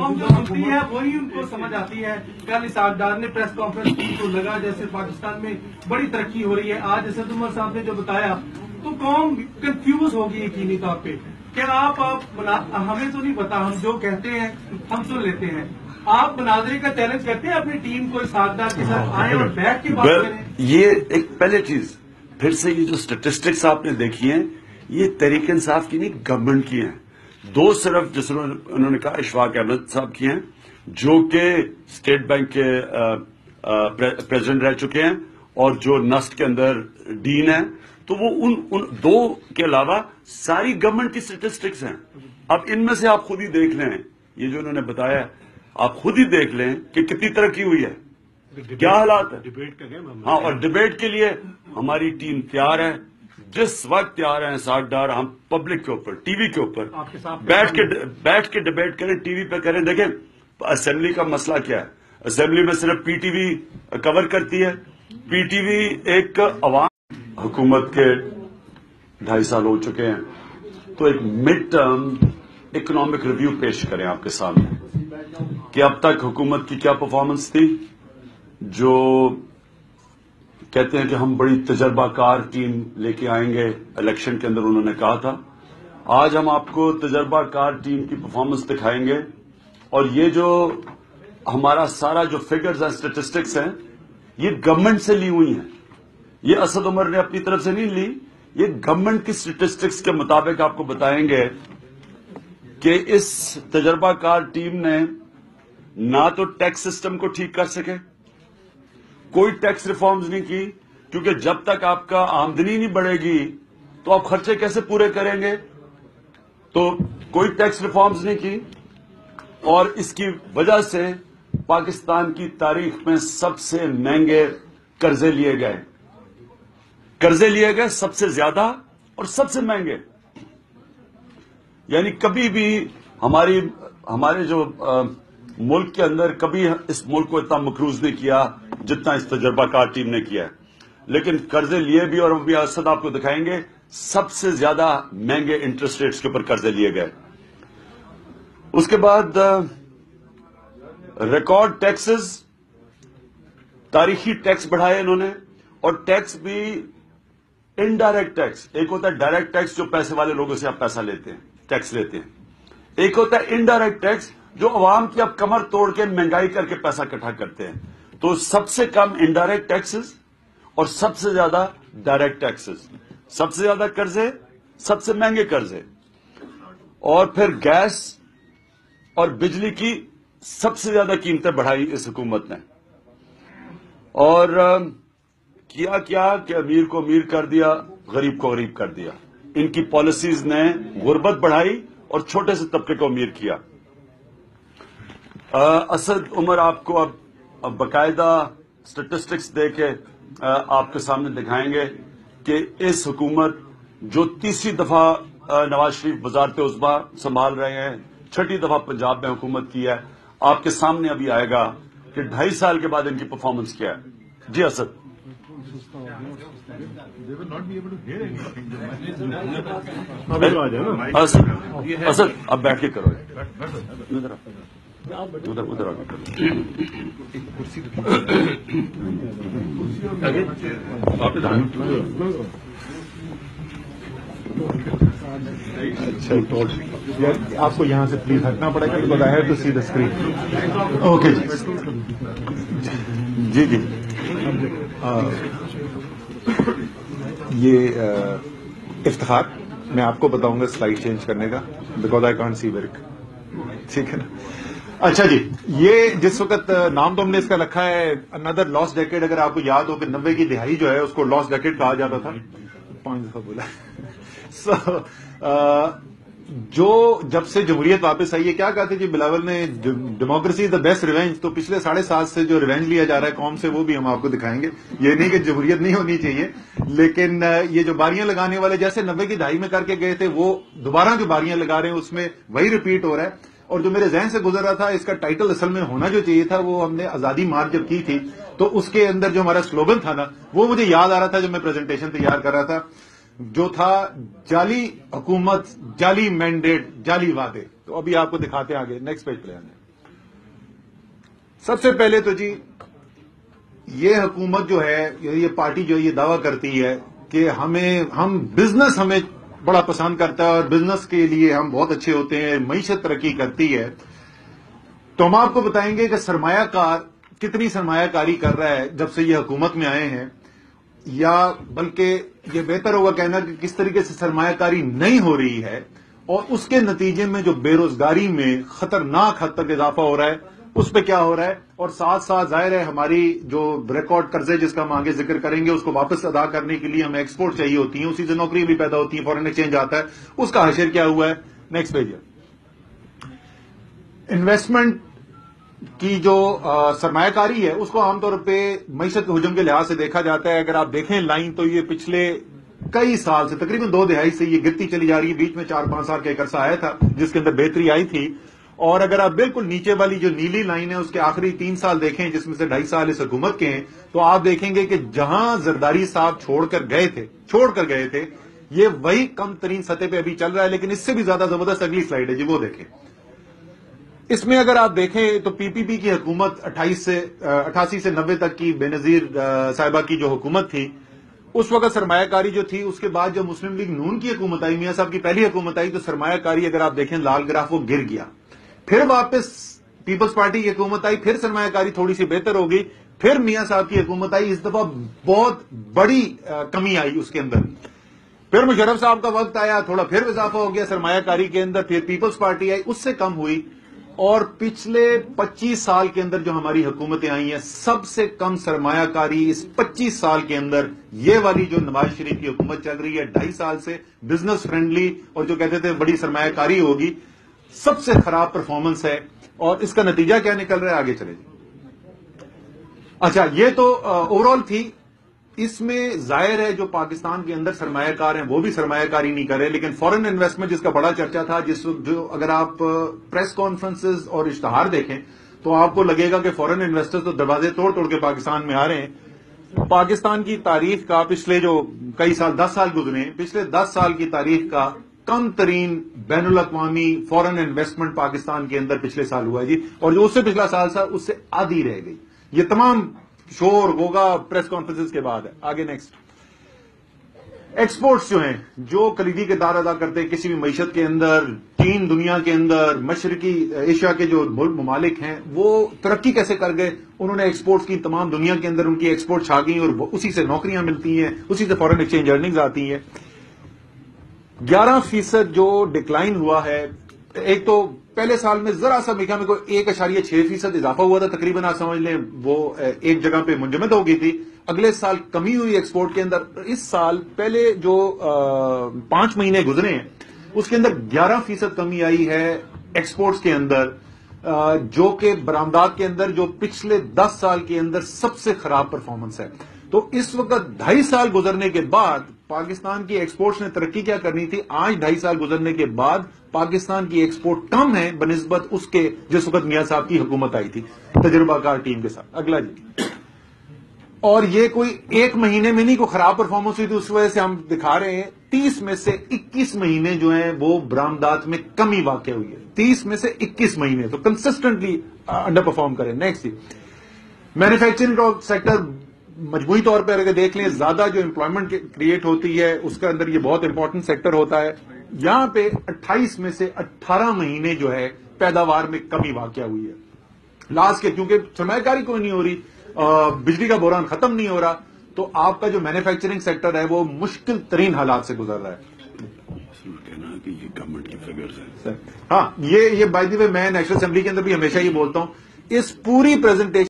ہے وہی ان کو سمجھ آتی ہے. کل اسحاق ڈار نے پریس کانفرنس کی تو لگا جیسے پاکستان میں بڑی ترقی ہو رہی ہے. آج اسد عمر صاحب نے جو بتایا تو قوم کنفیوز ہوگی یقینی طور پہ. کیا آپ ہمیں تو نہیں پتا, ہم جو کہتے ہیں ہم سن لیتے ہیں. آپ مناظرے کا چیلنج کرتے ہیں اپنی ٹیم کو اسحاق ڈار کے ساتھ آئیں اور بیٹھ کے بات کریں؟ یہ ایک پہلے چیز, پھر سے یہ جو اسٹیٹسٹکس آپ نے دیکھی ہیں یہ تحریک انصاف کی نہیں گورنمنٹ کی ہیں. دو صرف جس انہوں نے کہا اشفاق احمد صاحب کی ہیں جو کہ اسٹیٹ بینک کے پریزیڈنٹ رہ چکے ہیں اور جو نسٹ کے اندر ڈین ہیں, تو وہ ان دو کے علاوہ ساری گورنمنٹ کی اسٹیٹسٹکس ہیں. اب ان میں سے آپ خود ہی دیکھ لیں, یہ جو انہوں نے بتایا آپ خود ہی دیکھ لیں کہ کتنی ترقی ہوئی ہے, کیا حالات ہے. ہاں, اور ڈبیٹ کے لیے ہماری ٹیم تیار ہے, جس وقت تیار ہیں اسحاق ڈار, ہم پبلک کے اوپر ٹی وی کے اوپر بیٹھ کے ڈبیٹ کریں, ٹی وی پہ کریں. دیکھیں اسمبلی کا مسئلہ کیا ہے, اسمبلی میں صرف پی ٹی وی کور کرتی ہے. پی ٹی وی ایک عوام, حکومت کے 2.5 سال ہو چکے ہیں, تو ایک مڈ ٹرم اکنامک ریویو پیش کریں آپ کے سامنے کہ اب تک حکومت کی کیا پرفارمنس تھی. جو کہتے ہیں کہ ہم بڑی تجربہ کار ٹیم لے کے آئیں گے, الیکشن کے اندر انہوں نے کہا تھا. آج ہم آپ کو تجربہ کار ٹیم کی پرفارمنس دکھائیں گے. اور یہ جو ہمارا سارا جو فگرز ہیں, اسٹیٹسٹکس ہیں, یہ گورنمنٹ سے لی ہوئی ہیں. یہ اسد عمر نے اپنی طرف سے نہیں لی, یہ گورنمنٹ کی اسٹیٹسٹکس کے مطابق آپ کو بتائیں گے کہ اس تجربہ کار ٹیم نے نہ تو ٹیکس سسٹم کو ٹھیک کر سکے, کوئی ٹیکس ریفارمز نہیں کی, کیونکہ جب تک آپ کا آمدنی نہیں بڑھے گی تو آپ خرچے کیسے پورے کریں گے؟ تو کوئی ٹیکس ریفارمز نہیں کی، اور اس کی وجہ سے پاکستان کی تاریخ میں سب سے مہنگے قرضے لیے گئے، سب سے زیادہ اور سب سے مہنگے. یعنی کبھی بھی ہمارے جو ملک کے اندر کبھی اس ملک کو اتنا مقروض نہیں کیا جتنا اس تجربہ کار ٹیم نے کیا ہے. لیکن قرضے لیے بھی، اور ابھی اسد آپ کو دکھائیں گے، سب سے زیادہ مہنگے انٹرسٹ ریٹس کے اوپر قرضے لیے گئے. اس کے بعد ریکارڈ ٹیکسز، تاریخی ٹیکس بڑھائے انہوں نے، اور ٹیکس بھی انڈائریکٹ ٹیکس. ایک ہوتا ہے ڈائریکٹ ٹیکس جو پیسے والے لوگوں سے آپ پیسہ لیتے ہیں، ٹیکس لیتے ہیں. ایک ہوتا ہے انڈائریکٹ ٹیکس جو عوام کی آپ کمر توڑ کے مہنگائی کر کے پیسہ اکٹھا کرتے ہیں. تو سب سے کم انڈائریکٹ ٹیکسز اور سب سے زیادہ ڈائریکٹ ٹیکسز، سب سے زیادہ قرضے، سب سے مہنگے قرضے. اور پھر گیس اور بجلی کی سب سے زیادہ قیمتیں بڑھائی اس حکومت نے. اور کیا کہ امیر کو امیر کر دیا، غریب کو غریب کر دیا. ان کی پالیسیز نے غربت بڑھائی اور چھوٹے سے طبقے کو امیر کیا. اسد عمر آپ کو اب باقاعدہ سٹیٹسٹکس دے کے آپ کے سامنے دکھائیں گے کہ اس حکومت جو تیسری دفعہ نواز شریف وزارت عظمیٰ سنبھال رہے ہیں، چھٹی دفعہ پنجاب میں حکومت کی ہے، آپ کے سامنے ابھی آئے گا کہ 2.5 سال کے بعد ان کی پرفارمنس کیا ہے. جی اسد. اسد اب بیٹھ کے کرو، ادھر آپ کو یہاں سے پلیز ہٹنا پڑے گا because I have to see the screen. Okay جی جی. یہ افتخار میں آپ کو بتاؤں گا سلائڈ چینج کرنے کا because I can't see work. ٹھیک ہے نا. اچھا جی، یہ جس وقت نام تو ہم نے اس کا رکھا ہے اندر لاسٹ ڈیکیڈ. اگر آپ کو یاد ہو کہ 90 کی دہائی جو ہے اس کو لاسٹ ڈیکیڈ کہا جاتا تھا. 5 دفعہ بولا. جو جب سے جمہوریت واپس آئی ہے، کیا کہتے جی بلاول نے، democracy is the best revenge. تو پچھلے 7.5 سے جو ریونج لیا جا رہا ہے قوم سے، وہ بھی ہم آپ کو دکھائیں گے. یہ نہیں کہ جمہوریت نہیں ہونی چاہیے، لیکن یہ جو باریاں لگانے والے جیسے 90 کی دہائی میں کر کے گئے تھے، وہ دوبارہ جو باریاں لگا رہے ہیں اس میں وہی ریپیٹ ہو رہا ہے. اور جو میرے ذہن سے گزر رہا تھا، اس کا ٹائٹل اصل میں ہونا جو چاہیے تھا، وہ ہم نے آزادی مارچ جب کی تھی تو اس کے اندر جو ہمارا سلوگن تھا نا، وہ مجھے یاد آ رہا تھا جب میں پریزنٹیشن تیار کر رہا تھا، جو تھا جعلی حکومت، جعلی مینڈیٹ، جعلی وعدے. تو ابھی آپ کو دکھاتے ہیں آگے، نیکسٹ پیج پہ آنے. سب سے پہلے تو جی یہ حکومت جو ہے، یہ پارٹی جو یہ دعویٰ کرتی ہے کہ ہم بزنس ہمیں بڑا پسند کرتا ہے اور بزنس کے لیے ہم بہت اچھے ہوتے ہیں، معیشت ترقی کرتی ہے. تو ہم آپ کو بتائیں گے کہ سرمایہ کار کتنی سرمایہ کاری کر رہا ہے جب سے یہ حکومت میں آئے ہیں، یا بلکہ یہ بہتر ہوگا کہنا کہ کس طریقے سے سرمایہ کاری نہیں ہو رہی ہے، اور اس کے نتیجے میں جو بے روزگاری میں خطرناک حد تک اضافہ ہو رہا ہے، اس پہ کیا ہو رہا ہے. اور ساتھ ساتھ ظاہر ہے ہماری جو ریکارڈ قرضے جس کا ہم آگے ذکر کریں گے، اس کو واپس ادا کرنے کے لیے ہمیں ایکسپورٹ چاہیے ہوتی ہیں، اسی سے نوکری بھی پیدا ہوتی ہے، فورن ایکسچینج آتا ہے. اس کا حشر کیا ہوا ہے؟ نیکسٹ پیج ہے. انویسٹمنٹ کی جو سرمایہ کاری ہے، اس کو عام طور پہ معیشت کے حجم کے لحاظ سے دیکھا جاتا ہے. اگر آپ دیکھیں لائن تو یہ پچھلے کئی سال سے، تقریباً 2 دہائی سے یہ گرتی چلی جا رہی ہے. بیچ میں 4-5 سال کا ایک عرصہ آیا تھا جس کے اندر بہتری آئی تھی. اور اگر آپ بالکل نیچے والی جو نیلی لائن ہے اس کے آخری 3 سال دیکھیں، جس میں سے 2.5 سال اس حکومت کے ہیں، تو آپ دیکھیں گے کہ جہاں زرداری صاحب چھوڑ کر گئے تھے یہ وہی کم ترین سطح پہ ابھی چل رہا ہے. لیکن اس سے بھی زیادہ زبردست اگلی سلائیڈ ہے جی، وہ دیکھیں. اس میں اگر آپ دیکھیں تو پی پی پی کی حکومت 88 سے 90 تک کی بے نظیر صاحبہ کی جو حکومت تھی، اس وقت سرمایہ کاری جو تھی، اس کے بعد جو مسلم لیگ نون کی حکومت آئی، میاں صاحب کی پہلی حکومت آئی، تو سرمایہ کاری اگر آپ دیکھیں لال گراف وہ گر گیا. پھر واپس پیپلز پارٹی کی حکومت آئی، پھر سرمایہ کاری تھوڑی سی بہتر ہو گئی، پھر میاں صاحب کی حکومت آئی، اس دفعہ بہت بڑی کمی آئی اس کے اندر. پھر مشرف صاحب کا وقت آیا، تھوڑا پھر اضافہ ہو گیا سرمایہ کاری کے اندر، پھر پیپلز پارٹی آئی، اس سے کم ہوئی. اور پچھلے 25 سال کے اندر جو ہماری حکومتیں آئی ہیں سب سے کم سرمایہ کاری اس 25 سال کے اندر یہ والی جو نواز شریف کی حکومت چل رہی ہے 2.5 سال سے بزنس فرینڈلی اور جو کہتے تھے بڑی سرمایہ کاری ہوگی سب سے خراب پرفارمنس ہے اور اس کا نتیجہ کیا نکل رہا ہے آگے چلے جائیں. اچھا یہ تو اوور آل تھی. اس میں ظاہر ہے جو پاکستان کے اندر سرمایہ کار ہیں وہ بھی سرمایہ کاری نہیں کر رہے لیکن فورن انویسٹمنٹ جس کا بڑا چرچا تھا جو اگر آپ پریس کانفرنسز اور اشتہار دیکھیں تو آپ کو لگے گا کہ فورن انویسٹر تو دروازے توڑ توڑ کے پاکستان میں آ رہے ہیں. پاکستان کی تاریخ کا پچھلے جو کئی سال 10 سال گزرے پچھلے 10 سال کی تاریخ کا کم ترین بین الاقوامی فورن انویسٹمنٹ پاکستان کے اندر پچھلے سال ہوا ہے جی اور جو اس سے پچھلا سال تھا اس سے آدھی رہ گئی. یہ تمام شور ہوگا پریس کانفرنس کے بعد ہے. آگے نیکسٹ ایکسپورٹس جو ہیں جو کلیدی کردار ادا کرتے ہیں کسی بھی معیشت کے اندر چین دنیا کے اندر مشرقی ایشیا کے جو ممالک ہیں وہ ترقی کیسے کر گئے انہوں نے ایکسپورٹس کی تمام دنیا کے اندر ان کی ایکسپورٹ چھا گئی اور اسی سے نوکریاں ملتی ہیں اسی سے فورن ایکسچینج ارننگز آتی ہیں. 11% جو ڈکلائن ہوا ہے ایک تو پہلے سال میں ذرا سا میکا میں کوئی 1.6% اضافہ ہوا تھا تقریباً آپ سمجھ لیں وہ ایک جگہ پہ منجمد ہو گئی تھی. اگلے سال کمی ہوئی ایکسپورٹ کے اندر. اس سال پہلے جو 5 مہینے گزرے ہیں اس کے اندر 11% کمی آئی ہے ایکسپورٹس کے اندر جو کہ برآمدات کے اندر جو پچھلے 10 سال کے اندر سب سے خراب پرفارمنس ہے. تو اس وقت 2.5 سال گزرنے کے بعد پاکستان کی ایکسپورٹس نے ترقی کیا کرنی تھی. آج 2.5 سال گزرنے کے بعد پاکستان کی ایکسپورٹ کم ہے بنسبت اس کے جس وقت میاں صاحب کی حکومت آئی تھی تجربہ کار ٹیم کے ساتھ. اگلا جی اور یہ کوئی ایک مہینے میں نہیں کوئی خراب پرفارمنس ہوئی تھی اس وجہ سے ہم دکھا رہے ہیں 30 میں سے 21 مہینے جو ہیں وہ برآمدات میں کمی واقع ہوئی ہے. 30 میں سے 21 مہینے تو کنسسٹنٹلی انڈر پرفارم کریں. نیکسٹ جی مینوفیکچرنگ سیکٹر مجموعی طور پہ اگر دیکھ لیں زیادہ جو امپلائمنٹ کریٹ ہوتی ہے اس کے اندر یہ بہت امپورٹنٹ سیکٹر ہوتا ہے. یہاں پہ 28 میں سے 18 مہینے جو ہے پیداوار میں کمی واقع ہوئی ہے. لاسٹ کے کیونکہ سرمایہ کاری کوئی نہیں ہو رہی بجلی کا بحران ختم نہیں ہو رہا تو آپ کا جو مینوفیکچرنگ سیکٹر ہے وہ مشکل ترین حالات سے گزر رہا ہے. کہنا کہ یہ گورنمنٹ کی فگرز ہیں. ہاں یہ بائی دی وے میں نیشنل اسمبلی کے اندر بھی ہمیشہ یہ بولتا ہوں اس پوری پریزنٹیشن